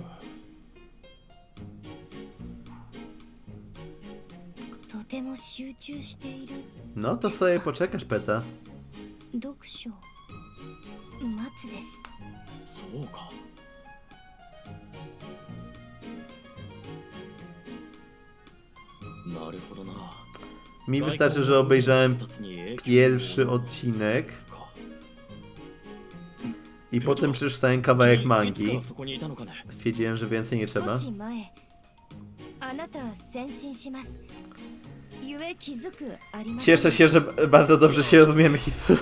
No to sobie poczekasz, Peta. Mi wystarczy, że obejrzałem pierwszy odcinek i potem przeczytałem kawałek mangi. Stwierdziłem, że więcej nie trzeba. Cieszę się, że bardzo dobrze się rozumiemy, Hitsu.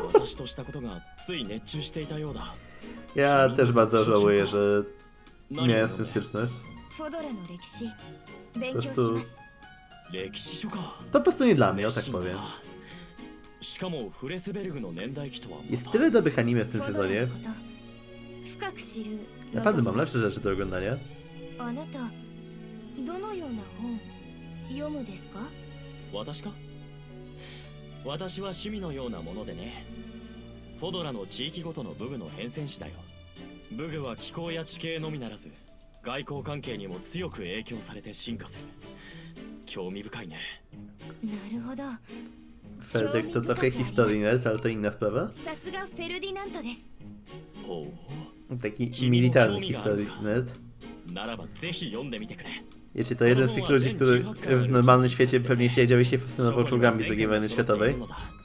Ja też bardzo żałuję, że miałem z tym styczność. Po prostu... To po prostu nie dla mnie, o tak powiem. Jest tyle dobrych anime w tym sezonie. Naprawdę mam lepsze rzeczy do oglądania. 私か私は趣味のようなものでね。フォドラの地域ごとの武具の変遷士だよ。武具は気候や地形のみならず外交関係にも強く影響されて進化する。興味深いね。 なるほど。 Ferdek to trochę historii nerd, ale to inna sprawa. Taki militarny historii nerd. Wiecie, to jeden z tych ludzi, który w normalnym świecie pewnie siedział i się fascynował czołgami z drugiej wojny światowej.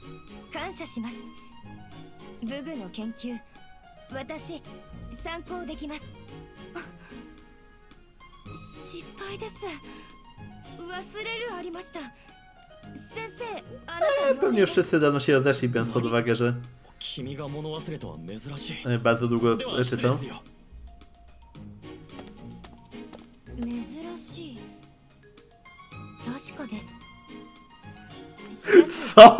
E, pewnie już wszyscy dawno się rozeszli, biorąc pod uwagę, że bardzo długo czytał. Co?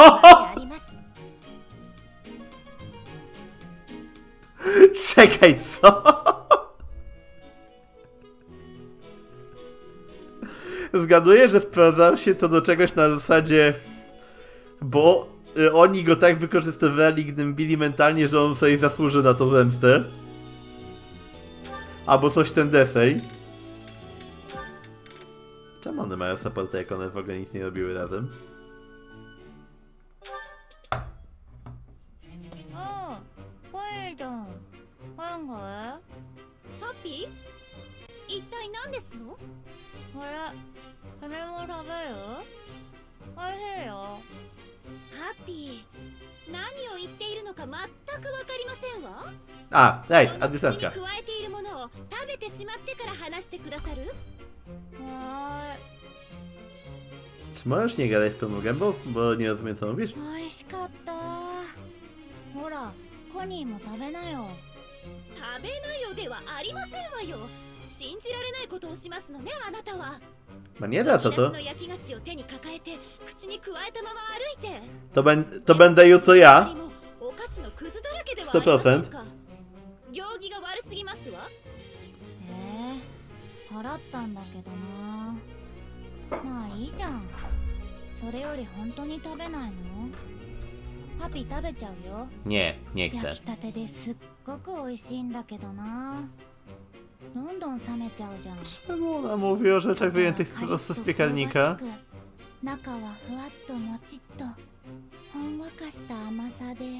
Czekaj, co? Zgaduję, że sprowadzał się to do czegoś na zasadzie, bo y, oni go tak wykorzystywali, gnębili mentalnie, że on sobie zasłuży na tą zemstę. Albo coś ten desej. Czemu one mają supporta, jak one w ogóle nic nie robiły razem? 어, 포일동. 그런 거야? ハッピー一体何ですの？ 그래, 해물물 사봐요. 하세요. ハッピー何を言っているのか全くわかりませんわ。 A, right, その口に adjutantka. 加えているものを食べてしまってから話してくださる？ 아, Czy możesz nie gadać z pełną gębą? Bo nie rozumiem, co mówisz. 美味しかったほらコニーも食べなよ食べなよではありませんわよ。信じられないことをしますのね、あなたは。 Ma nie da, co 引き出し to? の焼き菓子を手に抱えて口に加えたまま歩いて。 To, ben, to będę jutro ja. お菓子のくずだらけではあ sto りません procent. か。行儀が悪すぎますわ。 ええ払ったんだけどなまあいいじゃんそれより本当に食べないのハピ食べちゃうよ Nie, nie chcę. 焼きたてですっごく美味しいんだけどなどんどん冷めちゃうじゃん Czemu ona mówi o rzeczach wyjętych prosto z piekarnika? 中はふわっともちっとほんわかした甘さで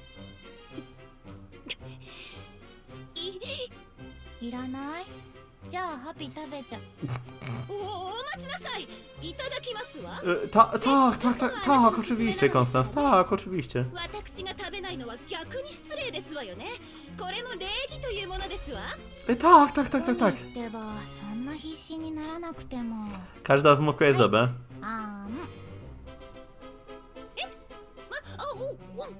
いいらないじゃあハピ食べちゃおお待ちなさい。いただきますわ。 E, ta, tak, tak, tak, tak, oczywiście, Konstans, tak, oczywiście. 私が食べないのは逆に失礼ですわよね。これも礼儀というものですわ。 E, tak, tak, tak, tak, tak. ってばそんな必死にならなくても Każda wymówka jest dobra. あーんえまあおお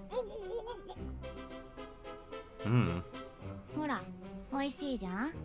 お Mm. ほら美味しいじゃん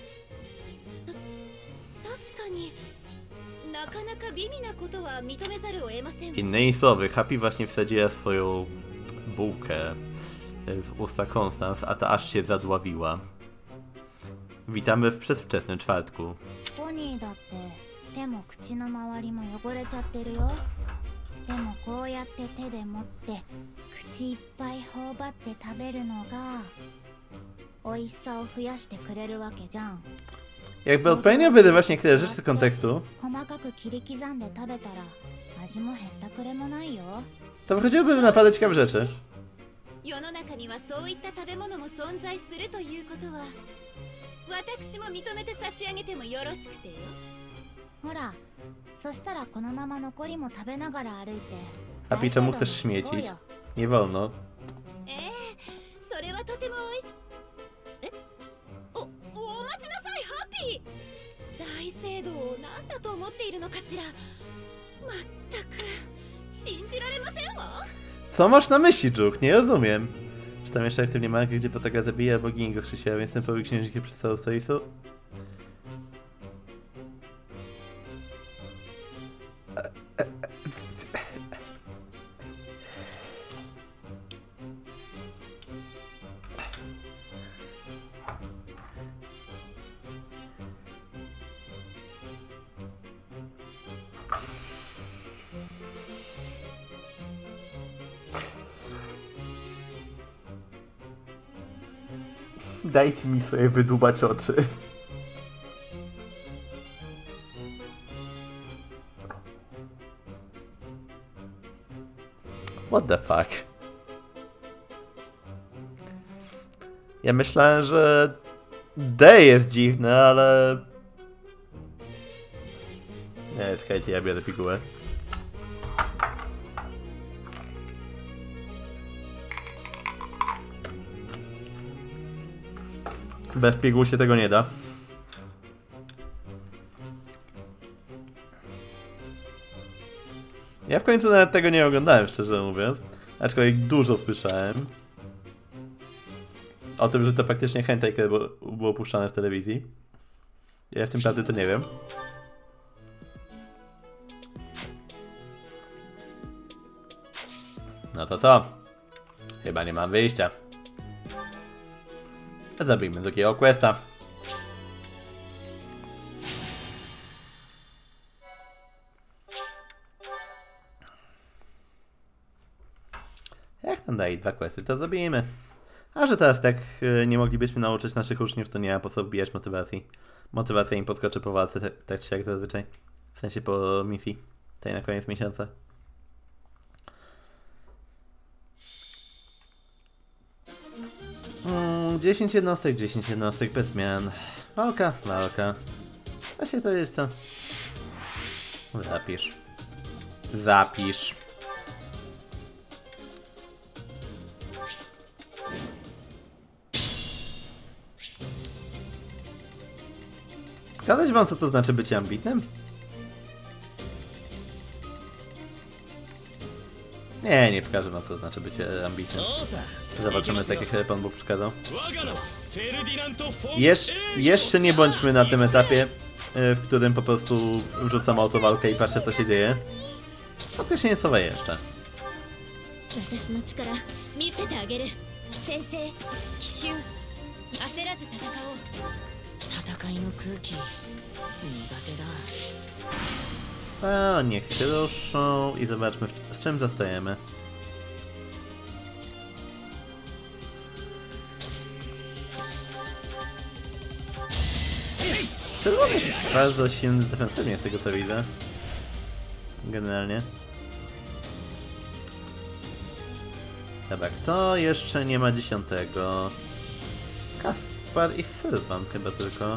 確かになかなか美味なことは認めざるを得ませんわ。 Innymi słowy, Happy właśnie wsadziła swoją bułkę w usta Konstans, a ta aż się zadławiła. Witamy w przedwczesnym czwartku. ポニーだって手も口の周りも汚れちゃってるよでもこうやって手で持って口いっぱい頬張って食べるのが美味しさを増やしてくれるわけじゃん Jakby odpowiednio wyrywać niektóre rzeczy z kontekstu, 細かく切り刻んで食べたら味もへったくれもないよ to wychodziłoby naprawdę ciekawe rzeczy. 世の中にはそういった食べ物も存在するということは私も認めて差し上げてもよろしくてよ。 ほらそしたらこのまま残りも食べながら歩いて Happy, czemu chcesz śmiecić? Nie wolno. ええそれはとてもおいしえおお待ちなさいハッピー大聖堂を何だと思っているのかしらまったく信じられませんわ Co masz na myśli, Juk? Nie rozumiem. Czy tam jeszcze aktywnie mankę, gdzie Pataga zabija, bogini go krzysieła, więc ten poły księżnikiem przez całą stolicą? Dajcie mi sobie wydłubać oczy. What the fuck? Ja myślałem, że D jest dziwne, ale... Nie, czekajcie, ja biorę pigułę. Bez piguł się tego nie da. Ja w końcu nawet tego nie oglądałem, szczerze mówiąc. Aczkolwiek dużo słyszałem o tym, że to praktycznie hentai, które było, było puszczane w telewizji. Ja w tym prawdy to nie wiem. No to co? Chyba nie mam wyjścia. Zabijmy drugiego questa. Jak tam daje dwa questy, to zabijmy. A że teraz tak yy, nie moglibyśmy nauczyć naszych uczniów, to nie ma po co wbijać motywacji. Motywacja im podskoczy po walce, tak, tak czy jak zazwyczaj. W sensie po misji, tej na koniec miesiąca. Mm, dziesięć jednostek, dziesięć jednostek bez zmian. Walka, walka. Właśnie to jest co? Zapisz. Zapisz. Pokazać wam, co to znaczy bycie ambitnym? Nie, nie pokażę wam, co to znaczy bycie ambitnym. Zobaczymy, tak jak Pan Bóg przekazał. Jesz jeszcze nie bądźmy na tym etapie, w którym po prostu wrzucam autowalkę i patrzę, co się dzieje. Tylko się nie cofaj jeszcze. A, niech się ruszą i zobaczmy, z czym zastajemy. Sylwan jest bardzo silny defensywnie z tego, co widzę. Generalnie. Dobra, kto jeszcze nie ma dziesiątego? Kaspar i Sylwan chyba tylko.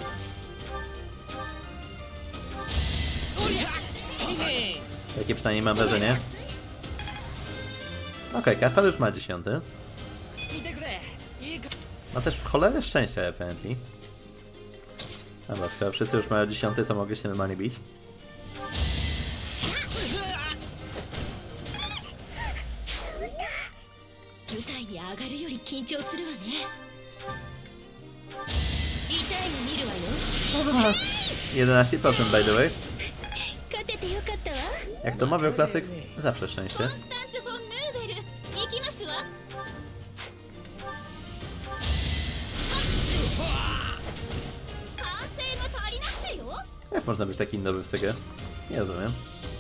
Takie przynajmniej mam wrażenie. Okej, okay, Kaspar już ma dziesiąty. Ma też w cholerę szczęścia, apparently. Dobra, skoro wszyscy już mają dziesiąty, to mogę się normalnie bić. jedenaście procent by the way. Jak to mawiał klasyk, zawsze szczęście. Jak można być taki nowy w tego? Nie rozumiem.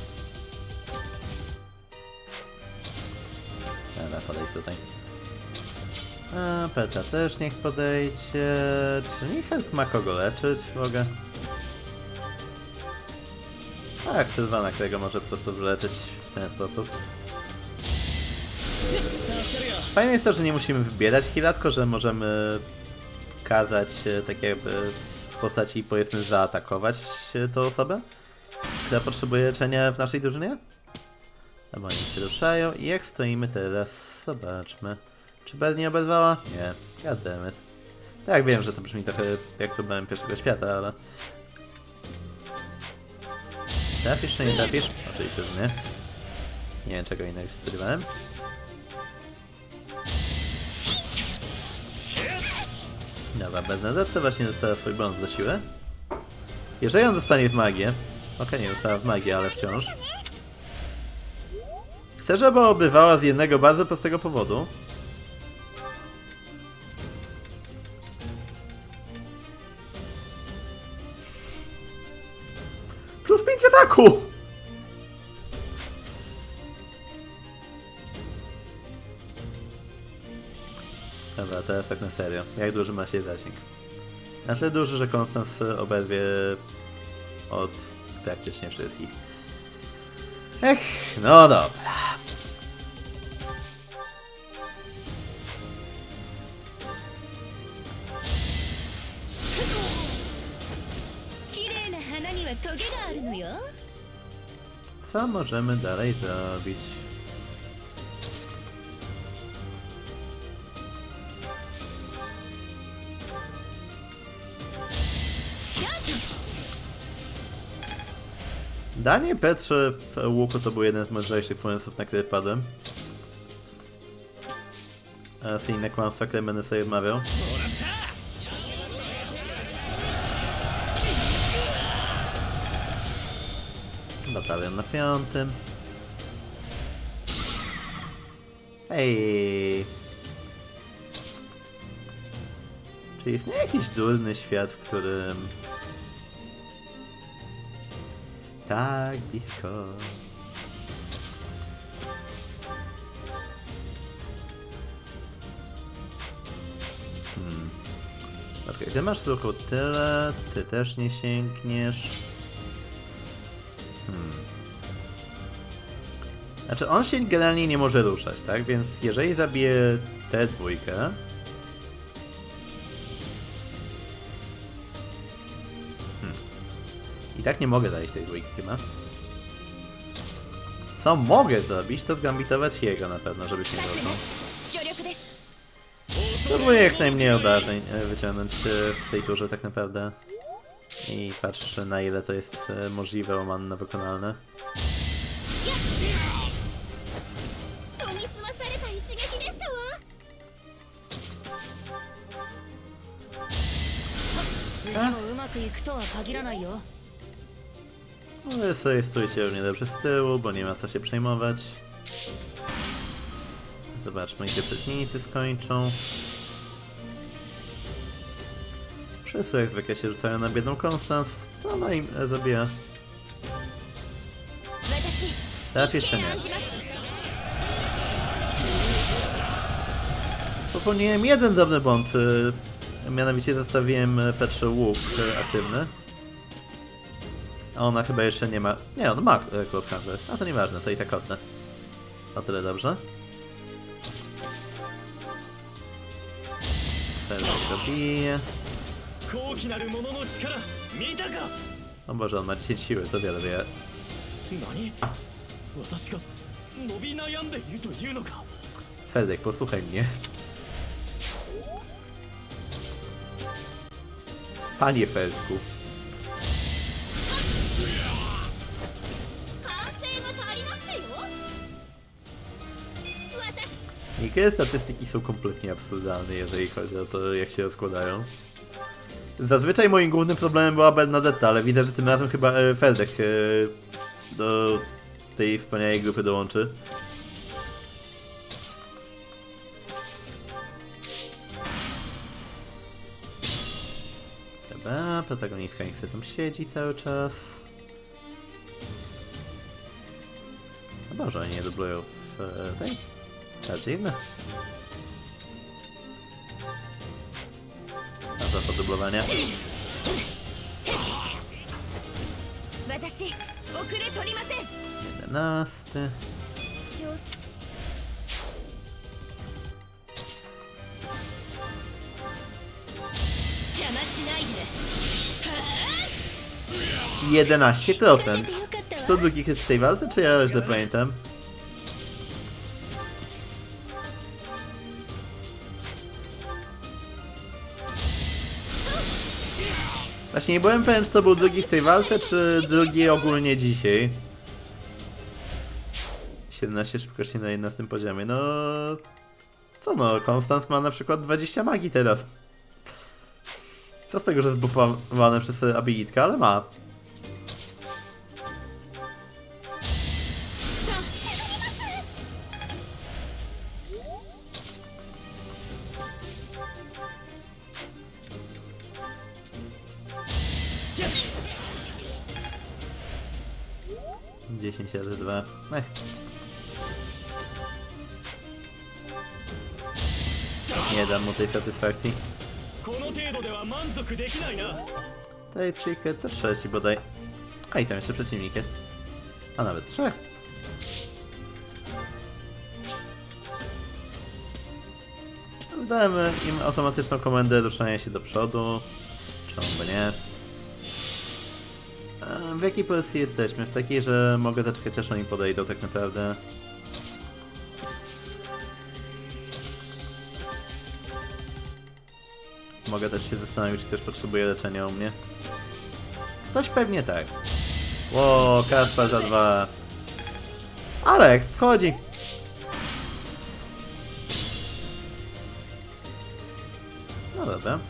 Dobra, podejdź tutaj. A, Petra też niech podejdzie. Czy Michels ma kogo leczyć w ogóle? Tak, Sylwana, którego może po prostu wyleczyć w ten sposób. Fajne jest to, że nie musimy wybierać heala, tylko że możemy kazać tak jakby postaci, powiedzmy, zaatakować tą osobę, która potrzebuje leczenia w naszej drużynie. No bo oni się ruszają i jak stoimy teraz, zobaczmy. Czy Bel nie obezwała? Nie. Goddammit. Tak, wiem, że to brzmi trochę jak problem pierwszego świata, ale... Trafisz czy nie trafisz? Oczywiście, że nie. Nie wiem, czego innego się spodziewałem. Dobra, Bernadette właśnie dostała swój bonus do siły. Jeżeli on dostanie w magię... Okej, okay, nie dostała w magię, ale wciąż. Chcę, żeby obywała z jednego bardzo prostego powodu. Plus pięć ataku! Dobra, teraz tak na serio. Jak duży ma się zasięg? Na tyle duży, że Konstans oberwie od praktycznie wszystkich. Ech, no dobra. Co możemy dalej zrobić? Danie Petrze w łuku to był jeden z mądrzejszych pomysłów, na który wpadłem. A inne kłamstwa, które będę sobie odmawiał. Batalion na piątym. Hej. Czy istnieje jakiś durny świat, w którym... Tak blisko. Okej, ty masz tylko tyle, ty też nie sięgniesz. Hmm. Znaczy on się generalnie nie może ruszać, tak? Więc jeżeli zabije tę dwójkę... Hmm. I tak nie mogę zajść tej dwójki chyba. Co mogę zrobić, to zgambitować jego na pewno, żeby się nie dotknął. Próbuję jak najmniej obrażeń wyciągnąć w tej turze tak naprawdę. I patrzę na ile to jest możliwe, omanno wykonalne. Ale sobie stójcie równie dobrze z tyłu, bo nie ma co się przejmować. Zobaczmy, gdzie przeciwnicy skończą. Wszyscy jak zwykle się rzucają na biedną Konstans. Co ona im zabija? Trafisz czy nie? Popełniłem jeden drobny błąd. Mianowicie zostawiłem Petrze łuk aktywny. A ona chyba jeszcze nie ma... Nie, ona ma close counter. A to nieważne, to i tak odnę. O tyle dobrze. Teraz go bije. O Boże, on ma dziesięć siły, to wiele wie. Fedek, posłuchaj mnie. Panie Feldku. Niektóre statystyki są kompletnie absurdalne, jeżeli chodzi o to, jak się rozkładają. Zazwyczaj moim głównym problemem była Bernadetta, ale widzę, że tym razem chyba e, Feldek e, do tej wspaniałej grupy dołączy. Dobra, protagonistka niech sobie tam siedzi cały czas. No Boże, oni nie dublują w e, tej? Tak, dziwne. A to podublowanie. Jedenasty. jedenaście procent. Czy to drugi hit w tej walce, czy ja źle pamiętam? Właśnie nie byłem pewien, czy to był drugi w tej walce, czy drugi ogólnie dzisiaj. siedemnaście szybkości na jedenastym poziomie, no... Co no, Konstans ma na przykład dwadzieścia magii teraz. Co z tego, że jest buffowane przez abilitkę, ale ma. dziesięć razy dwa. Ech. Nie dam mu tej satysfakcji. To jest secret, to trzeci bodaj. A i tam jeszcze przeciwnik jest. A nawet trzech. Dałem im automatyczną komendę ruszania się do przodu. Czemu by nie? W jakiej pozycji jesteśmy? W takiej, że mogę zaczekać, aż oni podejdą tak naprawdę. Mogę też się zastanowić, czy też potrzebuje leczenia u mnie. Ktoś pewnie tak. Ło, Kaspar za dwa. Alex, wchodzi. No dobra.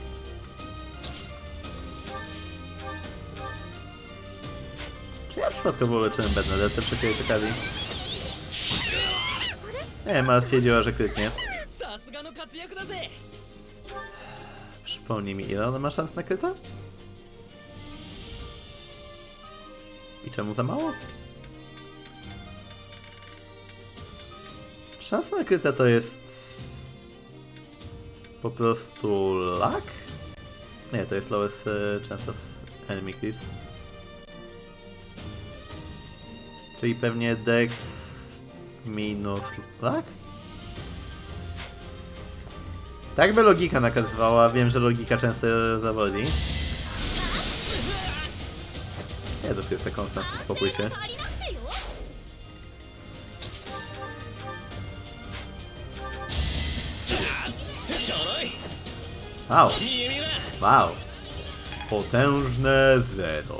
Czy ja przypadkowo leczyłem Bernadette przy tej okazji? Nie, ma stwierdziła, że krytnie. Przypomnij mi, ile ona ma szans na kryta? I czemu za mało? Szansa na kryta to jest... po prostu luck? Nie, to jest lowest uh, chance of enemy kills. Czyli pewnie dex minus... tak? Tak by logika nakazywała, wiem, że logika często zawodzi. Nie, to jest Konstans, spokój się. Wow. Wow. Potężne zero.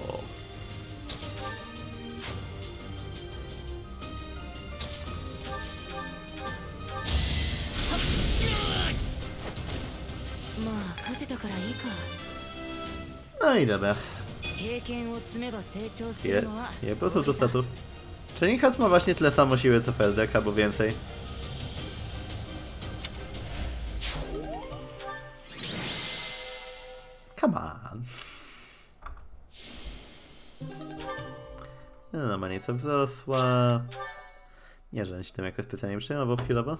No i dobra. Je, je, po prostu do statów. Czy Nichac ma właśnie tyle samo siły co Feldek, albo więcej? Come on. No, ma nieco wzrosła. Nie, że on się tym jakoś specjalnie przejmował chwilowo.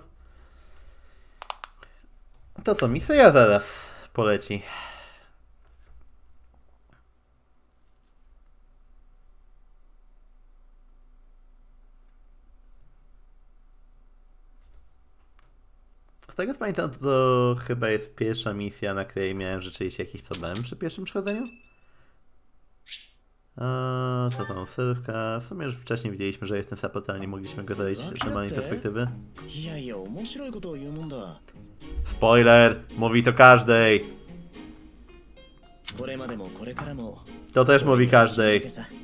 To co, misja zaraz poleci. Z tego co pamiętam, to chyba jest pierwsza misja, na której miałem rzeczywiście jakiś problem przy pierwszym przechodzeniu. A, co tam, sylwka. W sumie już wcześniej widzieliśmy, że jest ten support, ale nie mogliśmy go zajść z normalnej perspektywy. Spoiler! Mówi to każdej! To też mówi każdej.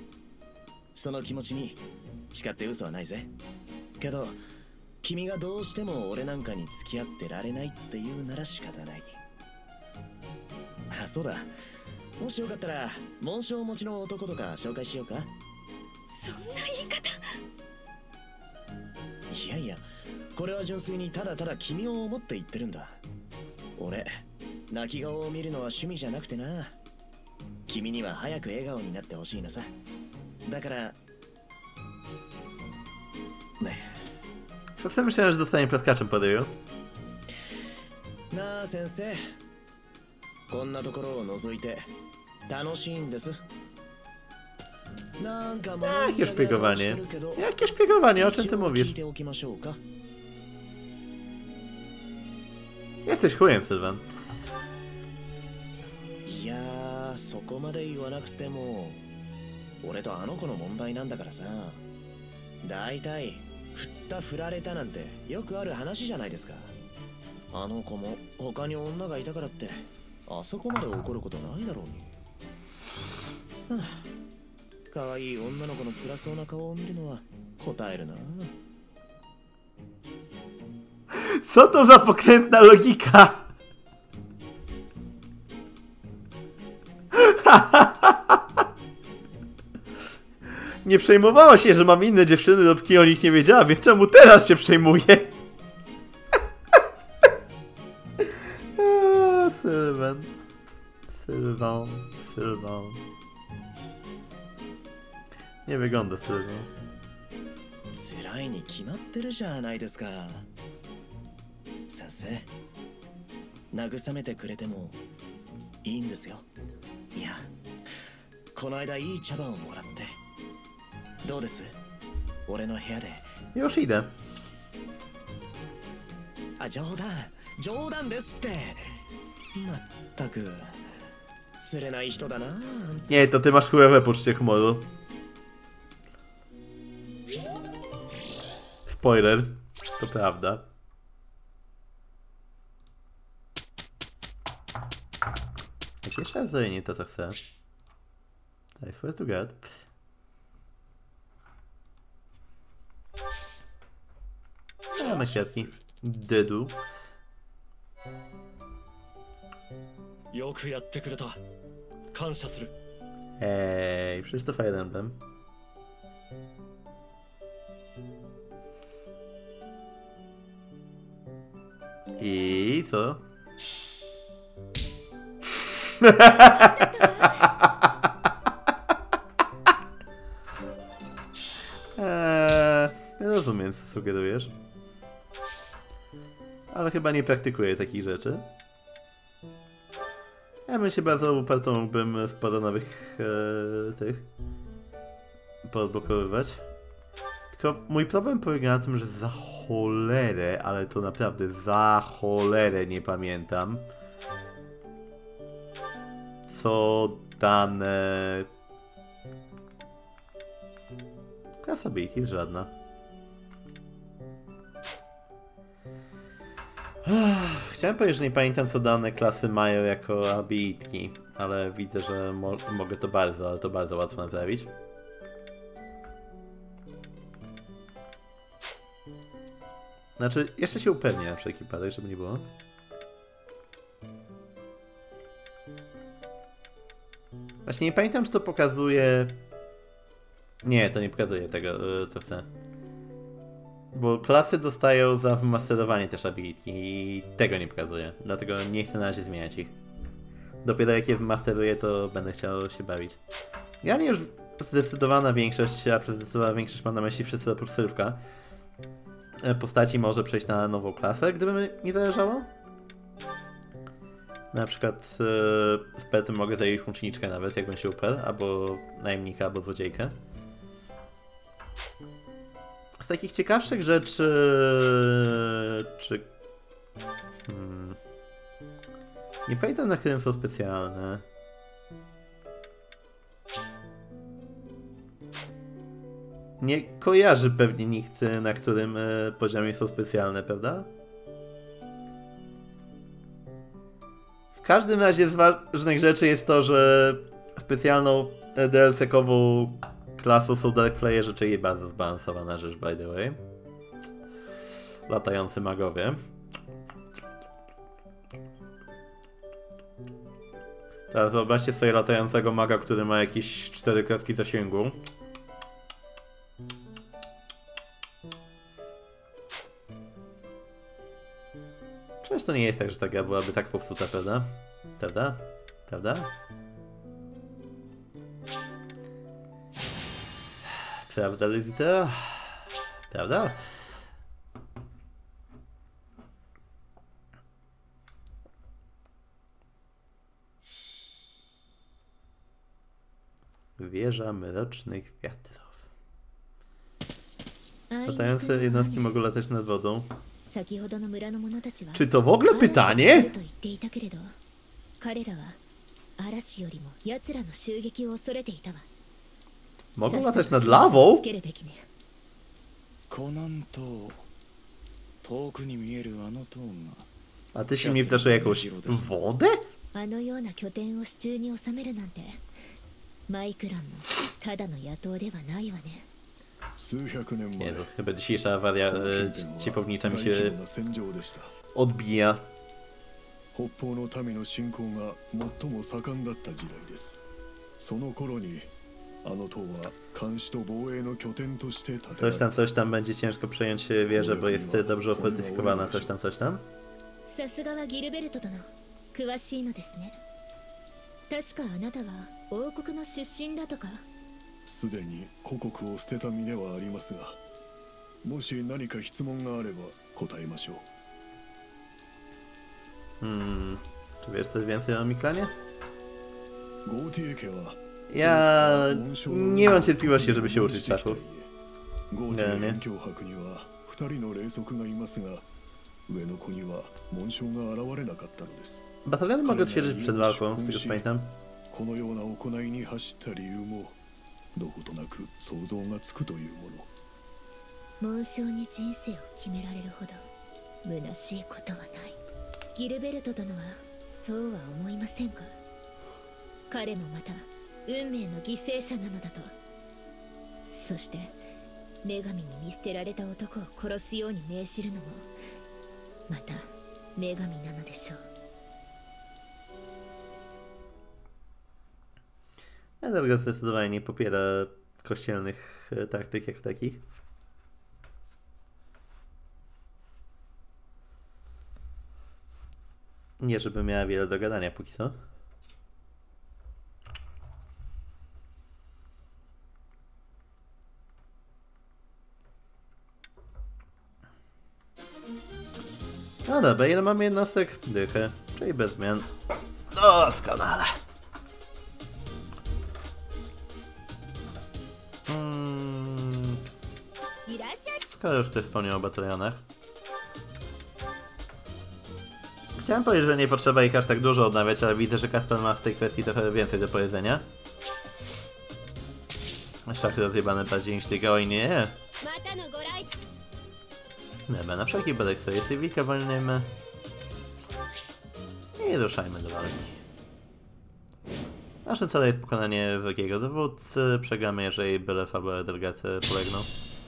君がどうしても俺なんかに付き合ってられないって言うなら仕方ない。あ、そうだ。もしよかったら紋章持ちの男とか紹介しようか。 そんな言い方。 いやいや、これは純粋にただただ君を思って言ってるんだ。俺、泣き顔を見るのは趣味じゃなくてな。君には早く笑顔になってほしいのさ。だから。ね。 Czasem myślałem, że dostanie plaskaczem po ryju. なあ先生、こんなところを覗いて楽しいんです。なんか Jakie szpiegowanie? Jakie szpiegowanie? O czym ty mówisz? Jesteś chujem, Sylwan. いやー、そこまで言わなくても俺とあの子の問題なんだからさ。だいたい 振った振られたなんてよくある話じゃないですか。あの子も他に女がいたからってあそこまで怒ることないだろうに。はあ、可愛い女の子の辛そうな顔を見るのは答えるな。 Co to za pokrętna logika? Nie przejmowała się, że mam inne dziewczyny, dopóki o nich nie wiedziała, więc czemu teraz się przejmuje? Sylwan. Sylwan. Sylwan. Nie wygląda Sylwan. 辛いに決まってるじゃないですか。先生、慰めてくれてもいいんですよ。いや、この間いい茶葉をもらって。 どうです？俺の部屋で。 よし、いいだ。 あ、冗談、冗談ですって。まったく、釣れない人だな。 Nie, to ty masz chujowe poczucie humoru. Spoiler, to prawda. Jak jeszcze raz nie to, co chcę. I swear to God. Mamy kwiatki. Dydu. よくやってくれた。感謝する。 Ej, przecież to Fire Emblem. I co? eee, rozumiem, co sugerujesz. Ale chyba nie praktykuję takich rzeczy. Ja bym się bardzo uparł, to mógłbym sporo nowych e, tych poodblokowywać. Tylko mój problem polega na tym, że za cholerę, ale to naprawdę za cholerę nie pamiętam, co dane... Class ability jest żadna. Chciałem powiedzieć, że nie pamiętam, co dane klasy mają jako abilitki, ale widzę, że mo mogę to bardzo, ale to bardzo łatwo naprawić. Znaczy, jeszcze się upewnię na wszelki wypadek, żeby nie było. Właśnie nie pamiętam, czy to pokazuje... Nie, to nie pokazuje tego, co chcę. Bo klasy dostają za wymasterowanie też abilitki i tego nie pokazuje. Dlatego nie chcę na razie zmieniać ich. Dopiero jak je wymasteruję, to będę chciał się bawić. Ja nie już zdecydowana większość, a przez zdecydowana większość mam na myśli wszyscy oprócz Sylwka, postaci może przejść na nową klasę, gdyby mi nie zależało. Na przykład yy, z petem mogę zająć łuczniczkę nawet, jakbym się uparł, albo najemnika, albo złodziejkę. Z takich ciekawszych rzeczy... Czy... Hmm, nie pamiętam, na którym są specjalne. Nie kojarzy pewnie nikt, na którym e, poziomie są specjalne, prawda? W każdym razie z ważnych rzeczy jest to, że specjalną D L C-kową klasą są Dark Playerzy, czyli bardzo zbalansowana rzecz, by the way. Latający magowie. Teraz wyobraźcie sobie latającego maga, który ma jakieś cztery kratki zasięgu. Przecież to nie jest tak, że ta gra byłaby tak popsuta, prawda? Prawda? Prawda? Prawda, Lizita? Prawda? Wieża mrocznych wiatrów. Latające jednostki mogą latać nad wodą. Czy to w ogóle pytanie? Mogą latać nad lawą? A ty się mi wdasz o jakąś wodę? Jezu, chyba dzisiejsza awaria e, ciepłownicza mi się odbija. Coś tam, coś tam, będzie ciężko przejąć wieżę, bo jest dobrze ofortyfikowana, coś tam, coś tam. すでに故国を捨てた身ではありますが、もし何か質問があれば答えましょう。 Hmm, czy wiesz coś więcej o Miklanie? Ja nie mam cierpliwości, żeby się uczyć szachów. Nie, nie. Bataliony mogę otwierać przed walką, z tego co pamiętam. このような行いに走った理由もどことなく想像がつくというもの。 紋章に人生を決められるほど虚しいことはない。ギルベルト殿はそうは思いませんか？彼もまた運命の犠牲者なのだと。そして女神に見捨てられた男を殺すように命じるのもまた女神なのでしょう。 Edgar zdecydowanie nie popiera kościelnych taktyk jak takich. Nie, żeby miała wiele do gadania póki co. No dobra, ile mamy jednostek? Dychę, czyli bez zmian. Doskonale. Hmm. Skoro już tutaj wspomniał o batalionach. Chciałem powiedzieć, że nie potrzeba ich aż tak dużo odnawiać, ale widzę, że Kasper ma w tej kwestii trochę więcej do powiedzenia. Szachy rozjebane bardziej niż liga, oj nie. Dobra, na wszelki wypadek sobie Sylwika wolnymy. I ruszajmy do walki. Naszym celem jest pokonanie wielkiego dowódcy. Przegramy, jeżeli byle fabuły delegaty polegną.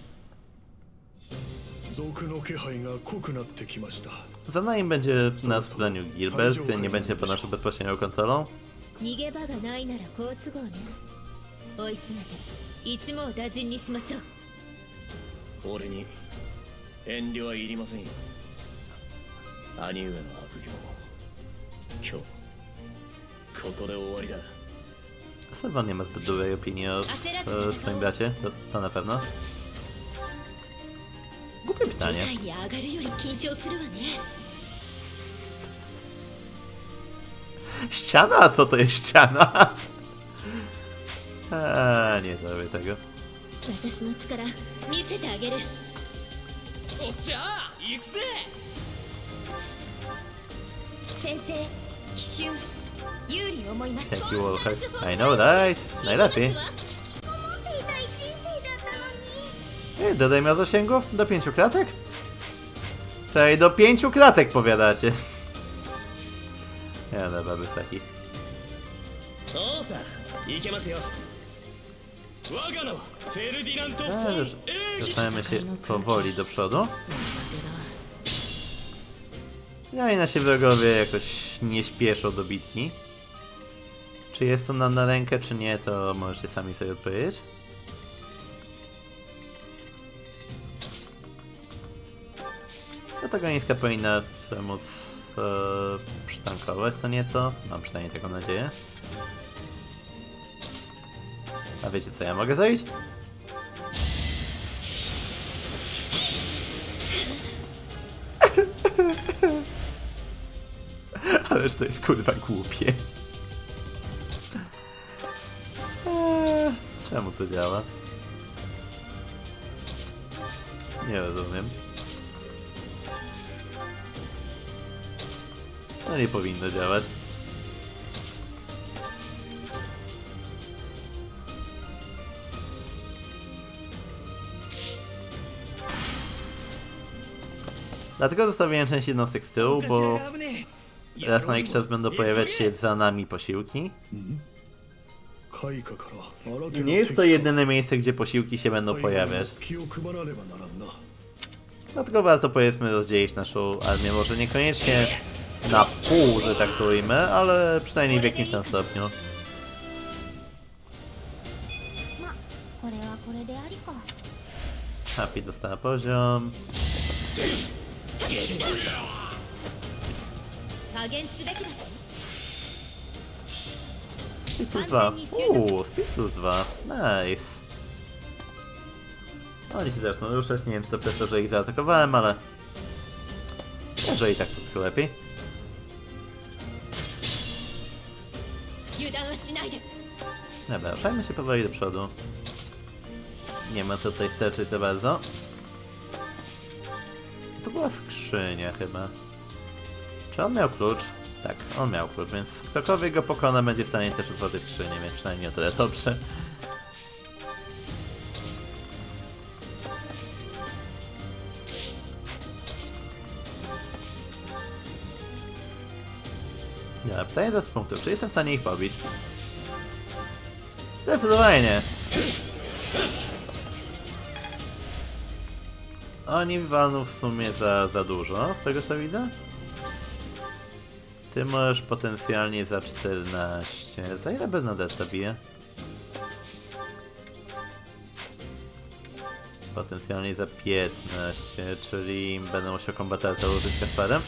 Za nami będzie na zdaniu Gilbert, który nie będzie pod naszą bezpośrednią kontrolą. Sylwan nie ma zbyt dobrej opinii o e, swoim bracie, to, to na pewno. Głupie pytanie. Ściana? Co to jest ściana? A, nie zrobię tego. Thank you, Walker. I know, right? Najlepiej. Ej, dodaj miał zasięgu? Do pięciu klatek? Czyli do pięciu klatek powiadacie. Ja dobra, bez takich. A, już zaczynamy się powoli do przodu. No i nasi wrogowie jakoś nie śpieszą do bitki. Czy jest to nam na rękę, czy nie, to możecie sami sobie odpowiedzieć. Protagonistka powinna móc e, przytankować to nieco. Mam przynajmniej taką nadzieję. A wiecie co ja mogę zrobić? Ależ to jest kurwa głupie. Eee, czemu to działa? Nie rozumiem. No nie powinno działać. Dlatego zostawiłem część jednostek z tyłu, bo raz na jakiś czas będą pojawiać się za nami posiłki. I nie jest to jedyne miejsce, gdzie posiłki się będą pojawiać. Dlatego warto, powiedzmy, rozdzielić naszą armię. Może niekoniecznie na pół, że tak to ujmę, ale przynajmniej w jakimś tam stopniu. Happy dostała poziom. Speed plus dwa. Uuu, speed plus dwa. Nice. Oni się zaczną ruszać. Nie wiem, czy to przez to, że ich zaatakowałem, ale jeżeli tak, to tylko lepiej. Dobra, ruszajmy się powoli do przodu. Nie ma co tutaj sterczyć za bardzo. To była skrzynia chyba. Czy on miał klucz? Tak, on miał klucz, więc ktokolwiek go pokona, będzie w stanie też otworzyć skrzynię, więc przynajmniej o tyle dobrze. Ja, pytanie z punktów, czy jestem w stanie ich pobić? Zdecydowanie nie. Oni walną w sumie za, za dużo, z tego co widzę. Ty możesz potencjalnie za czternaście. Za ile Bernadetta bije? Potencjalnie za piętnaście, czyli będę musiał kombatarta użyć Kasparem.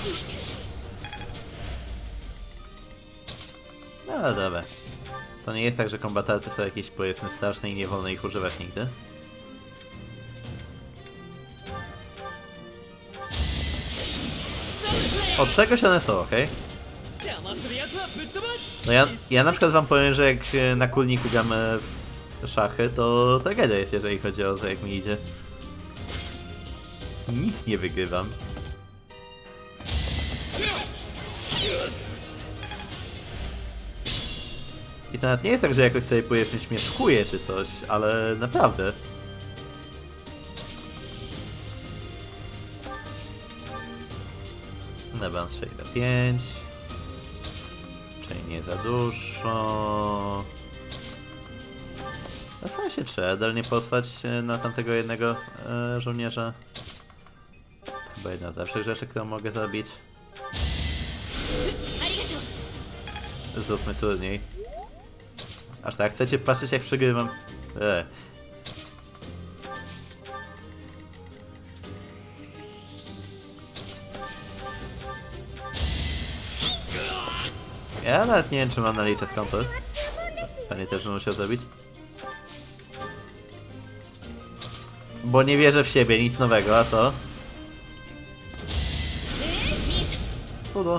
No dobra. To nie jest tak, że kombatarty są jakieś, powiedzmy, straszne i nie wolno ich używać nigdy. Od czegoś one są, okej? Okay? No ja, ja na przykład wam powiem, że jak na kulniku gramy w szachy, to tragedia jest, jeżeli chodzi o to, jak mi idzie. Nic nie wygrywam. I to nawet nie jest tak, że jakoś sobie powiedzmy śmieszkuję czy coś, ale naprawdę. Dobra, trzy do pięć. Czyli nie za dużo. Zastanawiam się, czy Edel nie posłać na tamtego jednego e, żołnierza. Chyba jedna z lepszych rzeczy, którą mogę zrobić. Zróbmy turniej. Aż tak, chcecie patrzeć jak przegrywam? Eee. Ja nawet nie wiem, czy mam naliczę z konta. Pewnie też bym musiał zrobić. Bo nie wierzę w siebie, nic nowego, a co? Udo.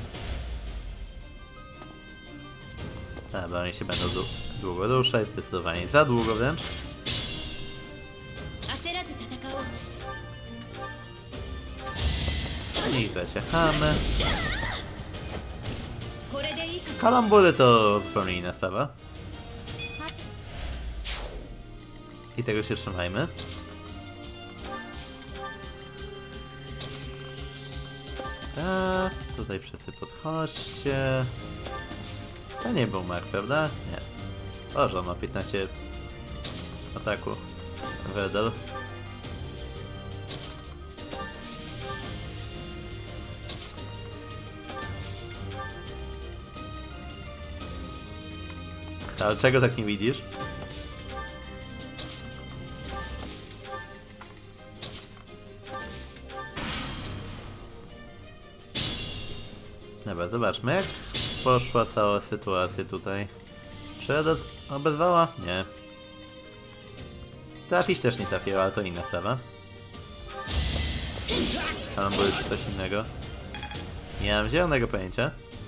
Dobra, oni się będą długo ruszać, zdecydowanie za długo wręcz. I zaciechamy. Kalambury to zupełnie inna sprawa. I tego się trzymajmy. Tak, tutaj wszyscy podchodźcie. To nie był Mark, prawda? Nie. Boże, on ma piętnaście ataku. Wedel. Ale czego tak nie widzisz? Dobra, zobaczmy jak poszła cała sytuacja tutaj. Czy Edel obezwała? Nie. Trafić też nie trafiła, ale to inna sprawa. Tam było już coś innego. Nie mam zielonego pojęcia.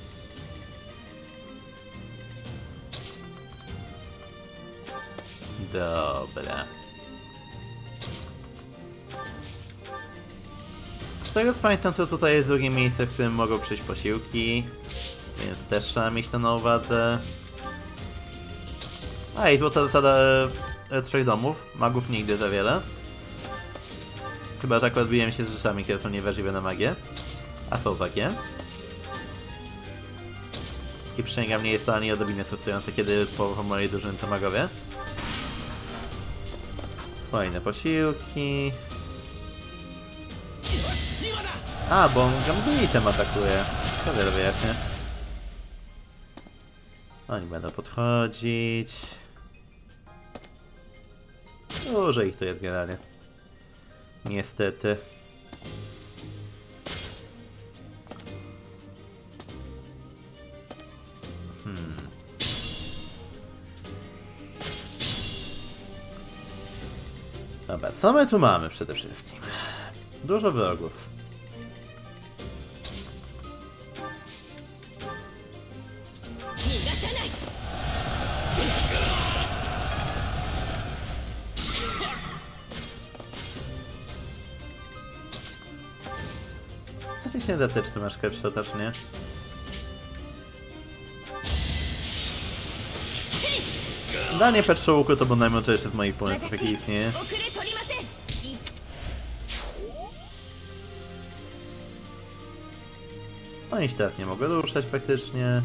Dobra. Z tego co pamiętam, to tutaj jest drugie miejsce, w którym mogą przyjść posiłki. Więc też trzeba mieć to na uwadze. A i złota zasada e, trzech domów. Magów nigdy za wiele. Chyba, że akurat biłem się z rzeczami, które są niewrażliwe na magię. A są takie. I przysięgam, nie jest to ani odrobinę frustrujące, kiedy połowa mojej drużyny to magowie. Kolejne posiłki. A, bo on Gambitem atakuje. To wiele wyjaśnię. Oni będą podchodzić. Dużo ich tu jest generalnie. Niestety. Hmm. Dobra, co my tu mamy przede wszystkim? Dużo wrogów. Właśnie się zapytać, czy ty masz krew środka, czy nie? Danie Petrzołuku to był najmądrzejszy z moich pomysłów, jaki istnieje. Oni się teraz nie mogą ruszać praktycznie.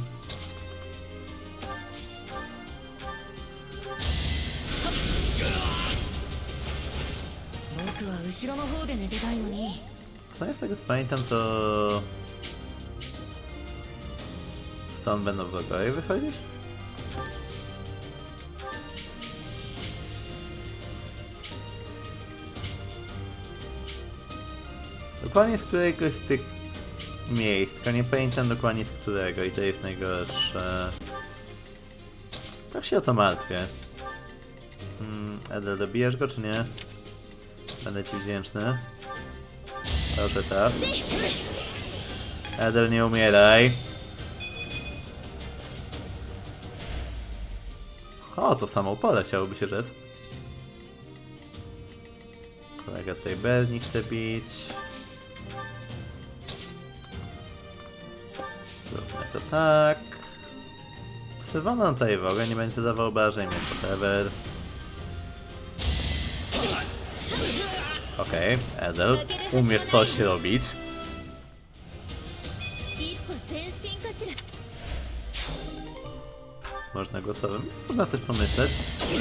Co ja z tego pamiętam, to stąd będą wrogowie wychodzić? Dokładnie z któregoś z tych miejsc, tylko nie pamiętam dokładnie z którego i to jest najgorsze. Tak się o to martwię. Hmm, Edel, dobijesz go czy nie? Będę ci wdzięczny. Proszę tak. Edel, nie umieraj. O, to w samą porę chciałoby się rzec. Kolega tutaj Bernie chce bić. Zróbmy to tak. Sylwana nam tutaj w ogóle nie będzie zadawał obrażeń, więc whatever. Okej, okay, Edel, umiesz coś robić. Można głosowym, można coś pomyśleć.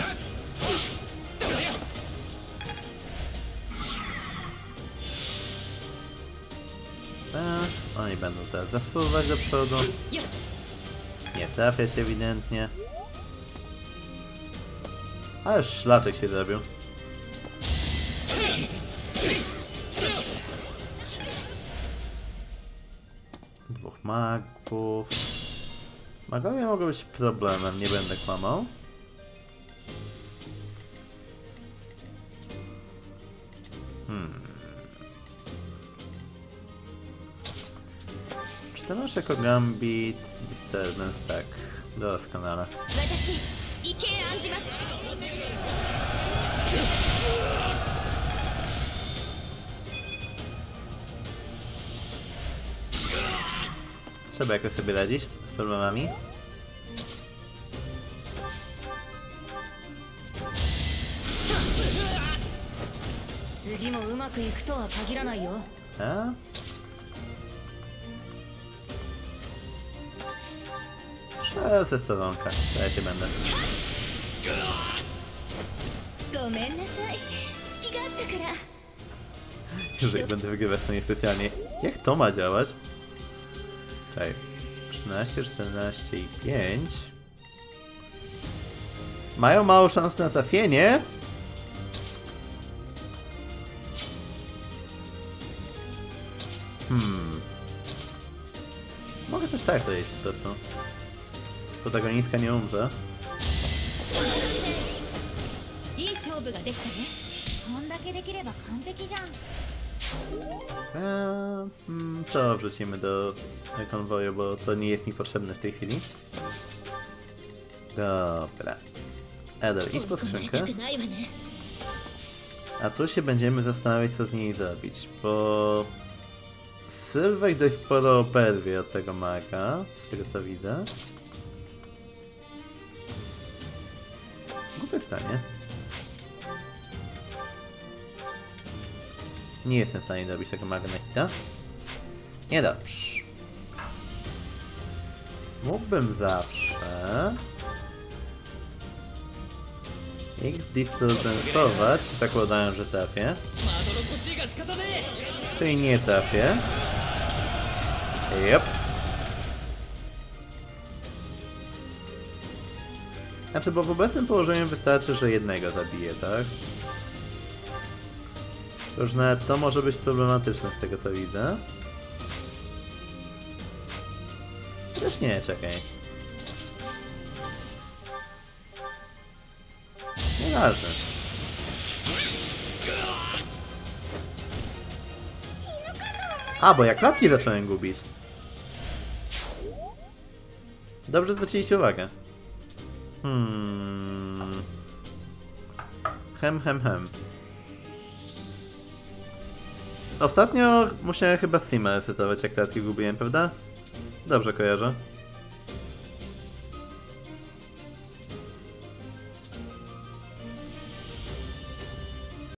Eee, oni będą teraz zasuwać do przodu. Nie trafia się ewidentnie. Ale szlaczek się zrobił. Dwóch magów. Magowie mogą być problemem, nie będę kłamał. Hmm. Czy to masz jako Gambit? Disturbance, tak. Doskonale. Trzeba jakoś sobie radzić z problemami. A? Przełsę stolonka, to ja się będę. Jeżeli będę wygrywać, to niespecjalnie. Jak to ma działać? Czekaj. trzynaście, czternaście i pięć. Mają mało szans na trafienie. Hmm. Mogę też tak zrobić po prostu. Protagonistka nie umrze. Eee, hmm, to wrzucimy do konwoju, bo to nie jest mi potrzebne w tej chwili. Dobra. Edel, idź po skrzynkę. A tu się będziemy zastanawiać, co z niej zrobić, bo Sylwek dość sporo oberwie od tego maga, z tego co widzę. Głupie pytanie. Nie jestem w stanie zrobić tego maga na hita. Niedobrze. Mógłbym zawsze X disturbance'ować, tak udaję, że trafię. Czyli nie trafię. Yep. Znaczy, bo w obecnym położeniu wystarczy, że jednego zabiję, tak? Już nawet to może być problematyczne z tego co widzę. Też nie, czekaj. Nieważne. A, bo ja klatki zacząłem gubić. Dobrze zwróciliście uwagę. Hmm. Hem, hem, hem. Ostatnio musiałem chyba Steama resetować, jak klatki gubiłem, prawda? Dobrze kojarzę.